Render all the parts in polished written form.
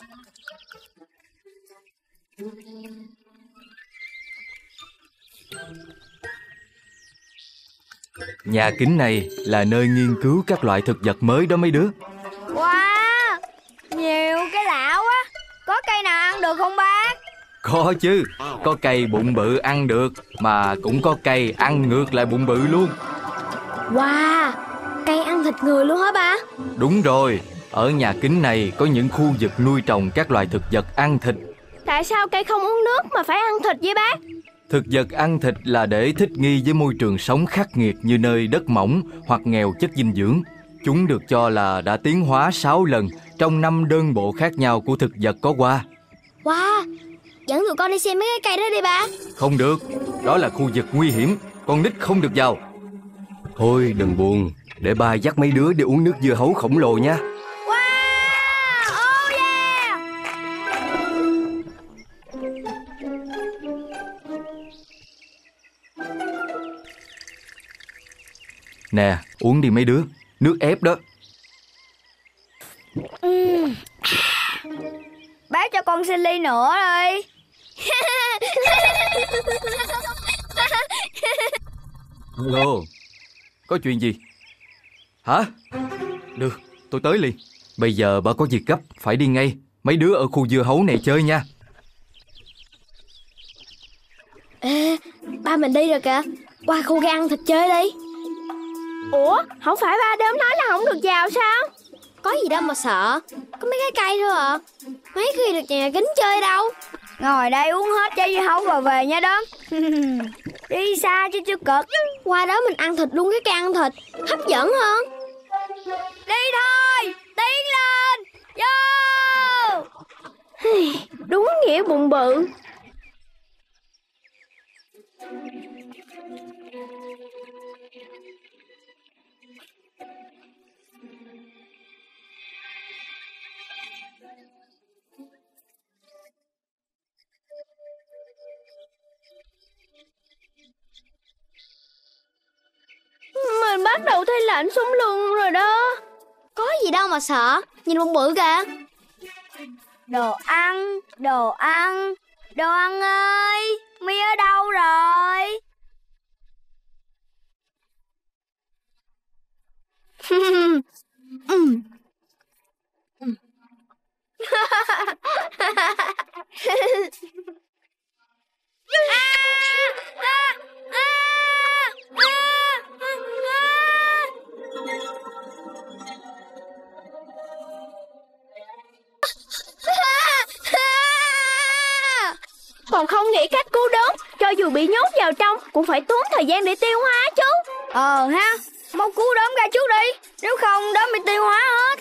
Nhà kính này là nơi nghiên cứu các loại thực vật mới đó mấy đứa. Wow, nhiều cây lạ quá. Có cây nào ăn được không bác? Có chứ, có cây bụng bự ăn được, mà cũng có cây ăn ngược lại bụng bự luôn. Wow, cây ăn thịt người luôn hả ba? Đúng rồi, ở nhà kính này có những khu vực nuôi trồng các loài thực vật ăn thịt. Tại sao cây không uống nước mà phải ăn thịt vậy bác? Thực vật ăn thịt là để thích nghi với môi trường sống khắc nghiệt như nơi đất mỏng hoặc nghèo chất dinh dưỡng. Chúng được cho là đã tiến hóa 6 lần trong 5 đơn bộ khác nhau của thực vật có qua. Wow, dẫn tụi con đi xem mấy cái cây đó đi ba. Không được, đó là khu vực nguy hiểm, con nít không được vào. Thôi đừng buồn, để ba dắt mấy đứa đi uống nước dưa hấu khổng lồ nha. Wow, oh yeah. Nè, uống đi mấy đứa, nước ép đó. Bác cho con xin ly nữa đi. Alo, có chuyện gì? Hả? Được, tôi tới liền. Bây giờ bà có việc gấp, phải đi ngay. Mấy đứa ở khu dưa hấu này chơi nha. Ê, ba mình đi rồi kìa. Qua khu ga ăn thịt chơi đi. Ủa, không phải ba đốm nói là không được vào sao? Có gì đâu mà sợ. Có mấy cái cây thôi à. Mấy khi được nhà kính chơi đâu. Ngồi đây uống hết trái dưa hấu rồi về nha đốm. Đi xa chứ chưa cực. Qua đó mình ăn thịt luôn cái cây ăn thịt, hấp dẫn hơn. Đi thôi, tiến lên. Vô. Đúng nghĩa bụng bự. Mình bắt đầu thấy lạnh sống lưng rồi đó. Có gì đâu mà sợ. Nhìn bụng bự kìa. Đồ ăn, đồ ăn, đồ ăn ơi, Mi ở đâu rồi? Còn không nghĩ cách cứu đốm, cho dù bị nhốt vào trong cũng phải tốn thời gian để tiêu hóa chứ. Ha, mau cứu đốm ra trước đi, nếu không đốm bị tiêu hóa hết.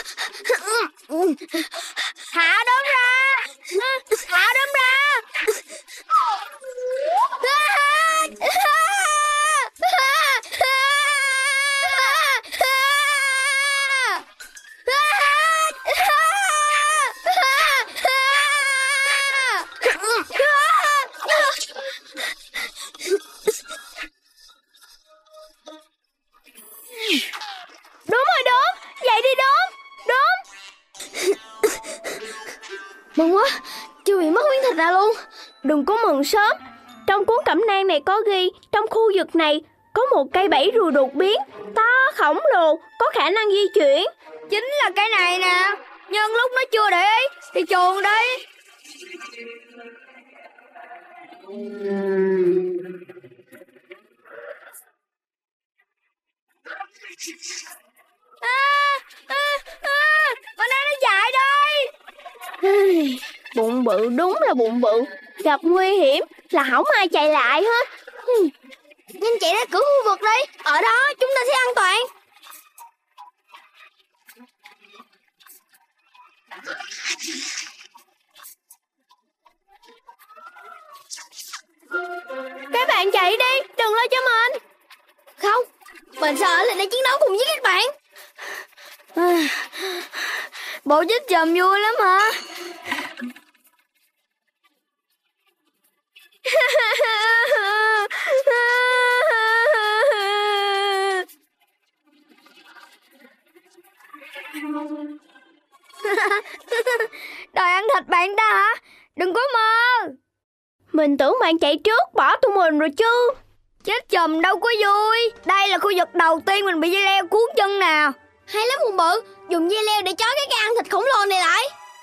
Thả đốm ra, thả đốm ra. Đốm ơi đốm, dậy đi đốm, đốm. Mừng quá, chưa bị mất miếng thịt nào luôn. Đừng có mừng sớm. Trong cuốn cẩm nang này có ghi, trong khu vực này có một cây bẫy rùa đột biến to khổng lồ, có khả năng di chuyển. Chính là cái này nè. Nhưng lúc nó chưa để ý thì chuồn đi. Bên đây nó chạy đây. Bụng bự đúng là bụng bự. Gặp nguy hiểm là không ai chạy lại hết. Nhanh chạy ra cửa khu vực đi. Ở đó chúng ta sẽ an toàn. Các bạn chạy đi, đừng lo cho mình. Không, mình sợ là để chiến đấu cùng với các bạn. Bộ chích chòm vui lắm hả? đòi ăn thịt bạn ta hả? Đừng có mơ. Mình tưởng bạn chạy trước bỏ tụi mình rồi chứ. Chết chùm đâu có vui. Đây là khu vực đầu tiên mình bị dây leo cuốn chân nè. Hay lắm Hùng Bự, dùng dây leo để trói cái ăn thịt khổng lồ này lại.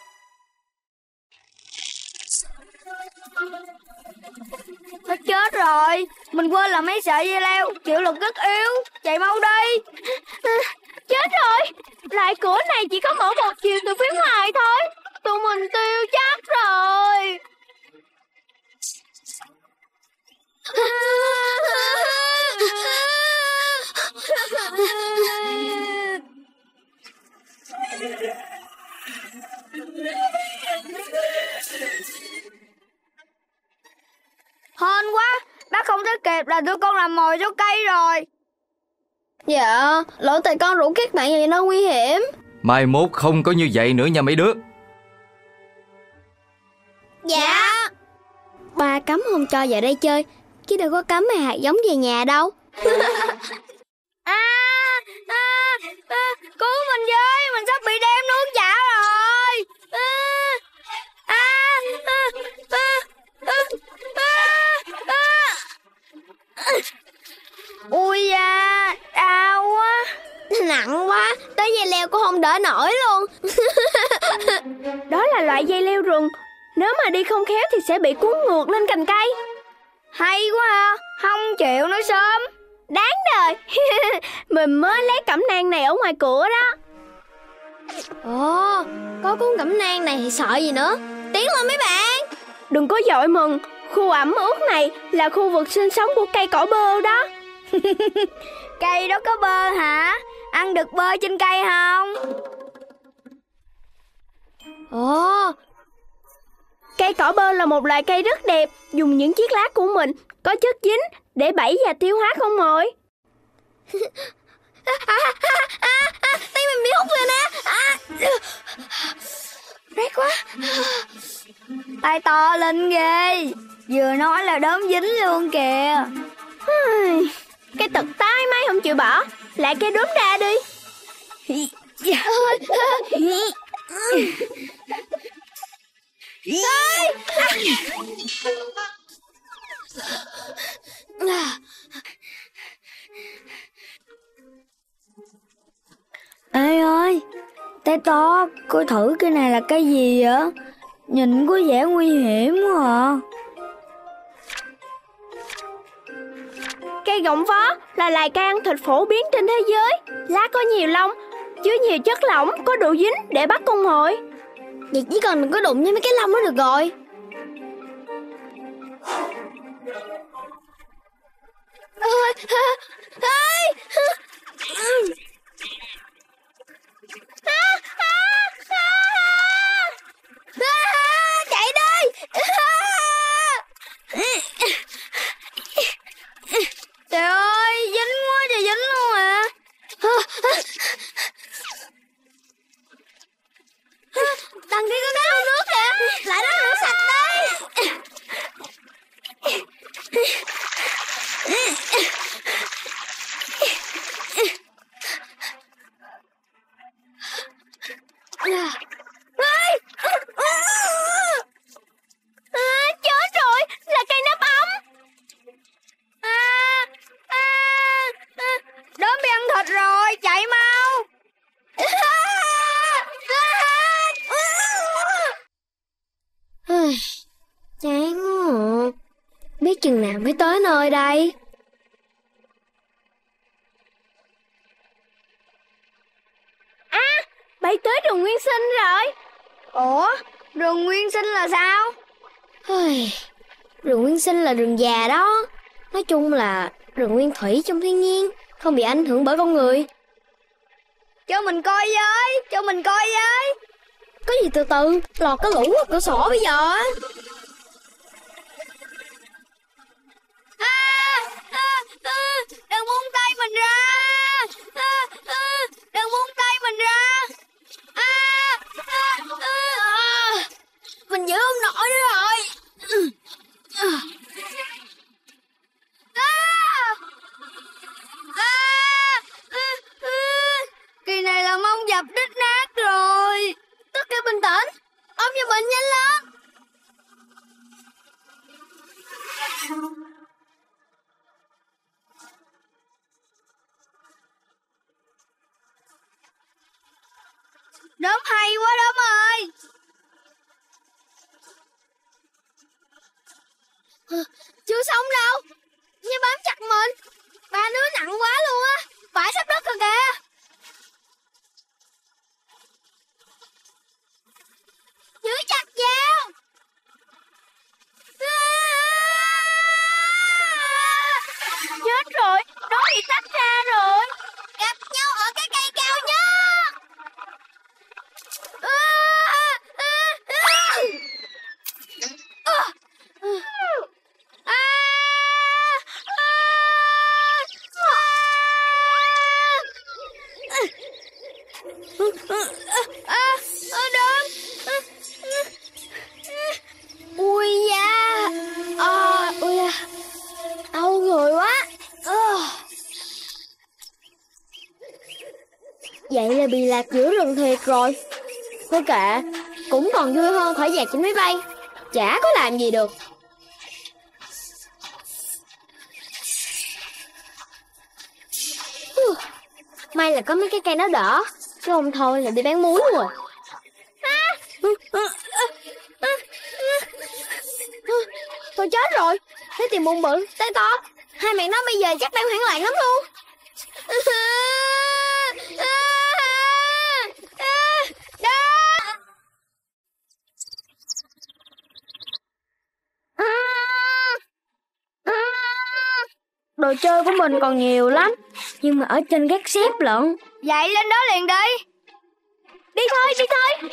Nó chết rồi. Mình quên là mấy sợi dây leo chịu lực rất yếu. Chạy mau đi. Chết rồi. Lại cửa này chỉ có mở một chiều từ phía ngoài thôi. Tụi mình tiêu chắc rồi. Hên quá, bác không tới kịp là tụi con làm mồi cho cây rồi. Dạ, lỗi tại con rủ các bạn về nơi nguy hiểm. Mai mốt không có như vậy nữa nha mấy đứa. Dạ. Ba cấm không cho vào đây chơi, chứ đâu có cấm mà hạt giống về nhà đâu. Cứu mình với, mình sắp bị đem nuốt chả rồi. Ui da, đau quá. Nặng quá, tới dây leo cũng không đỡ nổi luôn. Đó là loại dây leo rừng, nếu mà đi không khéo thì sẽ bị cuốn ngược lên cành cây. Hay quá ha, không chịu nói sớm. Đáng đời. Mình mới lấy cẩm nang này ở ngoài cửa đó. Ồ, có cuốn cẩm nang này thì sợ gì nữa. Tiến lên mấy bạn. Đừng có vội mừng, khu ẩm ướt này là khu vực sinh sống của cây cỏ bơ đó. Cây đó có bơ hả? Ăn được bơ trên cây không? Ồ, cây cỏ bơ là một loại cây rất đẹp. Dùng những chiếc lá của mình có chất dính để bẫy và tiêu hóa con mồi. Tay mình bị hút rồi nè. Rét quá. Tay to lên ghê. Vừa nói là đốm dính luôn kìa. Cái tật tai mai không chịu bỏ, lại cái đốm ra đi. Ê ơi, tay to, coi thử cái này là cái gì vậy? Nhìn có vẻ nguy hiểm quá à. Cây gọng vó là loài cây ăn thịt phổ biến trên thế giới. Lá có nhiều lông, chứa nhiều chất lỏng có độ dính để bắt con mồi. Vậy chỉ cần đừng có đụng với mấy cái lông đó được rồi. Chạy đi. Trời ơi, dính quá trời dính luôn à. Đằng kia có cái ao nước kìa, lại đó rửa sạch đi. Chết rồi, là cây nắp ấm. Đốm bị ăn thịt rồi, chạy mau. Chán quá. Biết chừng nào mới tới nơi đây. Bay tới rừng nguyên sinh rồi. Ủa, rừng nguyên sinh là sao? Rừng nguyên sinh là rừng già đó. Nói chung là rừng nguyên thủy trong thiên nhiên, không bị ảnh hưởng bởi con người. Cho mình coi với, cho mình coi với. Có gì từ từ, lọt cái lũ qua cửa sổ bây giờ á. Đừng buông tay mình ra. Đừng buông tay mình ra. Mình giữ không nổi nữa rồi. Kỳ này là mông dập đít nát rồi. Tất cả bình tĩnh. Ôm cho mình nhanh lên. Đốm hay quá Đốm ơi. Chưa xong đâu. Như bám chặt mình. Ba đứa nặng quá luôn á. Phải sắp đất rồi kìa. Giữ chặt vào. Chết rồi, nó bị tách ra rồi. Gặp nhau ở cái cây cao nhất. Đốm. Ui da. Ui da. Đau người quá. Vậy là bị lạc giữa rừng thiệt rồi. Thôi kệ, cũng còn vui hơn khỏi dạt trên máy bay. Chả có làm gì được. May là có mấy cái cây nó đỡ, chứ không thôi là đi bán muối rồi. Thôi chết rồi, thấy tiền bụng bự, tay to. Hai mẹ nó bây giờ chắc đang hoảng loạn lắm luôn. Đồ chơi của mình còn nhiều lắm, nhưng mà ở trên gác xếp lận. Vậy lên đó liền đi. Đi thôi, đi thôi.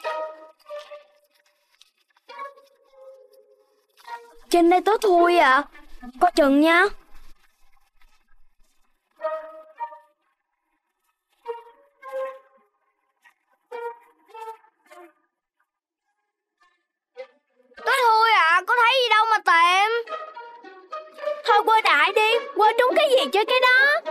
Trên đây tối thui à. Có chừng nha. Tối thui à, có thấy gì đâu mà tìm. Thôi quơ đại đi, quơ trúng cái gì chơi cái đó.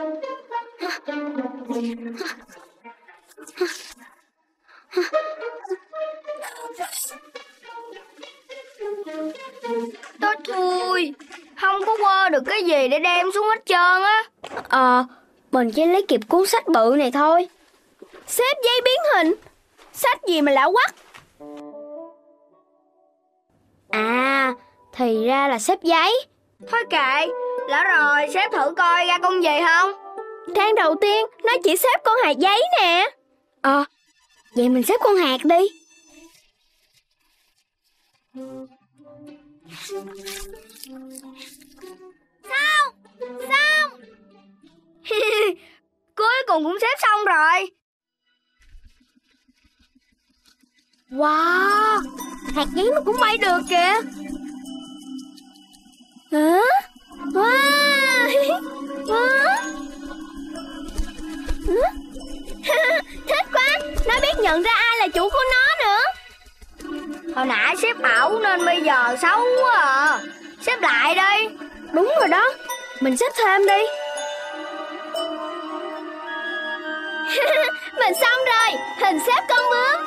Tối thui, không có quơ được cái gì để đem xuống hết trơn á. Mình chỉ lấy kịp cuốn sách bự này thôi. Xếp giấy biến hình. Sách gì mà lạ quắc. À, thì ra là xếp giấy. Thôi kệ, lỡ rồi xếp thử coi ra con gì không. Trang đầu tiên nó chỉ xếp con hạt giấy nè. Vậy mình xếp con hạt đi. Xong. Cuối cùng cũng xếp xong rồi. Wow, hạt giấy nó cũng bay được kìa. Hả? Wow. Thích quá, nó biết nhận ra ai là chủ của nó nữa. Hồi nãy xếp ảo nên bây giờ xấu quá à. Xếp lại đi. Đúng rồi đó, mình xếp thêm đi. Mình xong rồi, hình xếp con bướm.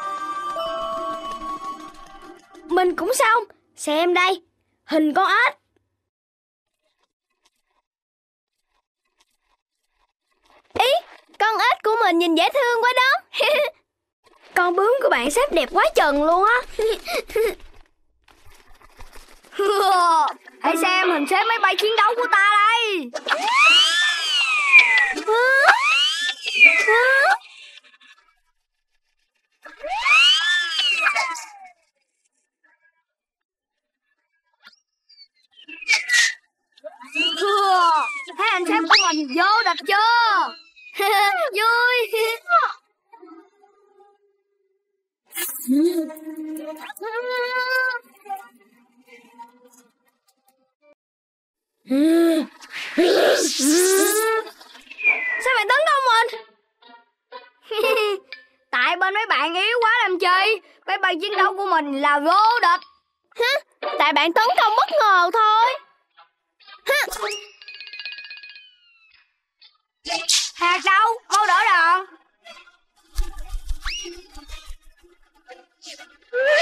Mình cũng xong. Xem đây, hình con ếch. Ý, con ếch của mình nhìn dễ thương quá đó. Con bướm của bạn xếp đẹp quá chừng luôn á. Hãy xem hình xếp máy bay chiến đấu của ta đây. Thấy anh xếp của mình vô địch chưa? Vui. Sao bạn tấn công mình? Tại bên mấy bạn yếu quá làm chi. Máy bay chiến đấu của mình là vô địch. Tại bạn tấn công bất ngờ thôi. Hạt đâu, mau đỡ đòn.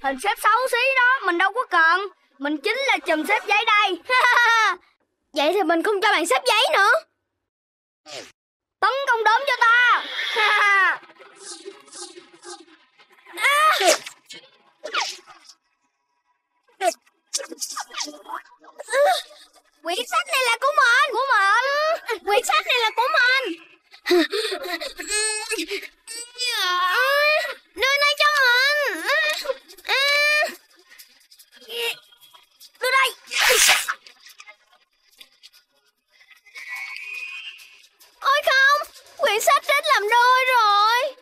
Hình xếp xấu xí đó mình đâu có cần. Mình chính là chùm xếp giấy đây. Vậy thì mình không cho bạn xếp giấy nữa. Tấn công đốm cho ta. Quyển sách này là của mình. Của mình. Quyển sách này là của mình. Đưa nó cho mình. Đưa đây. Ôi không, quyển sách rách làm đôi rồi.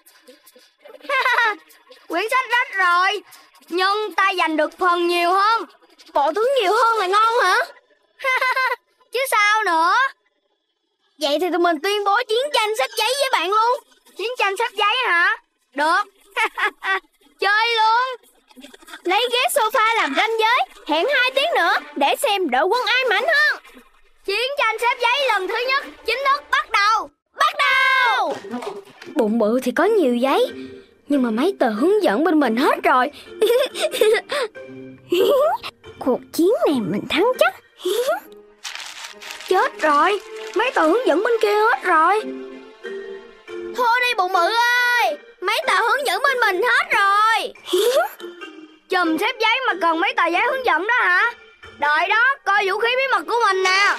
Quyển sách rách rồi, nhưng ta giành được phần nhiều hơn. Bộ thứ nhiều hơn là ngon hả? Chứ sao nữa. Vậy thì tụi mình tuyên bố chiến tranh xếp giấy với bạn luôn. Chiến tranh xếp giấy hả? Được. Chơi luôn. Lấy ghế sofa làm ranh giới. Hẹn 2 tiếng nữa để xem đội quân ai mạnh hơn. Chiến tranh xếp giấy lần thứ nhất chính thức bắt đầu. Bắt đầu. Bụng bự thì có nhiều giấy, nhưng mà mấy tờ hướng dẫn bên mình hết rồi. Cuộc chiến này mình thắng chắc. Chết rồi, mấy tờ hướng dẫn bên kia hết rồi. Thôi đi bụng bự ơi, mấy tờ hướng dẫn bên mình hết rồi. Chùm xếp giấy mà cần mấy tờ giấy hướng dẫn đó hả? Đợi đó, coi vũ khí bí mật của mình nè.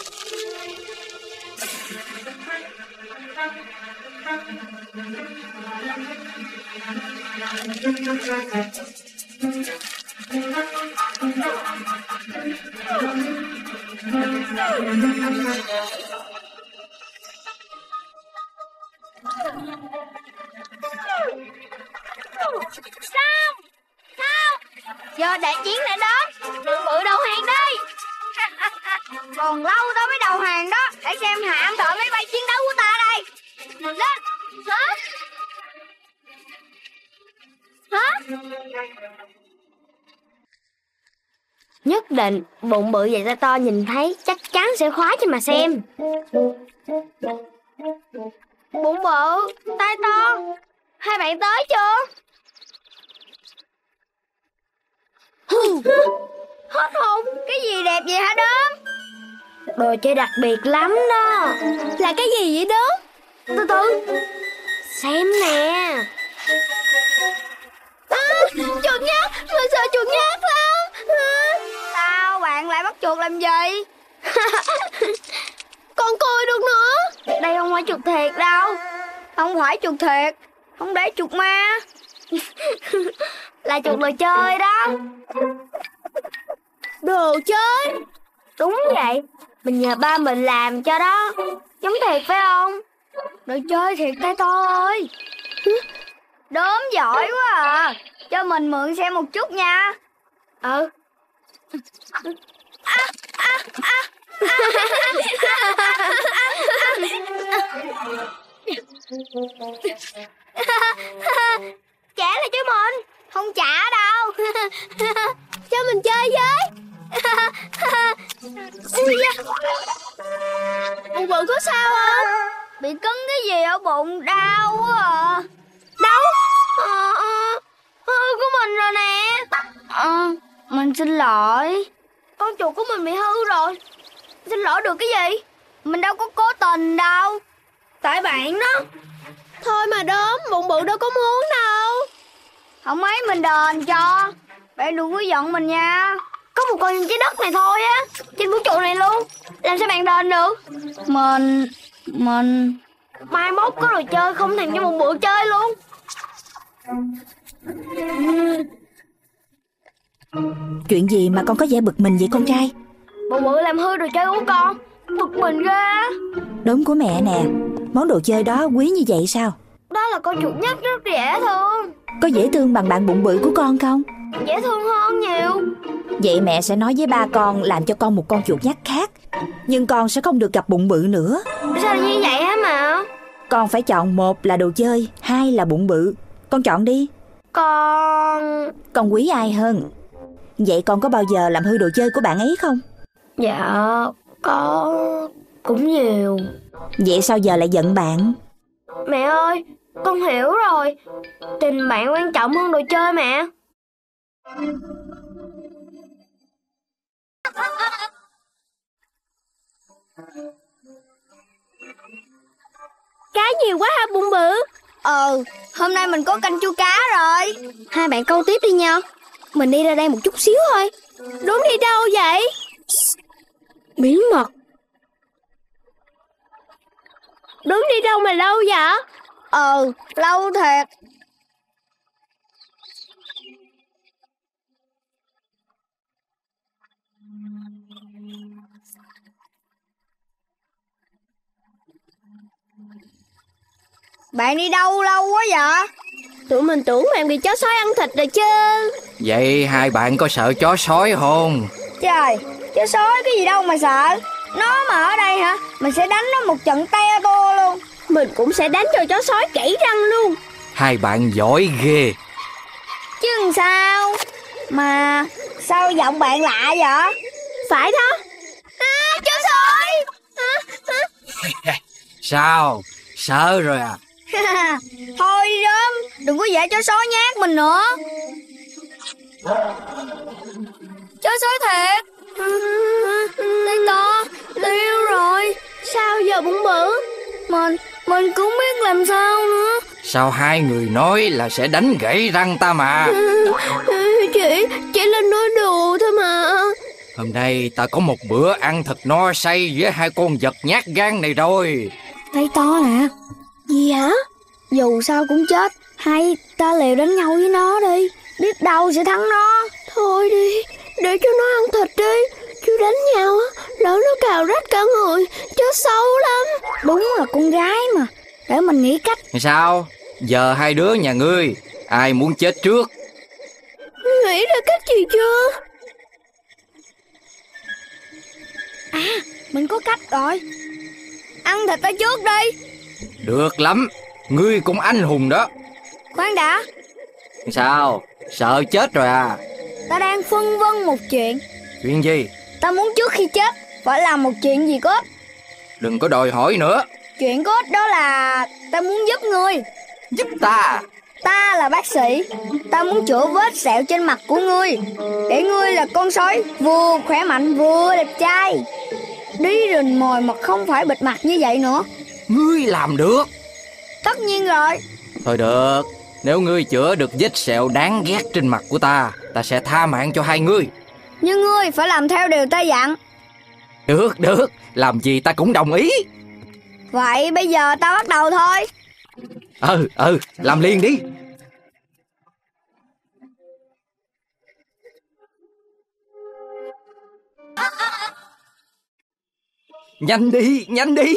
Sao? Giờ đại chiến lại đó. Bự đầu hàng đi. Còn lâu tao mới đầu hàng đó. Để xem hạm đội máy bay chiến đấu của ta đây. Lên. Hả? Hả? Nhất định bụng bự và tay to nhìn thấy chắc chắn sẽ khóa cho mà xem. Bụng bự, tay to, hai bạn tới chưa? Hết hồn, cái gì đẹp vậy hả Đốm? Đồ chơi đặc biệt lắm đó. Là cái gì vậy Đốm? Từ từ, xem nè. Chuột nhắt, mình sợ chuột nhắt lắm. Sao bạn lại bắt chuột làm gì? Con cười được nữa. Đây không phải chuột thiệt đâu. Không phải chuột thiệt, không để chuột ma. Là chuột đồ chơi đó. Đồ chơi? Đúng vậy, mình nhờ ba mình làm cho đó. Giống thiệt phải không? Đồ chơi thiệt tay to ơi. Đốm giỏi quá à. Cho mình mượn xem một chút nha. Trả lại cho mình. Không trả đâu. Cho mình chơi với. Bụng bự có sao không? Bị cứng cái gì ở bụng, đau quá à. Đâu? Hư của mình rồi nè. Mình xin lỗi. Con chuột của mình bị hư rồi. Xin lỗi được cái gì? Mình đâu có cố tình đâu. Tại bạn đó. Thôi mà Đốm, bụng bự đâu có muốn đâu. Không mấy mình đền cho. Bạn đừng có giận mình nha. Có một con trên trái đất này thôi á. Trên vũ trụ này luôn. Làm sao bạn đền được? Mình mai mốt có đồ chơi không thèm cho bụng bự chơi luôn. Chuyện gì mà con có vẻ bực mình vậy con trai? Bụng bự làm hư đồ chơi của con. Bực mình ghê. Đốm của mẹ nè. Món đồ chơi đó quý như vậy sao? Đó là con chuột nhắt rất dễ thương. Có dễ thương bằng bạn bụng bự của con không? Dễ thương hơn nhiều. Vậy mẹ sẽ nói với ba con làm cho con một con chuột nhắt khác. Nhưng con sẽ không được gặp bụng bự nữa. Sao lại như vậy hả mà? Con phải chọn, một là đồ chơi, hai là bụng bự. Con chọn đi. Con quý ai hơn? Vậy con có bao giờ làm hư đồ chơi của bạn ấy không? Dạ, có. Cũng nhiều. Vậy sao giờ lại giận bạn? Mẹ ơi, con hiểu rồi. Tình bạn quan trọng hơn đồ chơi mẹ. Cá nhiều quá ha Bụng Bự. Hôm nay mình có canh chua cá rồi. Hai bạn câu tiếp đi nhau. Mình đi ra đây một chút xíu thôi. Đúng đi đâu vậy? Bí mật. Đúng đi đâu mà lâu vậy? Lâu thiệt. Bạn đi đâu lâu quá vậy? Tụi mình tưởng bạn bị chó sói ăn thịt rồi chứ. Vậy hai bạn có sợ chó sói không? Trời, chó sói cái gì đâu mà sợ. Nó mà ở đây hả, mình sẽ đánh nó một trận te to luôn. Mình cũng sẽ đánh cho chó sói gãy răng luôn. Hai bạn giỏi ghê. Chứ sao? Mà sao giọng bạn lạ vậy? Phải đó. Chó sói. Sao? Sợ rồi à? Thôi đi Rơm, đừng có dễ chó sói nhát mình nữa. Chó sói thiệt. Tay to, tiêu rồi. Sao giờ Bụng Bự? Mình cũng biết làm sao nữa. Sao hai người nói là sẽ đánh gãy răng ta mà? Chỉ là nói đùa thôi mà. Hôm nay ta có một bữa ăn thật no say với hai con vật nhát gan này rồi. Tay to nè. Gì hả? Dù sao cũng chết, hay ta liều đánh nhau với nó đi. Biết đâu sẽ thắng nó. Thôi đi, để cho nó ăn thịt đi. Chứ đánh nhau á, lỡ nó cào rách cả người, chó xấu lắm. Đúng là con gái mà. Để mình nghĩ cách. Sao? Giờ hai đứa nhà ngươi, ai muốn chết trước? Nghĩ ra cách gì chưa? Mình có cách rồi. Ăn thịt ta trước đi. Được lắm, ngươi cũng anh hùng đó. Khoan đã. Sao? Sợ chết rồi à? Ta đang phân vân một chuyện. Chuyện gì? Ta muốn trước khi chết phải làm một chuyện gì có ích. Đừng có đòi hỏi nữa. Chuyện có ích đó là ta muốn giúp ngươi. Giúp ta? Ta là bác sĩ. Ta muốn chữa vết sẹo trên mặt của ngươi, để ngươi là con sói vừa khỏe mạnh vừa đẹp trai. Đi rình mồi mà không phải bịt mặt như vậy nữa. Ngươi làm được. Tất nhiên rồi. Thôi được, nếu ngươi chữa được vết sẹo đáng ghét trên mặt của ta sẽ tha mạng cho hai ngươi. Nhưng ngươi phải làm theo điều ta dặn. Được, làm gì ta cũng đồng ý. Vậy bây giờ ta bắt đầu thôi. Làm liền đi. Nhanh đi.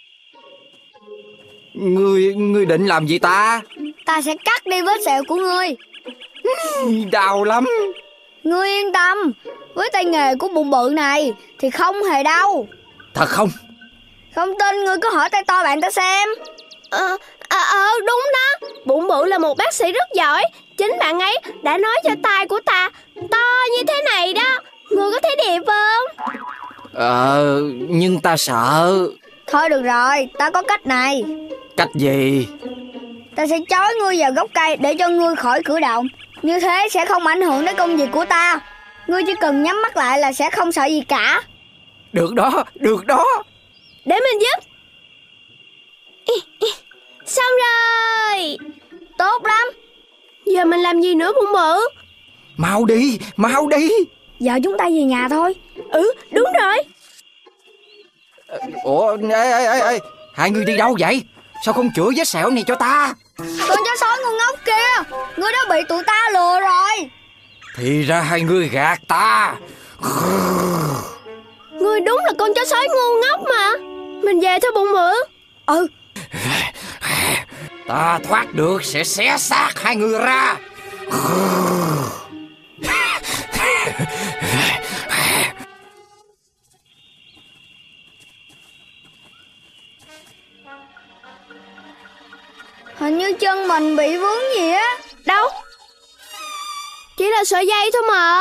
Ngươi định làm gì ta? Ta sẽ cắt đi vết sẹo của ngươi. Đau lắm. Ngươi yên tâm, với tay nghề của Bụng Bự này thì không hề đau. Thật không? Không tin ngươi cứ hỏi tay to bạn ta xem. Đúng đó. Bụng Bự là một bác sĩ rất giỏi. Chính bạn ấy đã nói cho tai của ta to như thế này đó. Ngươi có thấy đẹp không? Nhưng ta sợ. Thôi được rồi, ta có cách này. Cách gì? Ta sẽ trói ngươi vào gốc cây để cho ngươi khỏi cử động. Như thế sẽ không ảnh hưởng đến công việc của ta. Ngươi chỉ cần nhắm mắt lại là sẽ không sợ gì cả. Được đó. Để mình giúp. Xong rồi. Tốt lắm. Giờ mình làm gì nữa Bụng Bự? Mau đi. Giờ chúng ta về nhà thôi. Đúng rồi. Ủa, ê, hai người đi đâu vậy? Sao không chữa vết sẹo này cho ta? Con chó sói ngu ngốc kia, ngươi đã bị tụi ta lừa rồi. Thì ra hai người gạt ta. Ngươi đúng là con chó sói ngu ngốc mà. Mình về thôi Bụng Bự. Ta thoát được sẽ xé xác hai người ra. Hình như chân mình bị vướng gì á. Đâu? Chỉ là sợi dây thôi mà.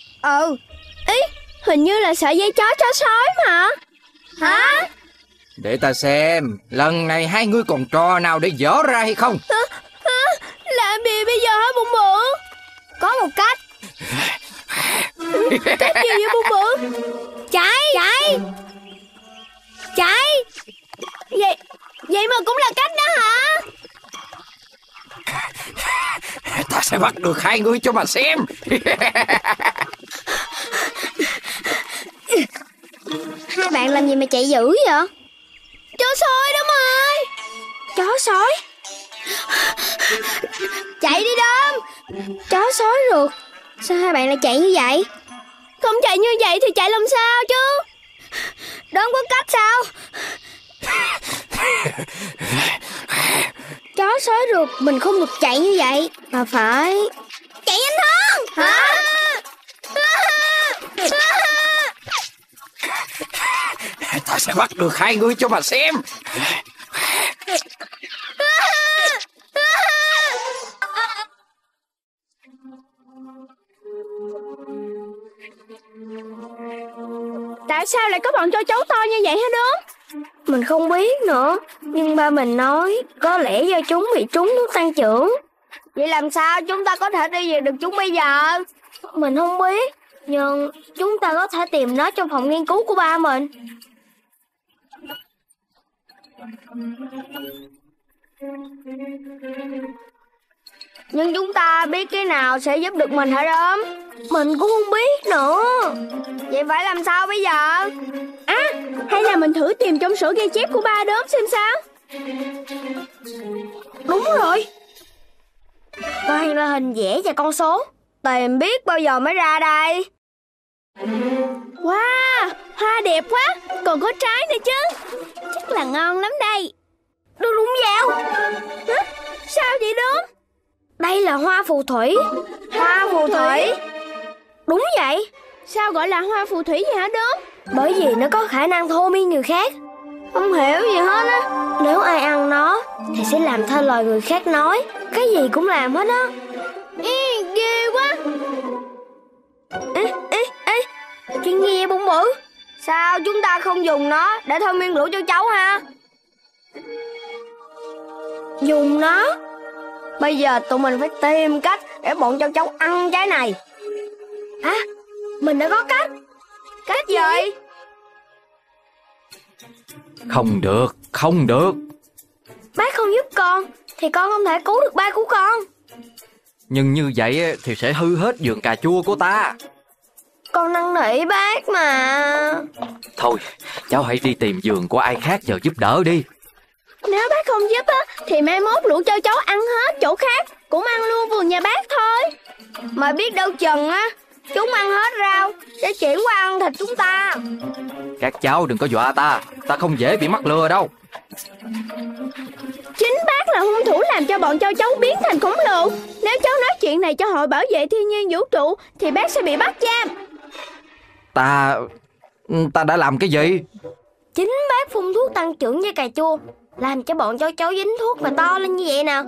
Hình như là sợi dây chó sói mà. Hả? Để ta xem, lần này hai ngươi còn trò nào để dở ra hay không? Làm gì bây giờ hả Bụng Bự? Có một cách. Cách gì vậy Bụng Bự? Chạy Vậy mà cũng là cách đó hả? Ta sẽ bắt được hai người cho mà xem. Hai bạn làm gì mà chạy dữ vậy? Chó sói đó ơi. Chó sói? Chạy đi Đom. Chó sói rượt. Sao hai bạn lại chạy như vậy? Không chạy như vậy thì chạy làm sao chứ? Đom có cách sao? Chó sói rượt mình không được chạy như vậy, mà phải chạy nhanh hơn. Hả? Ta sẽ bắt được hai người cho mà xem. Tại sao lại có bọn châu chấu to như vậy hả Đốm? Mình không biết nữa, nhưng ba mình nói có lẽ do chúng bị trúng thuốc tăng trưởng. Vậy làm sao chúng ta có thể đi về được chúng bây giờ? Mình không biết, nhưng chúng ta có thể tìm nó trong phòng nghiên cứu của ba mình. Nhưng chúng ta biết cái nào sẽ giúp được mình hả Đốm? Mình cũng không biết nữa. Vậy phải làm sao bây giờ? Hay là mình thử tìm trong sổ ghi chép của ba Đốm xem sao? Đúng rồi. Toàn là hình vẽ và con số. Tìm biết bao giờ mới ra đây. Wow, hoa đẹp quá. Còn có trái nữa chứ. Chắc là ngon lắm đây. Đúng vào. Hả? Sao vậy Đốm? Đây là hoa phù thủy. Hoa phù thủy? Đúng vậy. Sao gọi là hoa phù thủy vậy hả Đốm? Bởi vì nó có khả năng thôi miên người khác. Không hiểu gì hết á. Nếu ai ăn nó thì sẽ làm theo lời người khác nói. Cái gì cũng làm hết á. Ghê quá. Ê, chuyện nghe Bụng Bự. Sao chúng ta không dùng nó để thôi miên lũ châu chấu ha? Dùng nó? Bây giờ tụi mình phải tìm cách để bọn châu chấu ăn trái này. Mình đã có cách. Cách gì? Không được. Bác không giúp con thì con không thể cứu được ba của con. Nhưng như vậy thì sẽ hư hết vườn cà chua của ta. Con năn nỉ bác mà. Thôi, cháu hãy đi tìm vườn của ai khác nhờ giúp đỡ đi. Nếu bác không giúp á thì mai mốt lũ châu chấu ăn hết chỗ khác, cũng ăn luôn vườn nhà bác thôi. Mà biết đâu chừng á, chúng ăn hết rau sẽ chuyển qua ăn thịt chúng ta. Các cháu đừng có dọa ta không dễ bị mắc lừa đâu. Chính bác là hung thủ làm cho bọn châu chấu biến thành khổng lồ. Nếu cháu nói chuyện này cho Hội Bảo vệ Thiên nhiên Vũ trụ thì bác sẽ bị bắt giam. Ta đã làm cái gì? Chính bác phun thuốc tăng trưởng với cà chua, làm cho bọn châu chấu dính thuốc và to lên như vậy nào.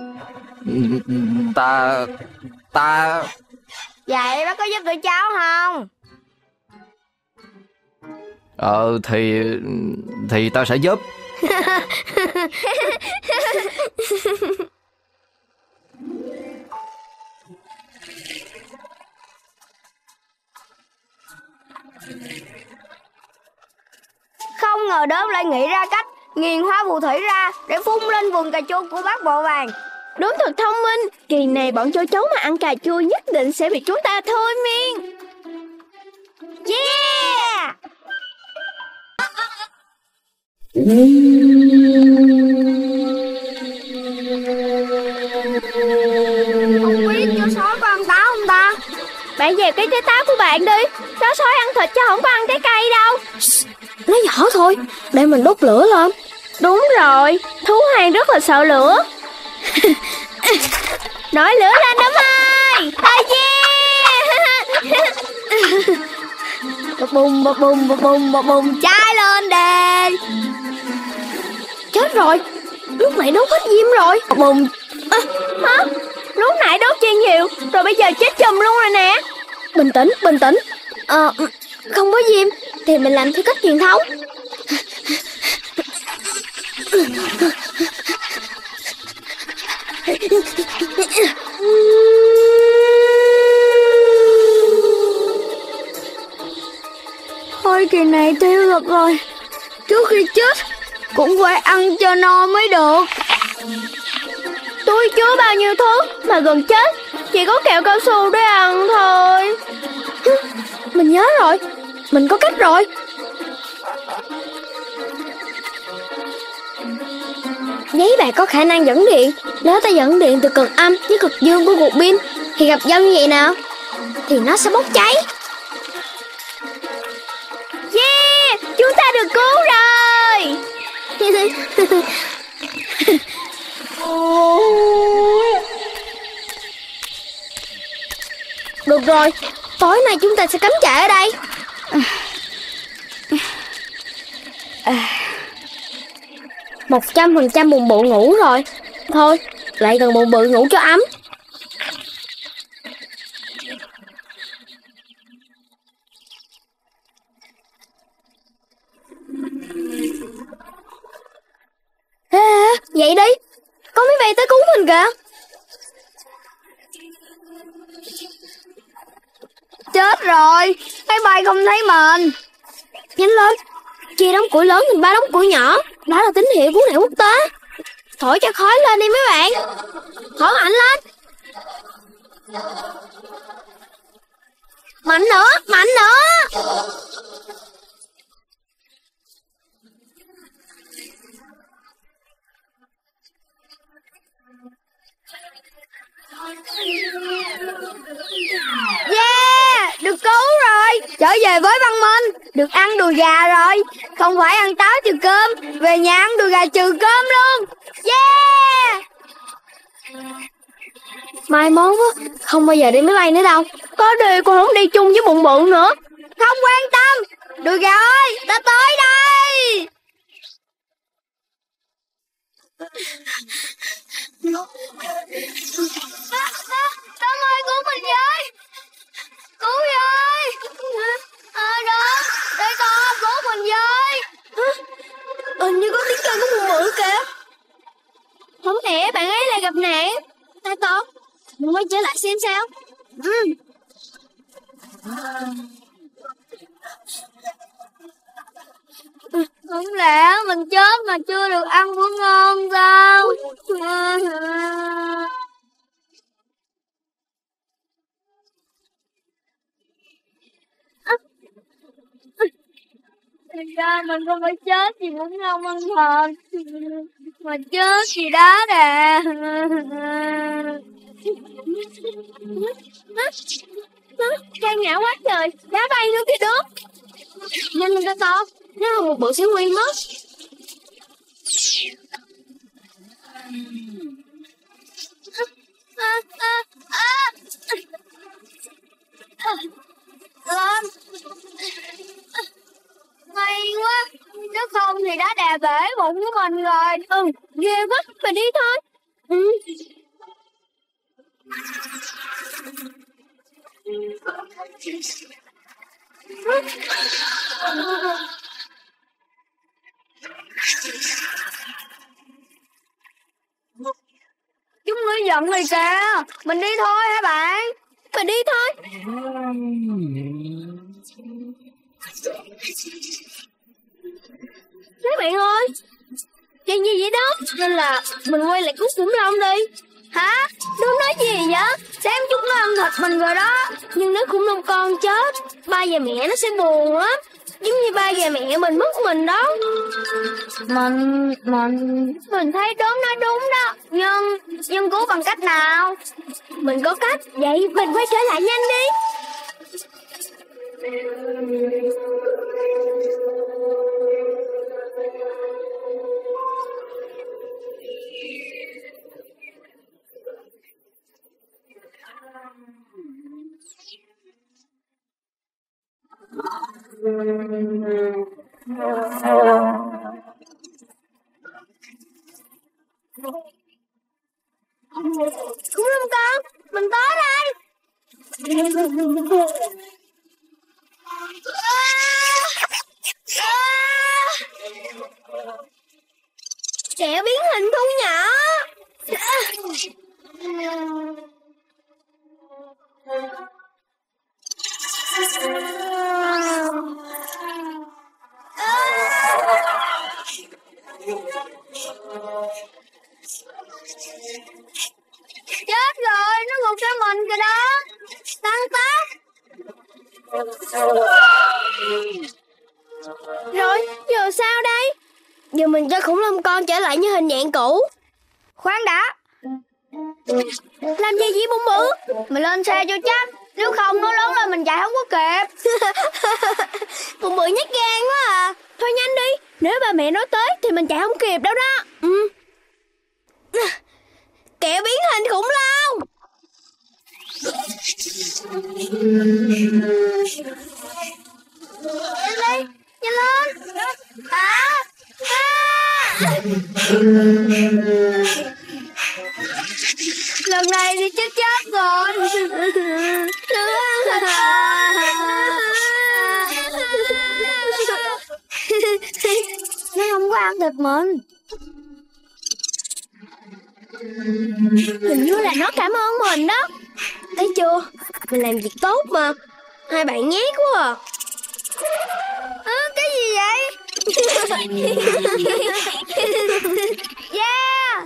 Ta Vậy bác có giúp tụi cháu không? Thì ta sẽ giúp. Không ngờ Đốm lại nghĩ ra cách nghiền hoa phù thủy ra để phun lên vườn cà chua của bác Bộ Vàng. Đốm thật thông minh. Kỳ này bọn châu chấu mà ăn cà chua nhất định sẽ bị chúng ta thôi miên. Yeah! Không biết chó sói có ăn táo không ta? Bạn dẹp cái trái táo của bạn đi. Chó sói ăn thịt chứ không có ăn trái cây đâu. Nói nhỏ thôi, để mình đốt lửa lên. Đúng rồi, thú hoang rất là sợ lửa. Nổi lửa lên Đốm ơi. Yeah. Bùm cháy lên đi. Chết rồi, lúc này đốt hết diêm rồi. Bùm. Hả? Lúc nãy đốt chi nhiều, rồi bây giờ chết chùm luôn rồi nè. Bình tĩnh. Không có diêm thì mình làm theo cách truyền thống. Thôi kỳ này tiêu thật rồi. Trước khi chết cũng phải ăn cho no mới được. Tôi chứa bao nhiêu thứ mà gần chết chỉ có kẹo cao su để ăn thôi. Mình nhớ rồi, mình có cách rồi. Giấy bạc có khả năng dẫn điện. Nếu ta dẫn điện từ cực âm với cực dương của cục pin thì gặp nhau như vậy nào thì nó sẽ bốc cháy. Yeah, chúng ta được cứu rồi. Được rồi, tối nay chúng ta sẽ cắm trại ở đây. 100% bụng bự ngủ rồi. Thôi, lại gần bụng bự ngủ cho ấm. Dậy đi, có máy bay tới cứu mình kìa. Chết rồi, máy bay không thấy mình. Nhanh lên, chia đống củi lớn thành 3 đống củi nhỏ. Đó là tín hiệu cứu nạn quốc tế. Thổi cho khói lên đi mấy bạn. Thổi mạnh lên. Mạnh nữa, mạnh nữa. Yeah, được cứu rồi. Trở về với văn minh. Được ăn đùi gà rồi. Không phải ăn táo trừ cơm. Về nhà ăn đùi gà trừ cơm luôn. Yeah. Mai mốt á, không bao giờ đi máy bay nữa đâu. Có đi con không đi chung với bụng bự nữa. Không quan tâm. Đùi gà ơi, ta tới đây. Tóm ơi, cứu mình với. Cứu với. Đó, đây con, cứu mình với. Hình như có tiếng kêu của bụng bự kìa. Không lẽ bạn ấy lại gặp nạn? Tại con, mình quay trở lại xem sao. Không lẽ mình chết mà chưa được ăn bữa ngon sao? Thật ra mình không phải chết vì bún ngon ăn thật, mà chết vì đá đè. Trang ngạo quá trời, đá bay nữa kìa đó. Nhanh lên to, nếu không một bự sẽ nguy mất. Lên. May quá, nếu không thì đã đè bể bụng của mình rồi. Ghê quá, mình đi thôi. Chúng ngươi giận rồi kìa. Mình đi thôi hả bạn? Mình đi thôi. Các bạn ơi, chuyện gì vậy đó? Nên là mình quay lại cứu khủng long đi. Hả? Đứa nói gì vậy? Xem chúng nó ăn thịt mình rồi đó. Nhưng nếu khủng long con chết, ba và mẹ nó sẽ buồn lắm. Giống như ba và mẹ mình mất mình đó. Mình thấy Đốm nói đúng đó. Nhưng cứu bằng cách nào? Mình có cách. Vậy mình quay trở lại nhanh đi. Khủng long con, mình tới đây. Kẹo biến hình thu nhỏ. Chết rồi, nó ngục cho mình kìa đó. Tăng tốc. Rồi, giờ sao đây? Giờ mình cho khủng long con trở lại như hình dạng cũ. Khoan đã. Làm gì vậy Bụng Bự? Mình lên xe cho chắc. Nếu không nó lớn lên mình chạy không có kịp. Bụng Bự nhát gan quá à. Thôi nhanh đi, nếu ba mẹ nói tới thì mình chạy không kịp đâu đó. Kẹo biến hình khủng long. Nhanh đi, nhanh lên. Lần này thì chết rồi. Nó không có ăn thịt mình. Hình như là nó cảm ơn mình đó. Thấy chưa, mình làm việc tốt mà. Hai bạn nhát quá à. Cái gì vậy? Yeah.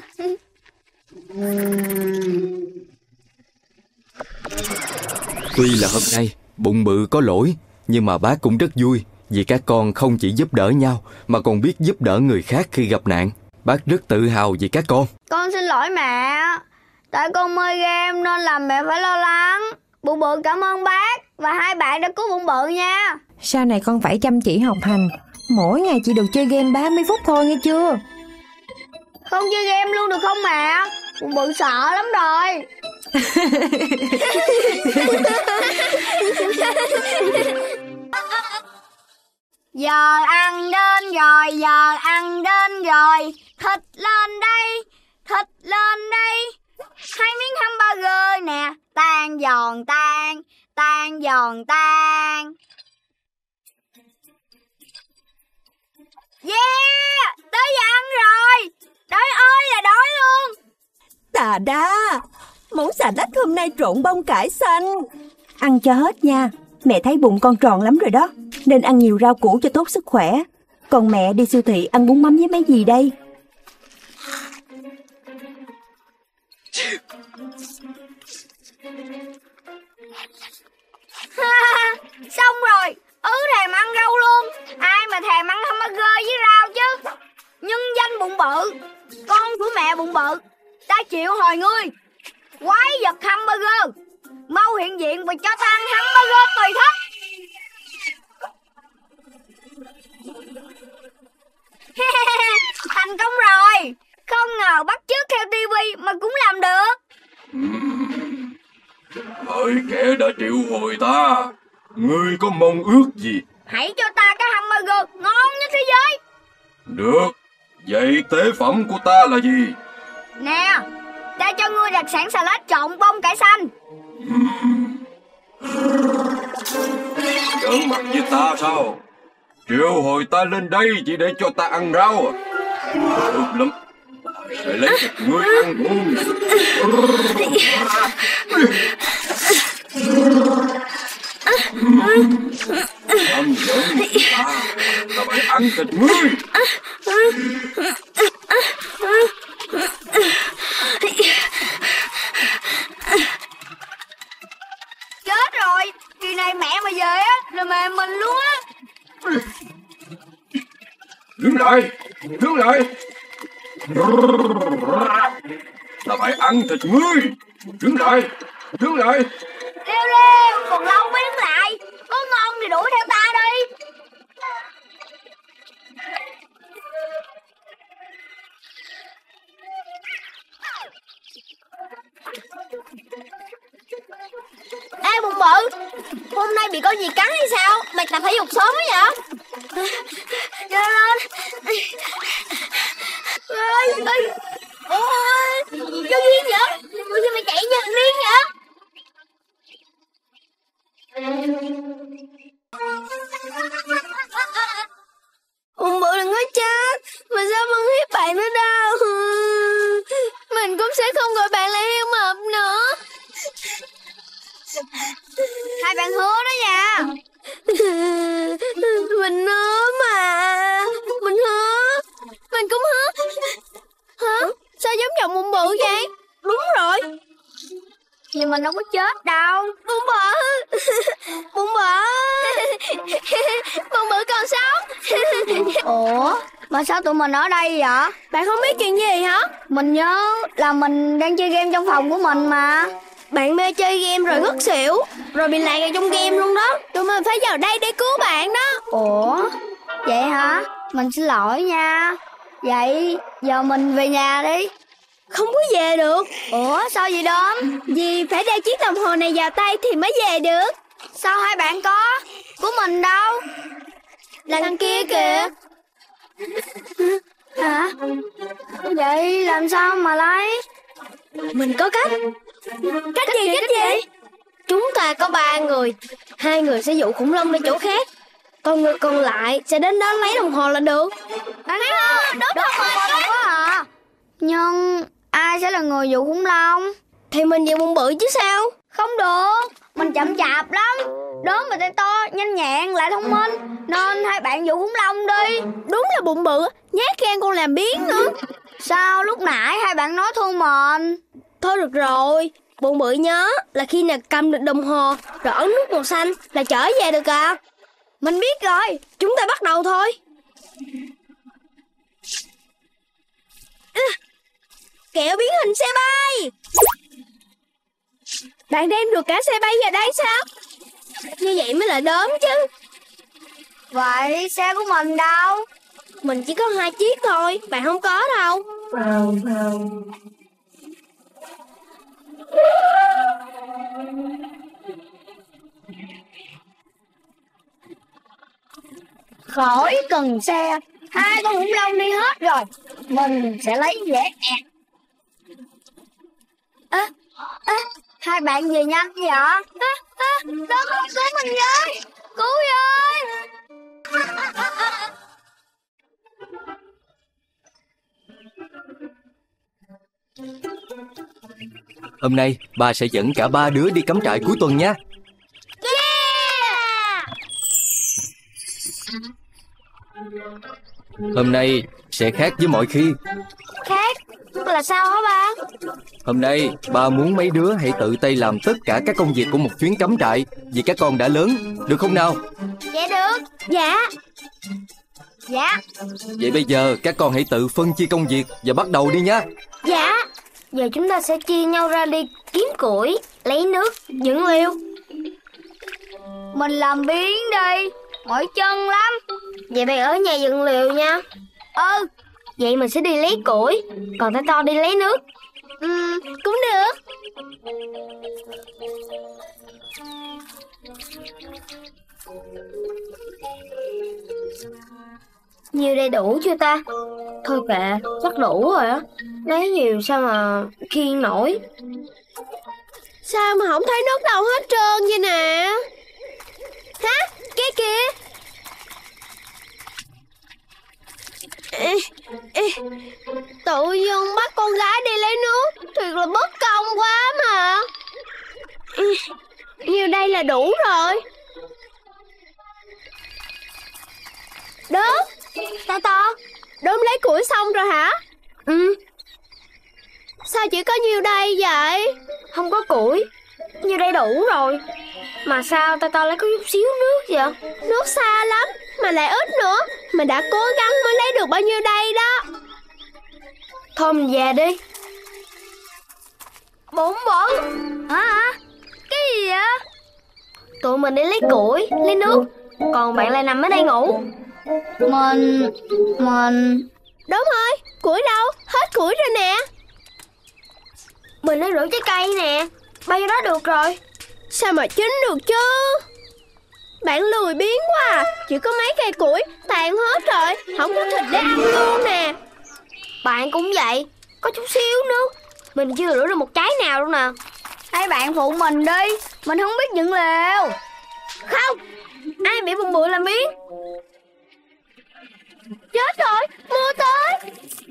Tuy là hôm nay Bụng Bự có lỗi, nhưng mà bác cũng rất vui vì các con không chỉ giúp đỡ nhau mà còn biết giúp đỡ người khác khi gặp nạn. Bác rất tự hào vì các con. Con xin lỗi mẹ. Tại con mê game nên làm mẹ phải lo lắng. Bụng Bự cảm ơn bác và hai bạn đã cứu Bụng Bự nha. Sau này con phải chăm chỉ học hành. Mỗi ngày chỉ được chơi game 30 phút thôi nghe chưa? Không chơi game luôn được không mẹ? Bụng Bự sợ lắm rồi. Giờ ăn đến rồi, giờ ăn đến rồi. Thịt lên đây, thịt lên đây. 2 miếng hamburger nè. Tan giòn tan, tan giòn tan. Yeah, tới giờ ăn rồi. Đói ơi là đói luôn. Tà đa, món xà lách hôm nay trộn bông cải xanh. Ăn cho hết nha. Mẹ thấy bụng con tròn lắm rồi đó. Nên ăn nhiều rau củ cho tốt sức khỏe. Còn mẹ đi siêu thị ăn bún mắm với mấy gì đây? Xong rồi, thèm ăn rau luôn. Ai mà thèm ăn hamburger với rau chứ. Nhân danh Bụng Bự, con của mẹ Bụng Bự, ta chịu hồi ngươi. Quái vật hamburger, mau hiện diện và cho ta ăn hamburger tùy thích. Thành công rồi. Không ngờ bắt chước theo tivi mà cũng làm được. Hỡi kẻ đã triệu hồi ta, ngươi có mong ước gì? Hãy cho ta cái hamburger ngon nhất thế giới. Được, vậy tế phẩm của ta là gì? Nè, ta cho ngươi đặc sản salad trộn bông cải xanh. Giỡn mặt với ta sao? Triệu hồi ta lên đây chỉ để cho ta ăn rau à? Được lắm, ta sẽ lấy thịt ngươi ăn luôn. Không giỡn với ta phải ăn thịt ngươi. Chết rồi, kỳ này mẹ mà về á là mẹ mình luôn á. Đứng lại, đứng lại. Ta phải ăn thịt ngươi. Đứng lại, đứng lại. Leo leo, còn lâu mới đứng lại. Có ngon thì đuổi theo ta đi. Ê Bụng Bự, hôm nay bị con gì cắn hay sao? Mày tập thể dục sớm quá vậy? Đưa lên. Ôi, ôi, cho Duyên vậy? Ủa sao mày chạy như thằng điên vậy? Bụng Bự đừng có chết. Mà sao không hiếp bạn nữa đâu. Mình cũng sẽ không gọi bạn là heo mập nữa. Hai bạn hứa đó nha. Mình hứa mà. Mình hứa. Mình cũng hứa. bự vậy? Đúng rồi. Nhưng mà nó có chết đâu. Bụng bự. Bụng bự. Bụng bự còn sống. Ủa, mà sao tụi mình ở đây vậy? Bạn không biết chuyện gì hả? Mình nhớ là mình đang chơi game trong phòng của mình mà. Bạn mê chơi game rồi ngất xỉu, rồi bị lạc ở trong game luôn đó. Tụi mình phải vào đây để cứu bạn đó. Ủa, vậy hả? Mình xin lỗi nha. Vậy giờ mình về nhà đi. Không có về được. Ủa, sao vậy Đom? Vì phải đeo chiếc đồng hồ này vào tay thì mới về được. Sao hai bạn có? Của mình đâu? Là thằng kia kìa. Hả? Vậy làm sao mà lấy? Mình có cách. Cách gì? Chúng ta có 3 người. 2 người sẽ dụ khủng long đi chỗ khác, còn người còn lại sẽ đến đó lấy đồng hồ là được. Đúng rồi hả? Nhưng ai sẽ là người dụ khủng long? Thì mình về bụng bự chứ sao. Không được, mình chậm chạp lắm. Đốm và tay to, nhanh nhẹn lại thông minh, nên hai bạn dụ khủng long đi. Đúng là bụng bự, nhát gan con làm biếng nữa. Sao lúc nãy hai bạn nói thương mình? Thôi được rồi, bụng bự nhớ là khi nào cầm được đồng hồ rồi ấn nút màu xanh là trở về được à. Mình biết rồi, chúng ta bắt đầu thôi. Kẹo biến hình xe bay. Bạn đem được cả xe bay vào đây sao? Như vậy mới là đốm chứ. Vậy xe của mình đâu? Mình chỉ có 2 chiếc thôi, bạn không có đâu. Khỏi cần xe, hai con khủng long đi hết rồi. Mình sẽ lấy dễ ẹt. Hai bạn về nhanh vậy? Đó con cứu mình với. Cứu với. Hôm nay bà sẽ dẫn cả 3 đứa đi cắm trại cuối tuần nha. Hôm nay sẽ khác với mọi khi. Khác là sao hả ba? Hôm nay ba muốn mấy đứa hãy tự tay làm tất cả các công việc của một chuyến cắm trại, vì các con đã lớn, được không nào? Dạ được. Dạ. Vậy bây giờ các con hãy tự phân chia công việc và bắt đầu đi nha. Dạ. Giờ chúng ta sẽ chia nhau ra đi kiếm củi, lấy nước, dựng lều. Mình làm biếng đi, mỏi chân lắm. Vậy bạn ở nhà dựng lều nha. Vậy mình sẽ đi lấy củi, còn tay to đi lấy nước. Cũng được. Nhiều đây đủ chưa ta? Thôi kệ, chắc đủ rồi á. Lấy nhiều sao mà khiêng nổi. Sao mà không thấy nước đâu hết trơn vậy nè? Hả? Cái kia. Tự dưng bắt con gái đi lấy nước, thiệt là bất công quá mà. Nhiều đây là đủ rồi. Đốm, to to, Đốm lấy củi xong rồi hả? Sao chỉ có nhiêu đây vậy? Không có củi, nhiêu đây đủ rồi. Mà sao to to lấy có chút xíu nước vậy? Nước xa lắm, mà lại ít nữa. Mình đã cố gắng mới lấy được bao nhiêu đây đó. Thôi mình về đi. Bụng bự. Hả? Cái gì vậy? Tụi mình đi lấy củi, lấy nước, còn bạn lại nằm ở đây ngủ. Mình... Đúng rồi, củi đâu? Hết củi rồi nè. Mình lấy rượu trái cây nè, bay vô đó được rồi. Sao mà chín được chứ? Bạn lười biếng quá à. Chỉ có mấy cây củi, tàn hết rồi, không có thịt để ăn luôn nè. Bạn cũng vậy, có chút xíu nước. Mình chưa rửa được một trái nào luôn nè. Hai bạn phụ mình đi, mình không biết dựng lều. Không, ai bị bụng bự làm biếng. Chết rồi, mưa tới.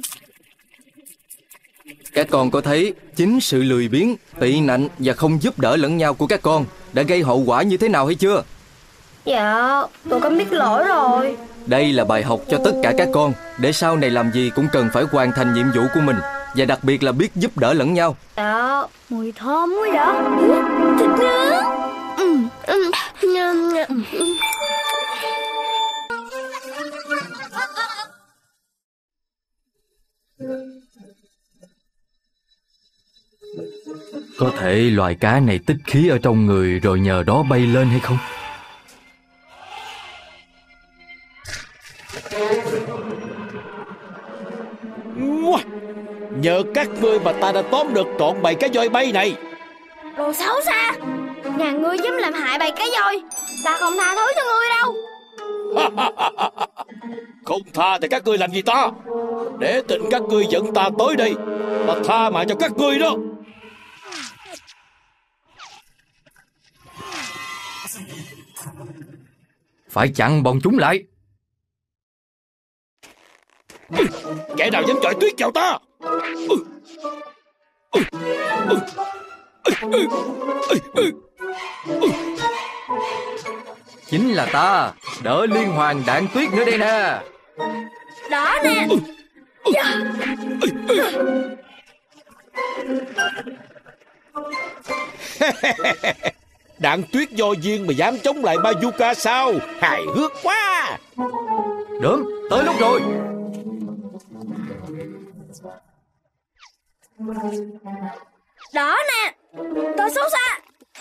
Các con có thấy chính sự lười biếng, tị nạnh và không giúp đỡ lẫn nhau của các con đã gây hậu quả như thế nào hay chưa? Dạ, tụi con biết lỗi rồi. Đây là bài học cho tất cả các con, để sau này làm gì cũng cần phải hoàn thành nhiệm vụ của mình. và đặc biệt là biết giúp đỡ lẫn nhau. Đó, mùi thơm quá đó. Thịt nướng. Có thể loài cá này tích khí ở trong người rồi nhờ đó bay lên hay không? Nhờ các ngươi mà ta đã tóm được trọn bầy cá voi bay này. Đồ xấu xa, nhà ngươi dám làm hại bầy cá voi, ta không tha thứ cho ngươi đâu. Không tha thì các ngươi làm gì ta? Để tình các ngươi dẫn ta tới đây, ta tha mạng cho các ngươi đó. Phải chặn bọn chúng lại. Kẻ nào dám chọi tuyết vào ta? Chính là ta, đỡ liên hoàng đạn tuyết nữa đây nè. Đó nè. Đạn tuyết do duyên mà dám chống lại bazooka sao? Hài hước quá. Đớm, tới lúc rồi. Đó nè, tôi xấu xa.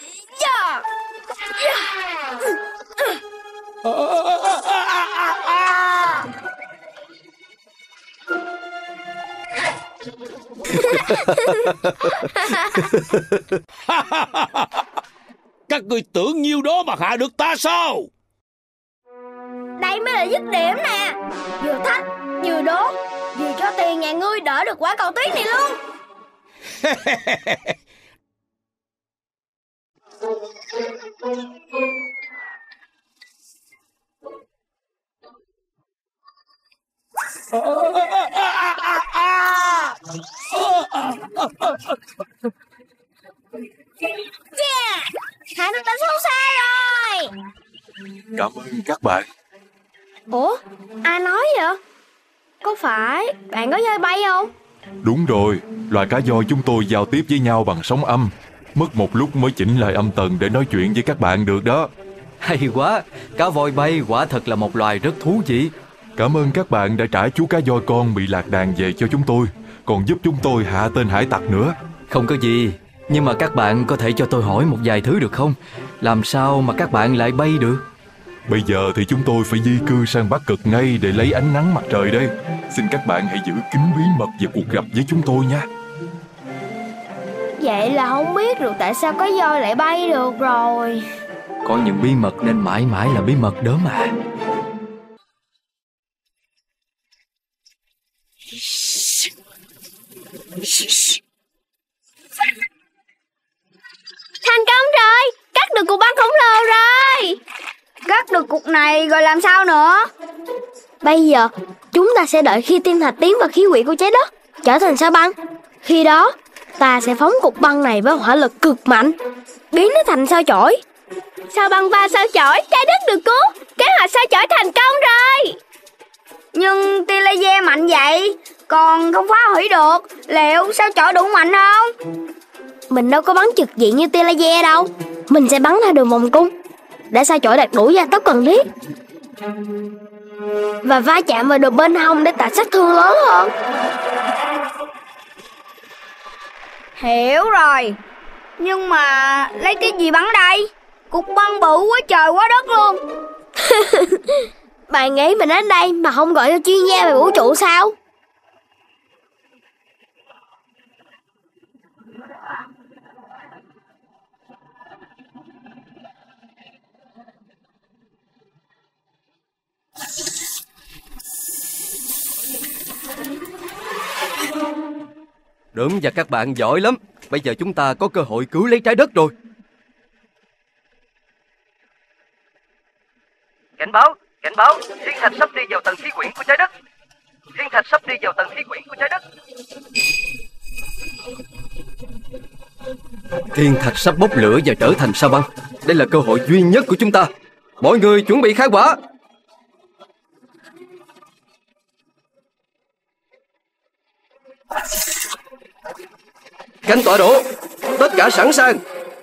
Các ngươi tưởng nhiêu đó mà hạ được ta sao? Đây mới là dứt điểm nè. Vừa thách, vừa đố, vừa cho tiền nhà ngươi đỡ được quả cầu tuyết này luôn. Hạ được tên xấu xa rồi. Cảm ơn các bạn. Ủa, ai nói vậy? Có phải bạn có voi bay không? Đúng rồi, loài cá voi chúng tôi giao tiếp với nhau bằng sóng âm. Mất một lúc mới chỉnh lại âm tần để nói chuyện với các bạn được đó. Hay quá, cá voi bay quả thật là một loài rất thú vị. Cảm ơn các bạn đã trả chú cá voi con bị lạc đàn về cho chúng tôi, còn giúp chúng tôi hạ tên hải tặc nữa. Không có gì, nhưng mà các bạn có thể cho tôi hỏi một vài thứ được không? Làm sao mà các bạn lại bay được? Bây giờ thì chúng tôi phải di cư sang Bắc Cực ngay để lấy ánh nắng mặt trời đây. Xin các bạn hãy giữ kín bí mật về cuộc gặp với chúng tôi nha. Vậy là không biết được tại sao có voi lại bay được rồi. Có những bí mật nên mãi mãi là bí mật đó mà. Thành công rồi, cắt được cục băng khổng lồ rồi. Cắt được cục này rồi làm sao nữa? Bây giờ chúng ta sẽ đợi khi thiên thạch tiến vào khí quyển của trái đất, trở thành sao băng. Khi đó ta sẽ phóng cục băng này với hỏa lực cực mạnh, biến nó thành sao chổi. Sao băng và sao chổi, trái đất được cứu. Kế hoạch sao chổi thành công rồi. Nhưng tia laser mạnh vậy, còn không phá hủy được, liệu sao chổi đủ mạnh không? Mình đâu có bắn trực diện như tia laser đâu. Mình sẽ bắn ra đường vòng cung để sao chổi đạt đủ gia tốc cần thiết và va chạm vào đường bên hông để tạo sát thương lớn hơn. Hiểu rồi. Nhưng mà lấy cái gì bắn đây? Cục băng bự quá trời quá đất luôn. Bạn nghĩ mình đến đây mà không gọi cho chuyên gia về vũ trụ sao? Đớm và các bạn giỏi lắm. Bây giờ chúng ta có cơ hội cứu lấy trái đất rồi. Cảnh báo, thiên thạch sắp đi vào tầng khí quyển của trái đất. Thiên thạch sắp đi vào tầng khí quyển của trái đất. Thiên thạch sắp bốc lửa và trở thành sao băng. Đây là cơ hội duy nhất của chúng ta. Mọi người chuẩn bị khai hỏa. Canh tọa độ, tất cả sẵn sàng.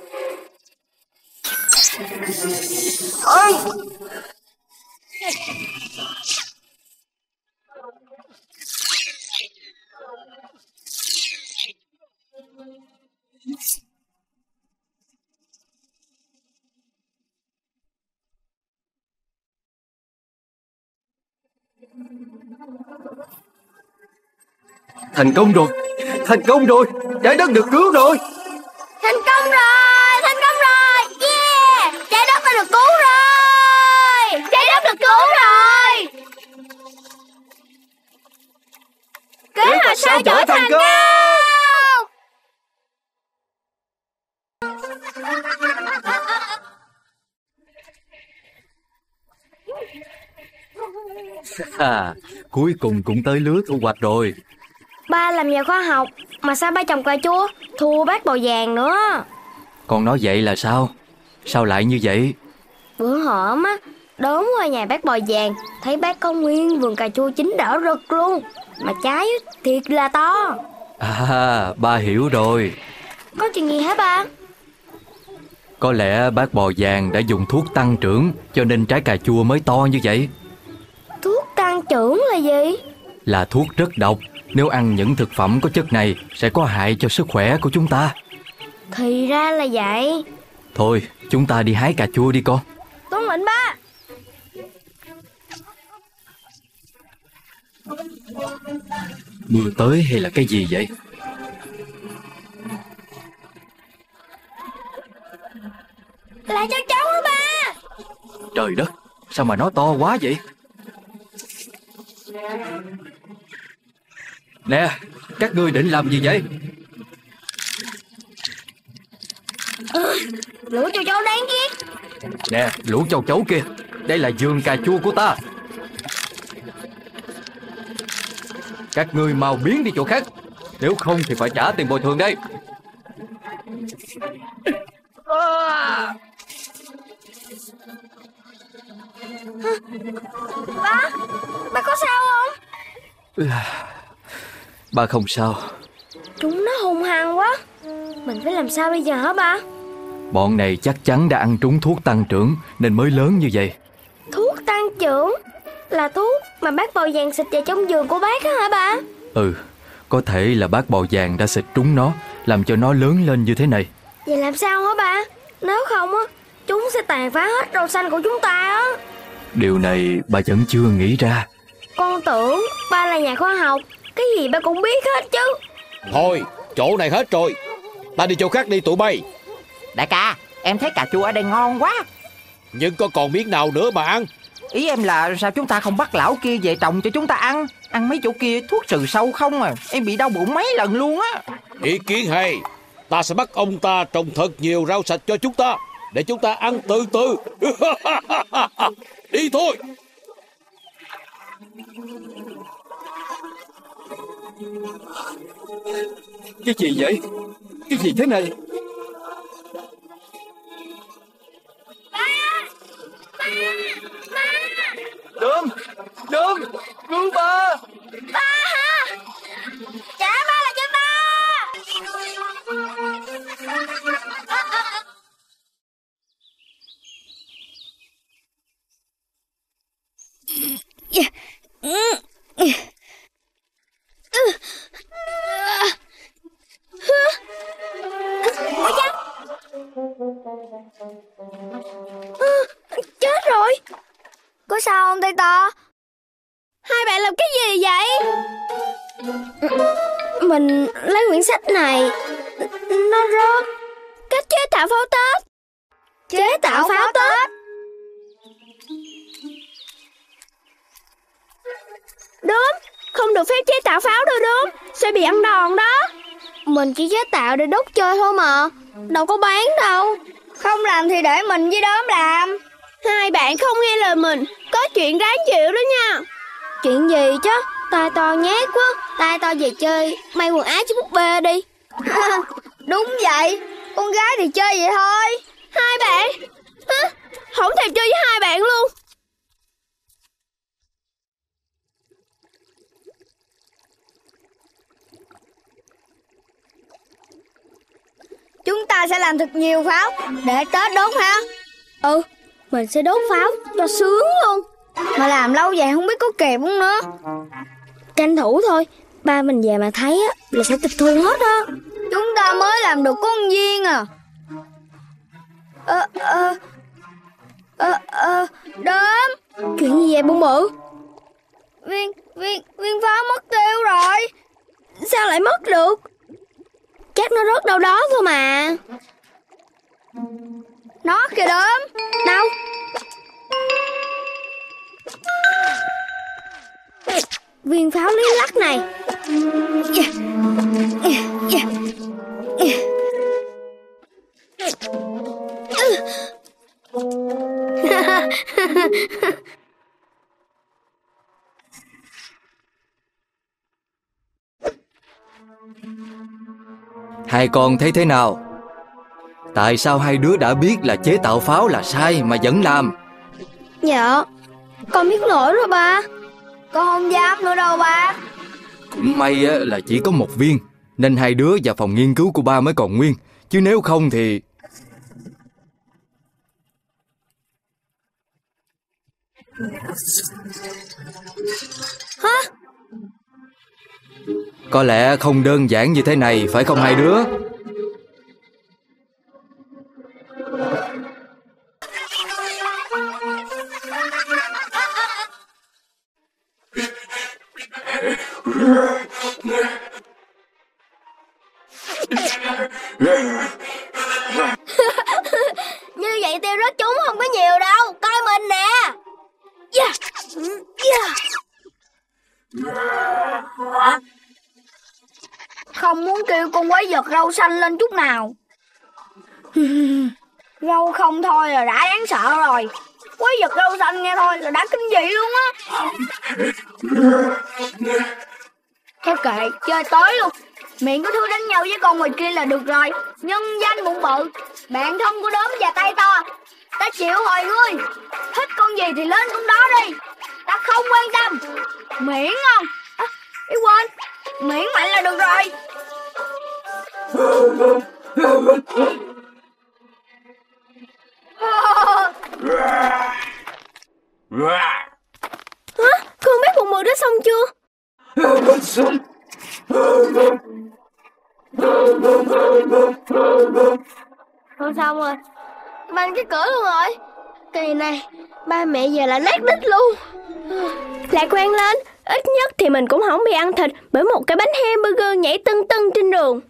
Thành công rồi, thành công rồi, trái đất được cứu rồi. Thành công rồi, thành công rồi. Yeah, trái đất đã được cứu rồi. Trái đất được cứu rồi. Kế hoạch sao chổi thành công. Cuối cùng cũng tới lứa thu hoạch rồi. Ba làm nhà khoa học mà sao ba trồng cà chua thua bác bò vàng nữa. Con nói vậy là sao? Sao lại như vậy? Bữa hổm á, đốm qua nhà bác bò vàng, thấy bác có nguyên vườn cà chua chín đỏ rực luôn, mà trái thiệt là to. À, ba hiểu rồi. Có chuyện gì hả ba? Có lẽ bác bò vàng đã dùng thuốc tăng trưởng, cho nên trái cà chua mới to như vậy. Thuốc tăng trưởng là gì? Là thuốc rất độc. Nếu ăn những thực phẩm có chất này sẽ có hại cho sức khỏe của chúng ta. Thì ra là vậy. Thôi, chúng ta đi hái cà chua đi con. Tuân lệnh ba. Mưa tới hay là cái gì vậy? Là cho cháu hả ba? Trời đất, sao mà nó to quá vậy? Nè, các ngươi định làm gì vậy? Lũ châu chấu đáng ghét. Nè, lũ châu chấu kia, đây là vườn cà chua của ta. Các ngươi mau biến đi chỗ khác, nếu không thì phải trả tiền bồi thường đây. Ba có sao không? Ba không sao. Chúng nó hung hăng quá. Mình phải làm sao bây giờ hả ba? Bọn này chắc chắn đã ăn trúng thuốc tăng trưởng nên mới lớn như vậy. Thuốc tăng trưởng? Là thuốc mà bác bò vàng xịt vào trong giường của bác á hả ba? Ừ, có thể là bác bò vàng đã xịt trúng nó, làm cho nó lớn lên như thế này. Vậy làm sao hả ba? Nếu không á, chúng sẽ tàn phá hết rau xanh của chúng ta á. Điều này ba vẫn chưa nghĩ ra. Con tưởng ba là nhà khoa học, cái gì ba cũng biết hết chứ. Thôi, chỗ này hết rồi, ta đi chỗ khác đi tụi bay. Đại ca, em thấy cà chua ở đây ngon quá. Nhưng có còn miếng nào nữa mà ăn? Ý em là sao chúng ta không bắt lão kia về trồng cho chúng ta ăn? Ăn mấy chỗ kia thuốc trừ sâu không à. Em bị đau bụng mấy lần luôn á. Ý kiến hay. Ta sẽ bắt ông ta trồng thật nhiều rau sạch cho chúng ta, để chúng ta ăn từ từ. Đi thôi. Cái gì vậy? Cái gì thế này? Đơm, Đơm, cứu ba. Ba hả? Trả ba là cho ba. Ôi cha. Chết rồi. Có sao không tay to? Hai bạn làm cái gì vậy? Mình lấy quyển sách này. Nó rớt. Cách chế tạo pháo Tết. Chế tạo pháo Tết. Đúng, không được phép chế tạo pháo đâu đúng. Sẽ bị ăn đòn đó. Mình chỉ chế tạo để đốt chơi thôi mà. Đâu có bán đâu. Không làm thì để mình với Đốm làm. Hai bạn không nghe lời mình, có chuyện ráng chịu đó nha. Chuyện gì chứ? Tai to nhát quá. Tai to về chơi may quần áo cho búp bê đi. Đúng vậy. Con gái thì chơi vậy thôi. Hai bạn không thèm chơi với hai bạn luôn. sẽ làm thật nhiều pháo để Tết đốt ha. Ừ, mình sẽ đốt pháo cho sướng luôn. Mà làm lâu vậy không biết có kịp không nữa. Tranh thủ thôi, ba mình về mà thấy á là sẽ tịch thu hết á. Chúng ta mới làm được có một viên à. Đốm. Chuyện gì vậy Bụng Bự? Viên pháo mất tiêu rồi. Sao lại mất được? Chắc nó rớt đâu đó thôi mà. Nó kìa Đốm. Đâu? Viên pháo lý lắc này. Hai con thấy thế nào? Tại sao hai đứa đã biết là chế tạo pháo là sai mà vẫn làm? Dạ, con biết lỗi rồi ba. Con không dám nữa đâu ba. Cũng may là chỉ có một viên, nên hai đứa vào phòng nghiên cứu của ba mới còn nguyên. Chứ nếu không thì... Hả? Có lẽ không đơn giản như thế này, phải không hai đứa? Như vậy tiêu rớt chúng không có nhiều đâu. Coi mình nè. Không muốn kêu con quái vật râu xanh lên chút nào. Râu không thôi là đã đáng sợ rồi. Quái vật râu xanh nghe thôi là đã kinh dị luôn á. Thôi kệ, chơi tối luôn. Miệng có thứ đánh nhau với con ngoài kia là được rồi. Nhân danh Bụng Bự, bạn thân của Đốm và Tay To, ta chịu hồi ngươi. Thích con gì thì lên con đó đi, ta không quan tâm. Miễn không quên, miễn mạnh là được rồi. Hả? Con biết Bụng Bự đã xong chưa? Thôi xong rồi, băng cái cửa luôn rồi. Kỳ này, ba mẹ về là nát đít luôn. Lạc quan lên, ít nhất thì mình cũng không bị ăn thịt bởi một cái bánh hamburger nhảy tưng tưng trên đường.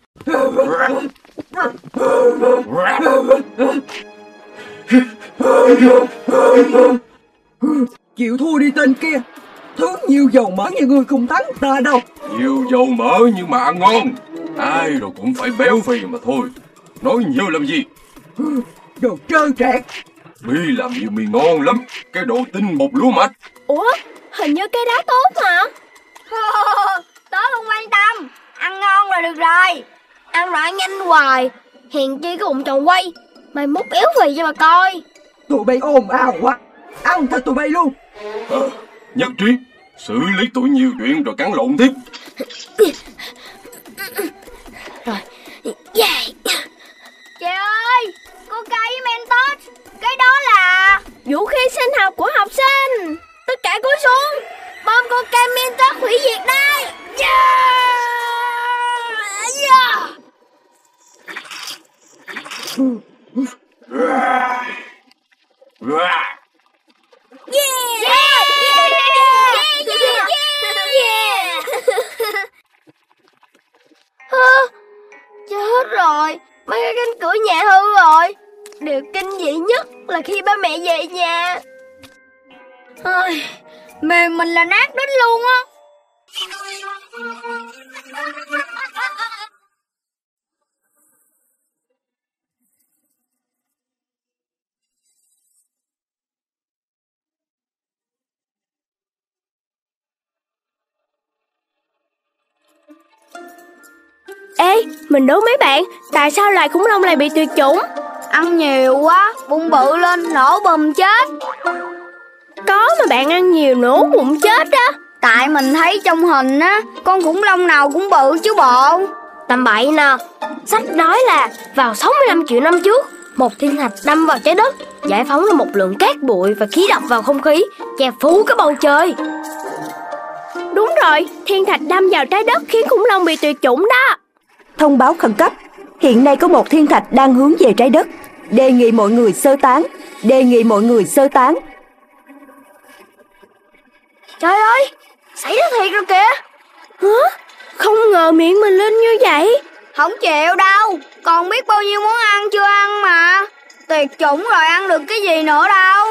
Chịu thua đi tên kia. Thứ nhiều dầu mỡ như ngươi không thắng ta đâu. Nhiều dầu mỡ nhưng mà ăn ngon. Ai rồi cũng phải béo phì mà thôi. Nói nhiều làm gì? Đồ trơ trẽn. Mì làm nhiều mì ngon lắm. Cái đồ tinh bột lúa mạch. Ủa, hình như cái đá tốt mà. Tớ không quan tâm. Ăn ngon là được rồi. Ăn loại nhanh hoài. Hèn chi cái bụng tròn quay. Mày múc éo phì cho mà coi. Tụi bay ồn ào quá. Ăn thịt tụi bay luôn. Nhất trí. Xử lý tụi nhiều chuyện rồi cắn lộn tiếp. Rồi. Yeah. Trời ơi, Coca với Mentos. Cái đó là vũ khí sinh học của học sinh. Tất cả cúi xuống. Bom Coca Mentos hủy diệt đây. Chết rồi, mấy cái cánh cửa nhà hư rồi. Điều kinh dị nhất là khi ba mẹ về nhà. Mềm mình là nát đít luôn á. Ê, mình đố mấy bạn, tại sao loài khủng long lại bị tuyệt chủng? Ăn nhiều quá, bụng bự lên nổ bùm chết. Có mà bạn ăn nhiều nổ bụng chết đó. Tại mình thấy trong hình á, con khủng long nào cũng bự chứ bộ. Tầm bậy nè. Sách nói là vào 65 triệu năm trước, một thiên thạch đâm vào trái đất, giải phóng ra một lượng cát bụi và khí độc vào không khí, che phủ cái bầu trời. Đúng rồi, thiên thạch đâm vào trái đất khiến khủng long bị tuyệt chủng đó. Thông báo khẩn cấp. Hiện nay có một thiên thạch đang hướng về trái đất. Đề nghị mọi người sơ tán. Đề nghị mọi người sơ tán. Trời ơi, xảy ra thiệt rồi kìa. Hả? Không ngờ miệng mình lên như vậy. Không chịu đâu, còn biết bao nhiêu món ăn chưa ăn mà. Tuyệt chủng rồi ăn được cái gì nữa đâu.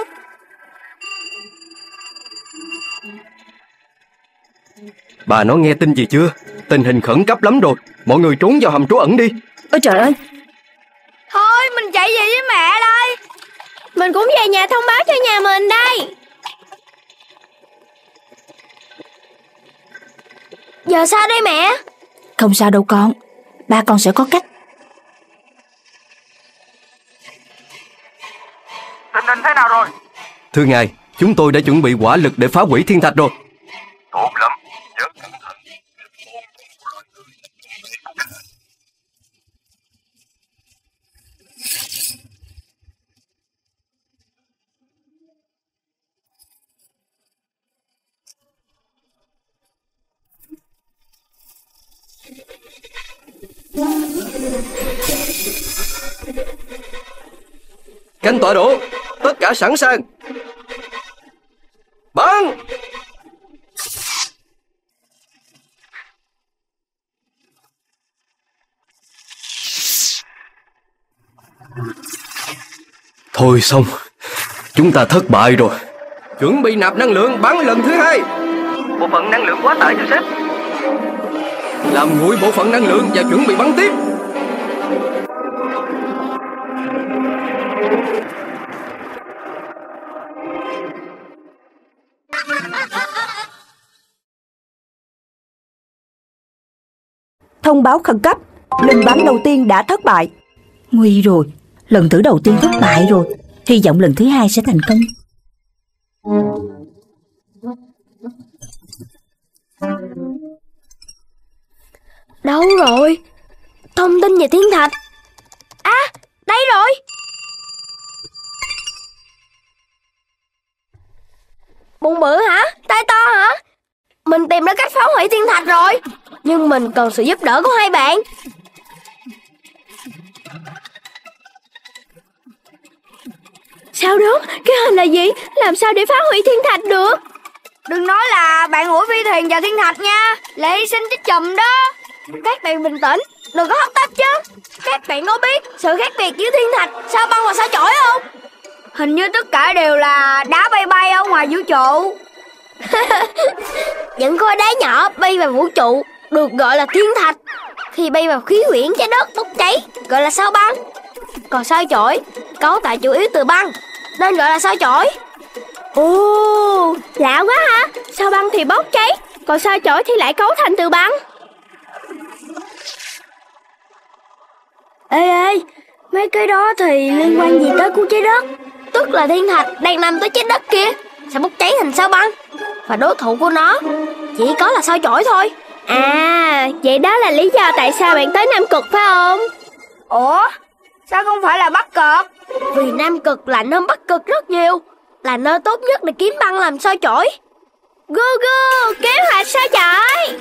Bà nói nghe tin gì chưa? Tình hình khẩn cấp lắm rồi. Mọi người trốn vào hầm trú ẩn đi. Ôi trời ơi. Thôi mình chạy về với mẹ đây. Mình cũng về nhà thông báo cho nhà mình đây. Giờ sao đây mẹ? Không sao đâu con. Ba con sẽ có cách. Tình hình thế nào rồi? Thưa ngài, chúng tôi đã chuẩn bị hỏa lực để phá hủy thiên thạch rồi. Tốt lắm. Nhớ cẩn thận. Cánh tọa độ, tất cả sẵn sàng. Bắn! Thôi xong, chúng ta thất bại rồi. Chuẩn bị nạp năng lượng bắn lần thứ hai. Bộ phận năng lượng quá tải cho sếp. Làm nguội bộ phận năng lượng và chuẩn bị bắn tiếp. Thông báo khẩn cấp. Lần bắn đầu tiên đã thất bại. Nguy rồi. Lần thử đầu tiên thất bại rồi. Hy vọng lần thứ hai sẽ thành công. Đâu rồi? Thông tin về thiên thạch. À, đây rồi. Bụng bự hả? Tai to hả? Mình tìm ra cách phá hủy thiên thạch rồi. Nhưng mình cần sự giúp đỡ của hai bạn. Sao đó? Cái hình là gì? Làm sao để phá hủy thiên thạch được? Đừng nói là bạn ủi phi thuyền vào thiên thạch nha. Là hy sinh chết chùm đó. Các bạn bình tĩnh, đừng có hấp tấp chứ. Các bạn có biết sự khác biệt giữa thiên thạch, sao băng và sao chổi không? Hình như tất cả đều là đá bay bay ở ngoài vũ trụ. Những khối đá nhỏ bay vào vũ trụ được gọi là thiên thạch. Khi bay vào khí quyển trái đất bốc cháy gọi là sao băng. Còn sao chổi cấu tạo chủ yếu từ băng nên gọi là sao chổi. Ồ, lạ quá ha. Sao băng thì bốc cháy, còn sao chổi thì lại cấu thành từ băng. Ê, mấy cái đó thì liên quan gì tới của trái đất? Tức là thiên thạch đang nằm tới trái đất kia sẽ bốc cháy thành sao băng, và đối thủ của nó chỉ có là sao chổi thôi. À, vậy đó là lý do tại sao bạn tới Nam Cực phải không? Ủa, sao không phải là Bắc Cực? Vì Nam Cực lạnh hơn Bắc Cực rất nhiều, là nơi tốt nhất để kiếm băng làm sao chổi. Go go, kế hoạch sao chổi.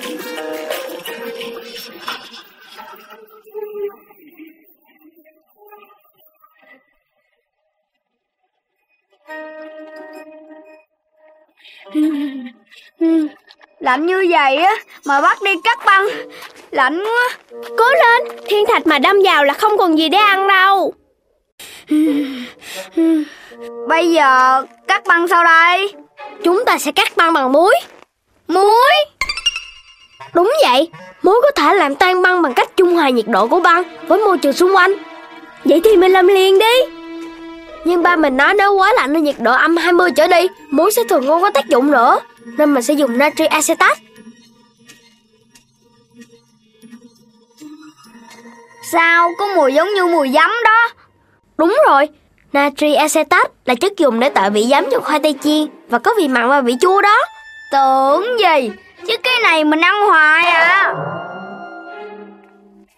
Lạnh như vậy á mà bắt đi cắt băng, lạnh quá. Cố lên, thiên thạch mà đâm vào là không còn gì để ăn đâu. Bây giờ cắt băng sao đây? Chúng ta sẽ cắt băng bằng muối. Muối? Đúng vậy, muối có thể làm tan băng bằng cách trung hòa nhiệt độ của băng với môi trường xung quanh. Vậy thì mình làm liền đi. Nhưng ba mình nói nếu quá lạnh ở nhiệt độ âm 20 trở đi, muối sẽ thường không có tác dụng nữa, nên mình sẽ dùng natri acetate. Sao có mùi giống như mùi giấm đó? Đúng rồi, natri acetate là chất dùng để tạo vị giấm cho khoai tây chiên và có vị mặn và vị chua đó. Tưởng gì, chứ cái này mình ăn hoài à.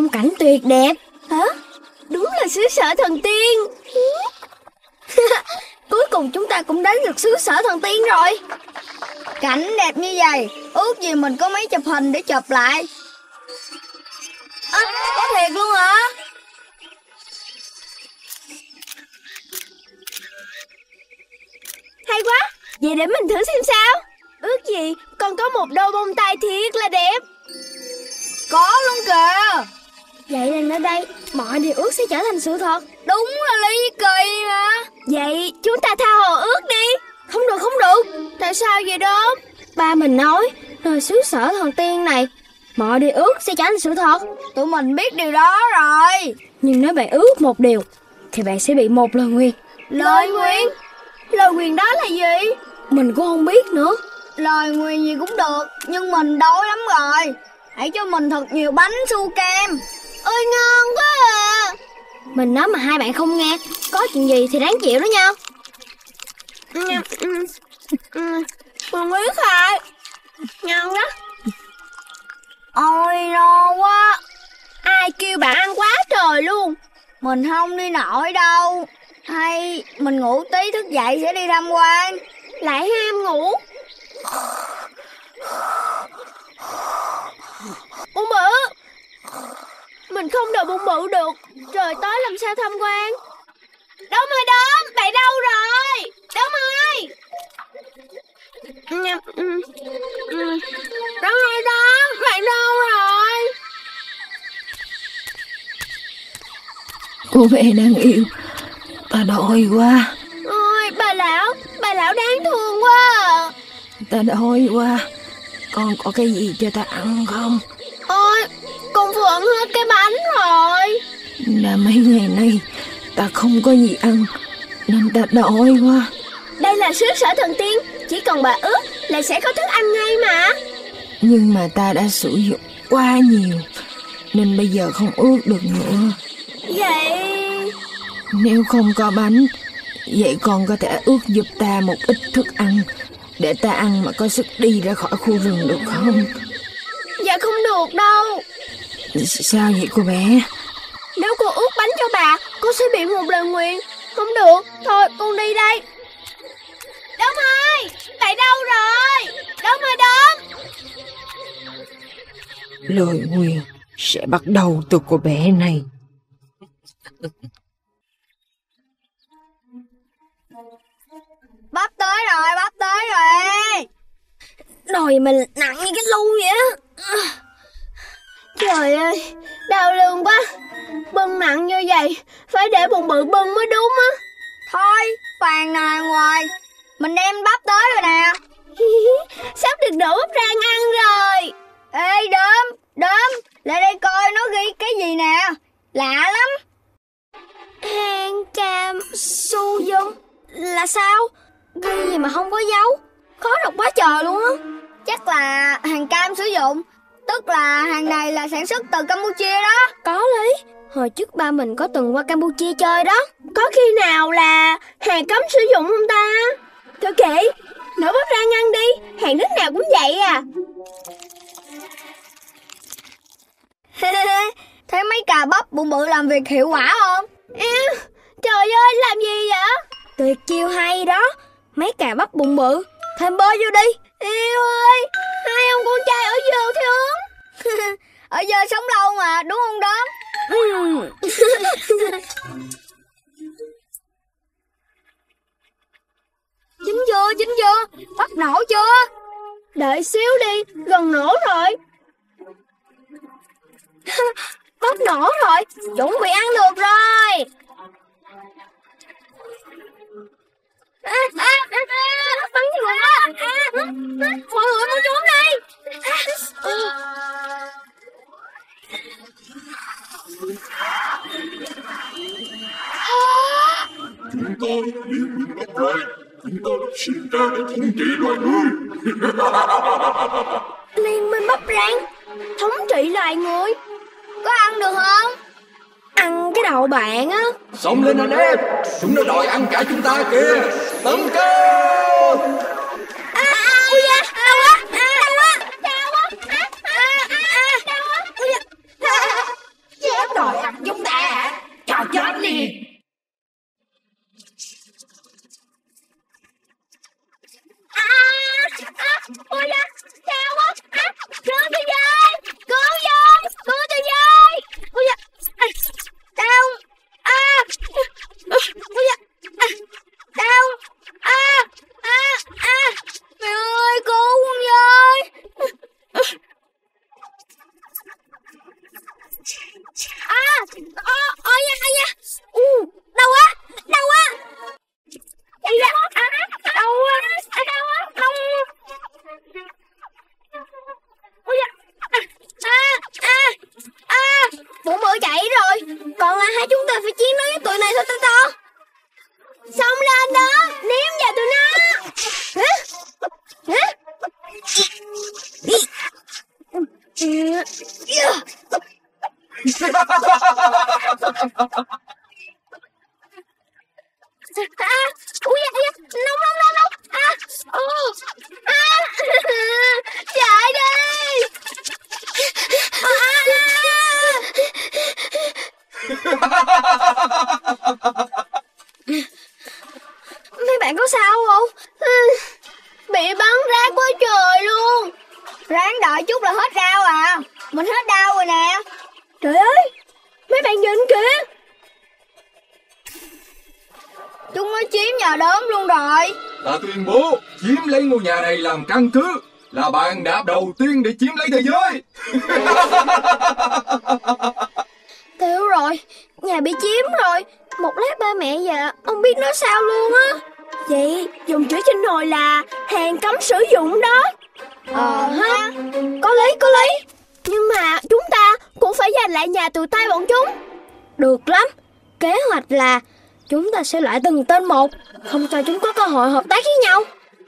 phong cảnh tuyệt đẹp. Hả? Đúng là xứ sở thần tiên. Cuối cùng chúng ta cũng đến được xứ sở thần tiên rồi. Cảnh đẹp như vậy, ước gì mình có mấy chụp hình để chụp lại. Có thiệt luôn hả? Hay quá, vậy để mình thử xem sao. Ước gì còn có một đôi bông tai thiệt là đẹp. Có luôn kìa. Vậy nên ở đây mọi điều ước sẽ trở thành sự thật. Đúng là ly kỳ mà. Vậy chúng ta tha hồ ước đi. Không được, không được. Tại sao vậy đó? Ba mình nói nơi xứ sở thần tiên này mọi điều ước sẽ trở thành sự thật. Tụi mình biết điều đó rồi. Nhưng nếu bạn ước một điều thì bạn sẽ bị một lời nguyền. Lời nguyền? Lời nguyền đó là gì? Mình cũng không biết nữa. Lời nguyền gì cũng được, nhưng mình đói lắm rồi. Hãy cho mình thật nhiều bánh su kem. Ôi ngon quá à. Mình nói mà hai bạn không nghe, có chuyện gì thì đáng chịu đó nha. Con biết rồi. Ngon đó. Ôi no quá. Ai kêu bạn ăn quá trời luôn. Mình không đi nổi đâu. Hay mình ngủ tí thức dậy sẽ đi tham quan. Lại ham ngủ. Bụng bự. Mình không đợi bụng bự được. Trời tối làm sao tham quan. Đốm ơi Đốm, bạn đâu rồi? Đốm ơi. Đốm ơi Đốm, bạn đâu rồi? Cô bé đáng yêu, ta đói quá. Ôi bà lão đáng thương quá à. Ta đói quá. Con có cái gì cho ta ăn không? Ôi, con vừa ăn hết cái bánh rồi. Đã mấy ngày nay ta không có gì ăn nên ta đói quá. Đây là xứ sở thần tiên, chỉ cần bà ước là sẽ có thức ăn ngay mà. Nhưng mà ta đã sử dụng quá nhiều nên bây giờ không ước được nữa. Vậy nếu không có bánh, vậy con có thể ước giúp ta một ít thức ăn để ta ăn mà có sức đi ra khỏi khu rừng được không? Dạ không được đâu. Sao vậy cô bé? Nếu cô ước bánh cho bà, cô sẽ bị một lời nguyền. Không được, thôi con đi đây. Đốm ơi, bạn đâu rồi? Đốm ơi Đốm. Lời nguyền sẽ bắt đầu từ cô bé này. Bắp tới rồi. Nồi mình nặng như cái lu vậy á. Trời ơi, đau lưng quá. Bưng nặng như vậy phải để bụng bự bưng mới đúng á. Thôi, phàn nàn hoài. Mình đem bắp tới rồi nè. Sắp được đổ bắp rang ăn rồi. Ê Đốm, lại đây coi nó ghi cái gì nè. Lạ lắm. Hàng cam su dung là sao? Ghi gì mà không có dấu. Khó đọc quá trời luôn á. Chắc là hàng cam sử dụng. Tức là hàng này là sản xuất từ Campuchia đó. Có lý. Hồi trước ba mình có từng qua Campuchia chơi đó. Có khi nào là hàng cấm sử dụng không ta? Thôi kệ, nổ bắp rang ăn đi. Hàng nước nào cũng vậy à. Thấy mấy cà bắp bụng bự làm việc hiệu quả không? Trời ơi, làm gì vậy? Tuyệt chiêu hay đó. Mấy cà bắp bụng bự, thêm bơ vô đi. Yêu ơi, hai ông con trai ở dơ thì uống. Ở dơ sống lâu mà, đúng không Đốm? Chín chưa? Bắp nổ chưa? Đợi xíu đi, gần nổ rồi. Bắp nổ rồi, chuẩn bị ăn được rồi. Bắn gì vậy đó? Mọi người mau trốn đi. Chúng tôi đi bắt rồi. Chúng tôi sinh ra để thống trị loài người. Liên minh bắp rang thống trị loài người. Có ăn được không? Ăn cái đầu bạn á. Xông lên anh em, chúng nó đòi ăn cả chúng ta kìa. Tấn công! Ui da, đau quá, đau quá, đau quá, đau quá. Ôi da, sao quá? Cứu tôi với! Cứu với! Cứu tôi với! Ôi da, đau! Ôi da, đau! Mẹ ơi, cứu con với! Ôi da, đau quá, đau quá! Ây da, đau quá, đau quá, đau. Ôi da, bụng bự chạy rồi, còn là hai chúng ta phải chiến đấu với tụi này thôi to. Xông lên đó, ném vào tụi nó. Hả? Ui da, nóng. Chạy đi. Mấy bạn có sao không? Bị bắn rát quá trời luôn. Ráng đợi chút là hết rau à. Mình hết đau rồi nè. Trời ơi, mấy bạn nhìn kìa. Chúng nó chiếm nhà đốm luôn rồi. Ta tuyên bố chiếm lấy ngôi nhà này làm căn cứ là bàn đạp đầu tiên để chiếm lấy thế giới. Thiếu rồi, nhà bị chiếm rồi. Một lát ba mẹ già không biết nói sao luôn á. Vậy dùng chữ trên nồi là hàng cấm sử dụng đó. Ha, có lý. Nhưng mà chúng ta cũng phải giành lại nhà từ tay bọn chúng. Được lắm. Kế hoạch là chúng ta sẽ loại từng tên một, không cho chúng có cơ hội hợp tác với nhau.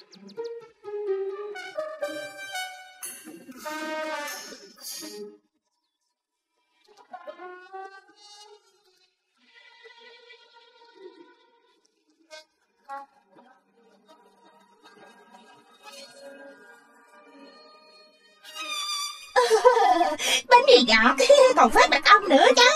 Bánh mì ngọt còn phát mật ong nữa chứ.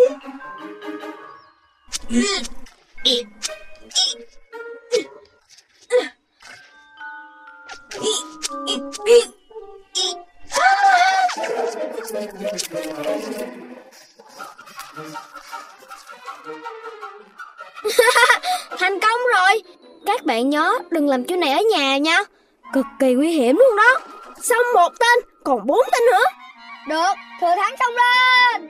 Thành công rồi. Các bạn nhớ đừng làm chuyện này ở nhà nha. Cực kỳ nguy hiểm luôn đó. Xong một tên, còn 4 tên nữa. Được, thừa thắng xông lên.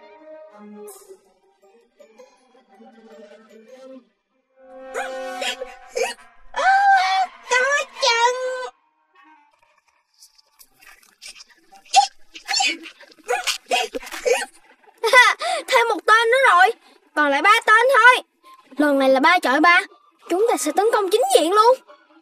Có chân. Thêm một tên nữa rồi. Còn lại 3 tên thôi. Lần này là 3 chọi 3. Chúng ta sẽ tấn công chính diện luôn.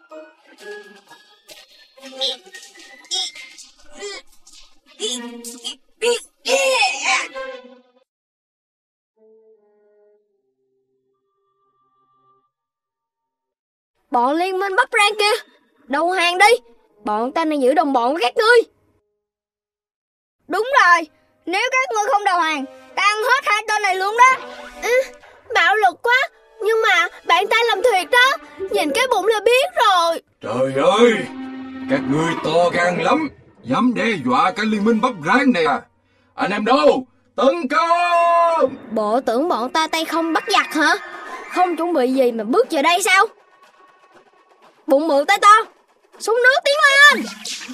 Bọn liên minh Bắc Rang kia, đầu hàng đi. Bọn ta đang giữ đồng bọn với các ngươi. Đúng rồi, nếu các ngươi không đầu hàng, ta ăn hết 2 tên này luôn đó. Bạo lực quá. Nhưng mà bạn ta làm thiệt đó. Nhìn cái bụng là biết rồi. Trời ơi, các ngươi to gan lắm, dám đe dọa cả liên minh Bắp Rang này à. Anh em đâu, tấn công. Bộ tưởng bọn ta tay không bắt giặc hả? Không chuẩn bị gì mà bước vào đây sao? Bụng bự tay to, xuống nước tiến lên.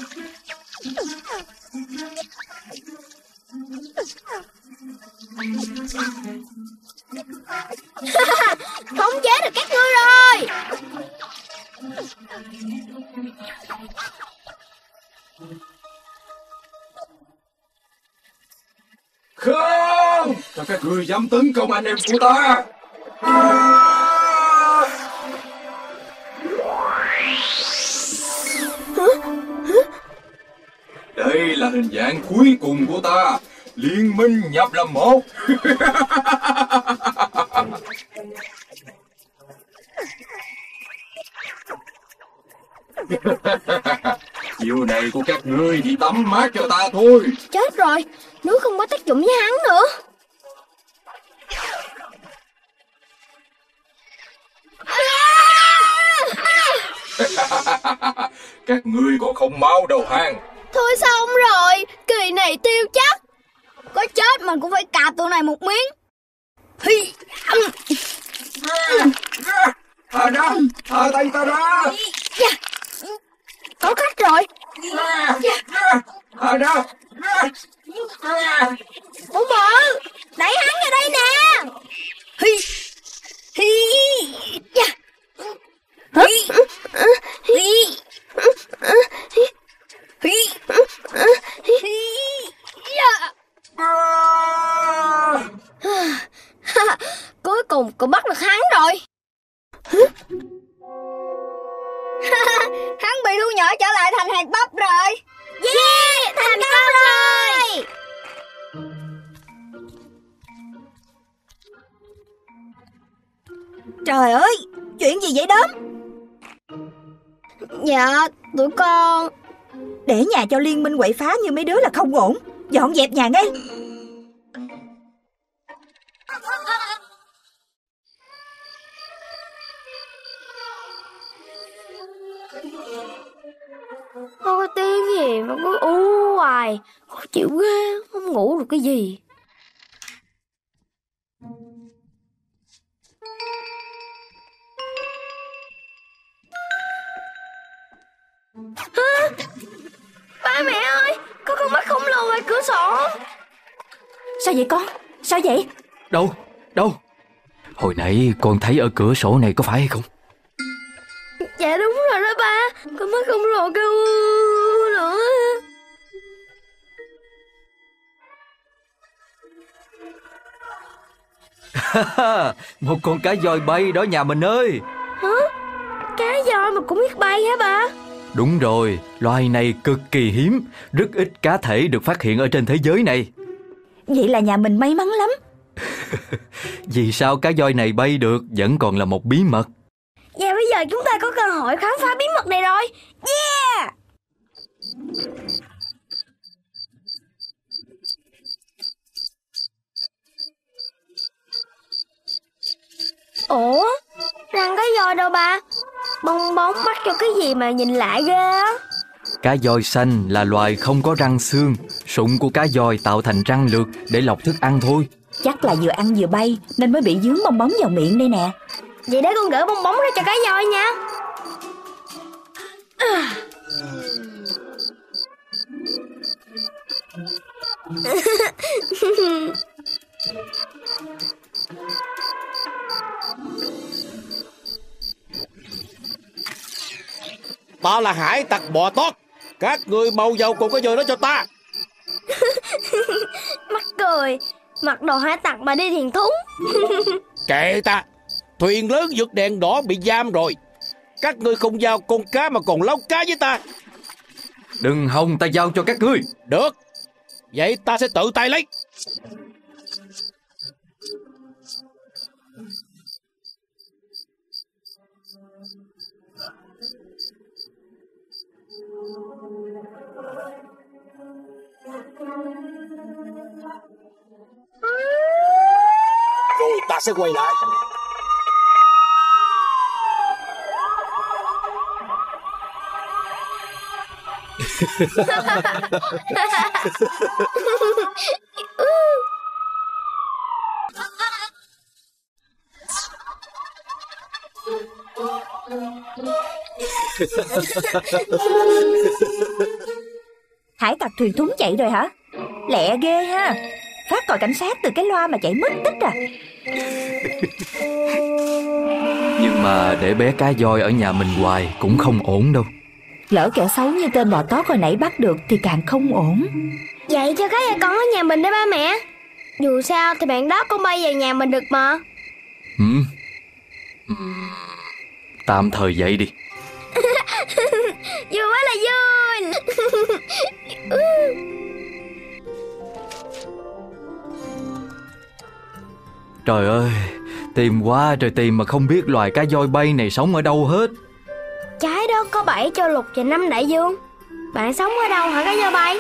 Khống chế được các ngươi rồi. Không, sao các ngươi dám tấn công anh em của ta? Đây là hình dạng cuối cùng của ta. Liên minh nhập làm một. Chiều này của các ngươi đi tắm mát cho ta thôi. Chết rồi, nước không có tác dụng với hắn nữa. Các ngươi còn không mau đầu hàng. Thôi xong rồi, kỳ này tiêu chắc. Có chết mình cũng phải cạp tụi này một miếng. Thả ra, thả tay ta ra. Có cách rồi. Thả ra. Bố Bự, đẩy hắn vào đây nè. Cuối cùng cũng bắt được hắn rồi. Hắn bị thu nhỏ trở lại thành hạt bắp rồi. Yeah, thành công rồi. Trời ơi, chuyện gì vậy Đốm? Dạ, tụi con... Để nhà cho liên minh quậy phá như mấy đứa là không ổn. Dọn dẹp nhà ngay. Không có tiếng gì mà cứ hoài. Khó chịu ghê, không ngủ được cái gì. Hả? Ba mẹ ơi, có con mắt khổng lồ ngoài cửa sổ. Sao vậy con? Sao vậy? Đâu? Hồi nãy con thấy ở cửa sổ này có phải hay không? Dạ đúng rồi đó ba, con mắt khổng lồ kêu nữa. Một con cá voi bay đó nhà mình ơi. Hả? Cá voi mà cũng biết bay hả ba? Đúng rồi, loài này cực kỳ hiếm, rất ít cá thể được phát hiện ở trên thế giới này. Vậy là nhà mình may mắn lắm. Vì sao cá voi này bay được vẫn còn là một bí mật. Và bây giờ chúng ta có cơ hội khám phá bí mật này rồi. Yeah! Ủa? Răng cá voi đâu ba? Bong bóng mắt cho cái gì mà nhìn lạ ghê á. Cá voi xanh là loài không có răng xương. Sụn của cá voi tạo thành răng lược để lọc thức ăn thôi. Chắc là vừa ăn vừa bay nên mới bị dướng bong bóng vào miệng đây nè. Vậy để con gỡ bong bóng ra cho cá voi nha. Ta là hải tặc bò tót. Các ngươi mau vào cùng cái voi đó cho ta. Mắc cười. Mặc đồ hải tặc mà đi thuyền thúng. Kệ ta. Thuyền lớn vượt đèn đỏ bị giam rồi. Các ngươi không giao con cá mà còn lóc cá với ta. Đừng hòng ta giao cho các ngươi. Được. Vậy ta sẽ tự tay lấy. Rồi ta sẽ quay lại. Hải tặc thuyền thúng chạy rồi hả? Lẹ ghê ha. Phát còi cảnh sát từ cái loa mà chạy mất tích à. Nhưng mà để bé cá voi ở nhà mình hoài cũng không ổn đâu. Lỡ kẻ xấu như tên bò tót hồi nãy bắt được thì càng không ổn. Vậy cho cá voi con ở nhà mình đấy ba mẹ. Dù sao thì bạn đó cũng bay về nhà mình được mà. Tạm thời vậy đi. Vui quá là vui. Trời ơi, tìm quá trời tìm mà không biết loài cá voi bay này sống ở đâu hết. Trái đất có 7 châu lục và 5 đại dương. Bạn sống ở đâu hả cá voi bay?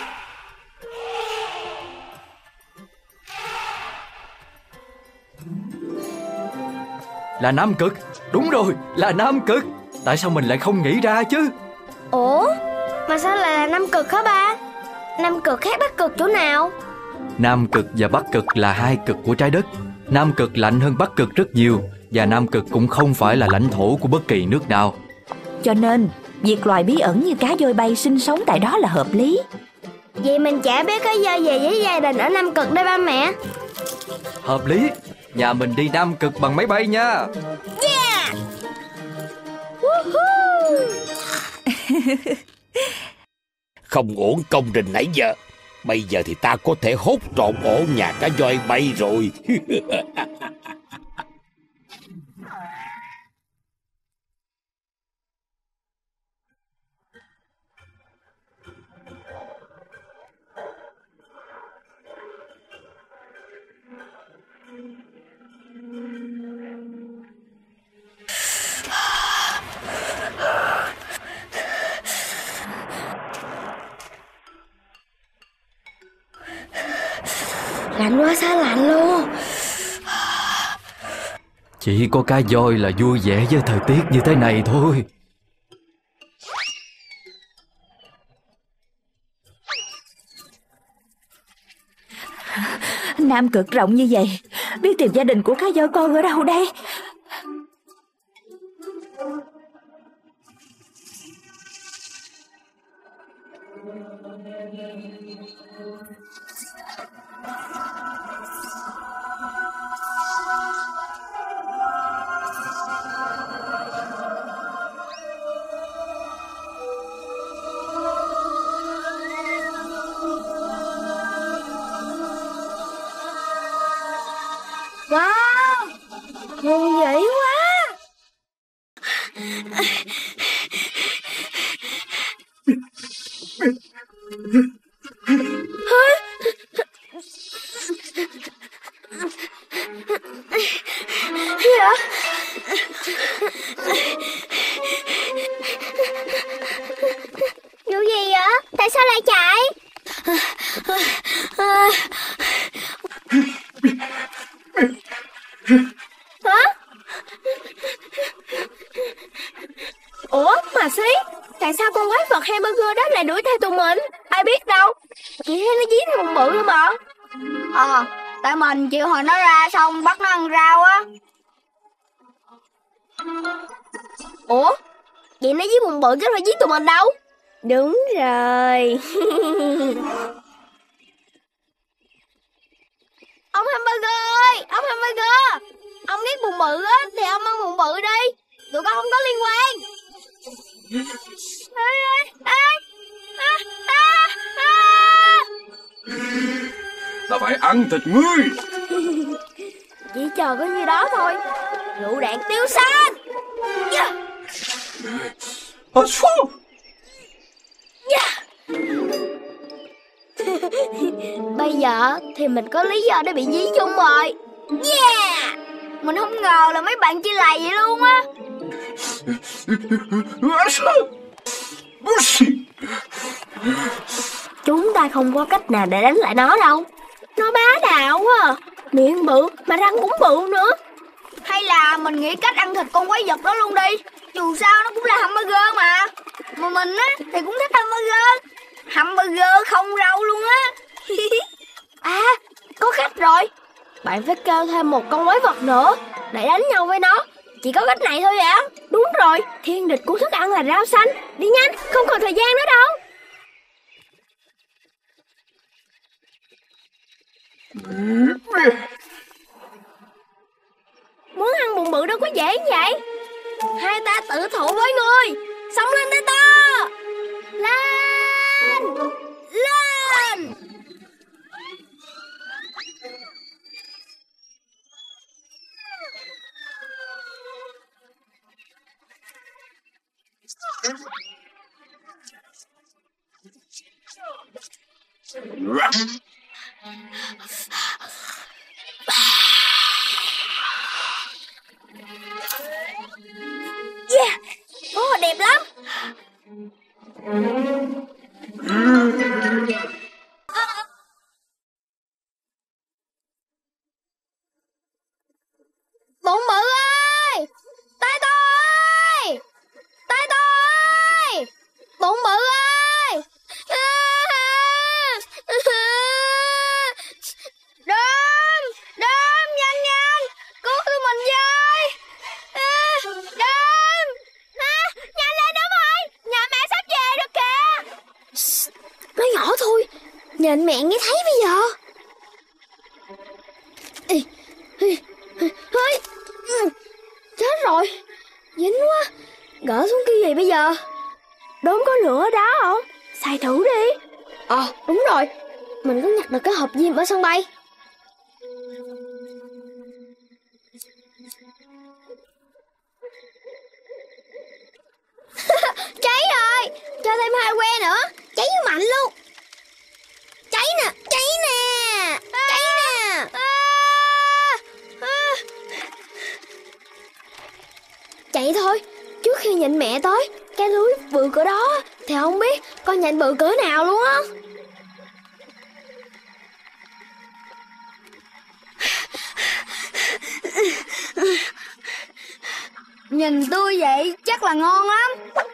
Là Nam Cực. Đúng rồi, là Nam Cực. Tại sao mình lại không nghĩ ra chứ? Ủa, mà sao lại là Nam Cực hả ba? Nam Cực khác Bắc Cực chỗ nào? Nam Cực và Bắc Cực là hai cực của trái đất. Nam Cực lạnh hơn Bắc Cực rất nhiều, và Nam Cực cũng không phải là lãnh thổ của bất kỳ nước nào. Cho nên việc loài bí ẩn như cá voi bay sinh sống tại đó là hợp lý. Vậy mình chả biết cái voi về với gia đình ở Nam Cực đây ba mẹ. Hợp lý. Nhà mình đi Nam Cực bằng máy bay nha. Yeah. Không uổng công trình nãy giờ. Bây giờ thì ta có thể hốt trọn ổ nhà cá voi bay rồi. Lạnh quá, sao lạnh luôn. Chỉ có cá voi là vui vẻ với thời tiết như thế này thôi. Nam Cực rộng như vậy, biết tìm gia đình của cá voi con ở đâu đây? Wow, hùng vĩ quá. Vụ gì vậy? Tại sao lại chạy? Hả? Ủa mà xí, tại sao con quái vật hamburger đó lại đuổi theo tụi mình? Ai biết đâu. Chị thấy nó dí theo bụng bự thôi mà. Tại mình chịu hồi nó ra xong bắt nó ăn rau á. Ủa, vậy nó dí bụng bự chứ phải dí tụi mình đâu? Đúng rồi. Ông hamburger ơi, ông hamburger, ông ghét bụng bự á thì ông ăn bụng bự đi, tụi con không có liên quan. Ta phải ăn thịt ngươi. Chỉ chờ có như đó thôi. Lựu đạn tiêu xanh. Yeah. Yeah. Bây giờ thì mình có lý do để bị dí chung rồi. Yeah. Mình không ngờ là mấy bạn chia lầy vậy luôn á. Chúng ta không có cách nào để đánh lại nó đâu. Nó bá đạo quá à. Miệng bự mà răng cũng bự nữa. Hay là mình nghĩ cách ăn thịt con quái vật đó luôn đi. Dù sao nó cũng là hamburger mà. Mà mình á thì cũng thích hamburger. Hamburger không rau luôn á. À, có cách rồi. Bạn phải kêu thêm một con quái vật nữa để đánh nhau với nó. Chỉ có cách này thôi ạ. Đúng rồi, thiên địch của thức ăn là rau xanh. Đi nhanh, không còn thời gian nữa đâu. Muốn ăn bụng bự đâu có dễ vậy. Hai ta tự thụ với người. Sống lên đây ta. Lên. Lên. Yeah, đẹp lắm. Bụng bự ơi, tay tôi ơi, tay tôi ơi, Nhìn mẹ nghe thấy bây giờ. Chết rồi, dính quá. Gỡ xuống kia gì bây giờ? Đốm có lửa ở đó không? Xài thử đi. Đúng rồi, mình có nhặt được cái hộp diêm ở sân bay. Cháy rồi, cho thêm 2 que nữa. Cháy như mạnh luôn. Cháy nè, cháy nè, cháy nè. Chạy thôi, trước khi nhện mẹ tới. Cái lưới bự cỡ đó thì không biết con nhện bự cỡ nào luôn á. Nhìn tươi vậy chắc là ngon lắm.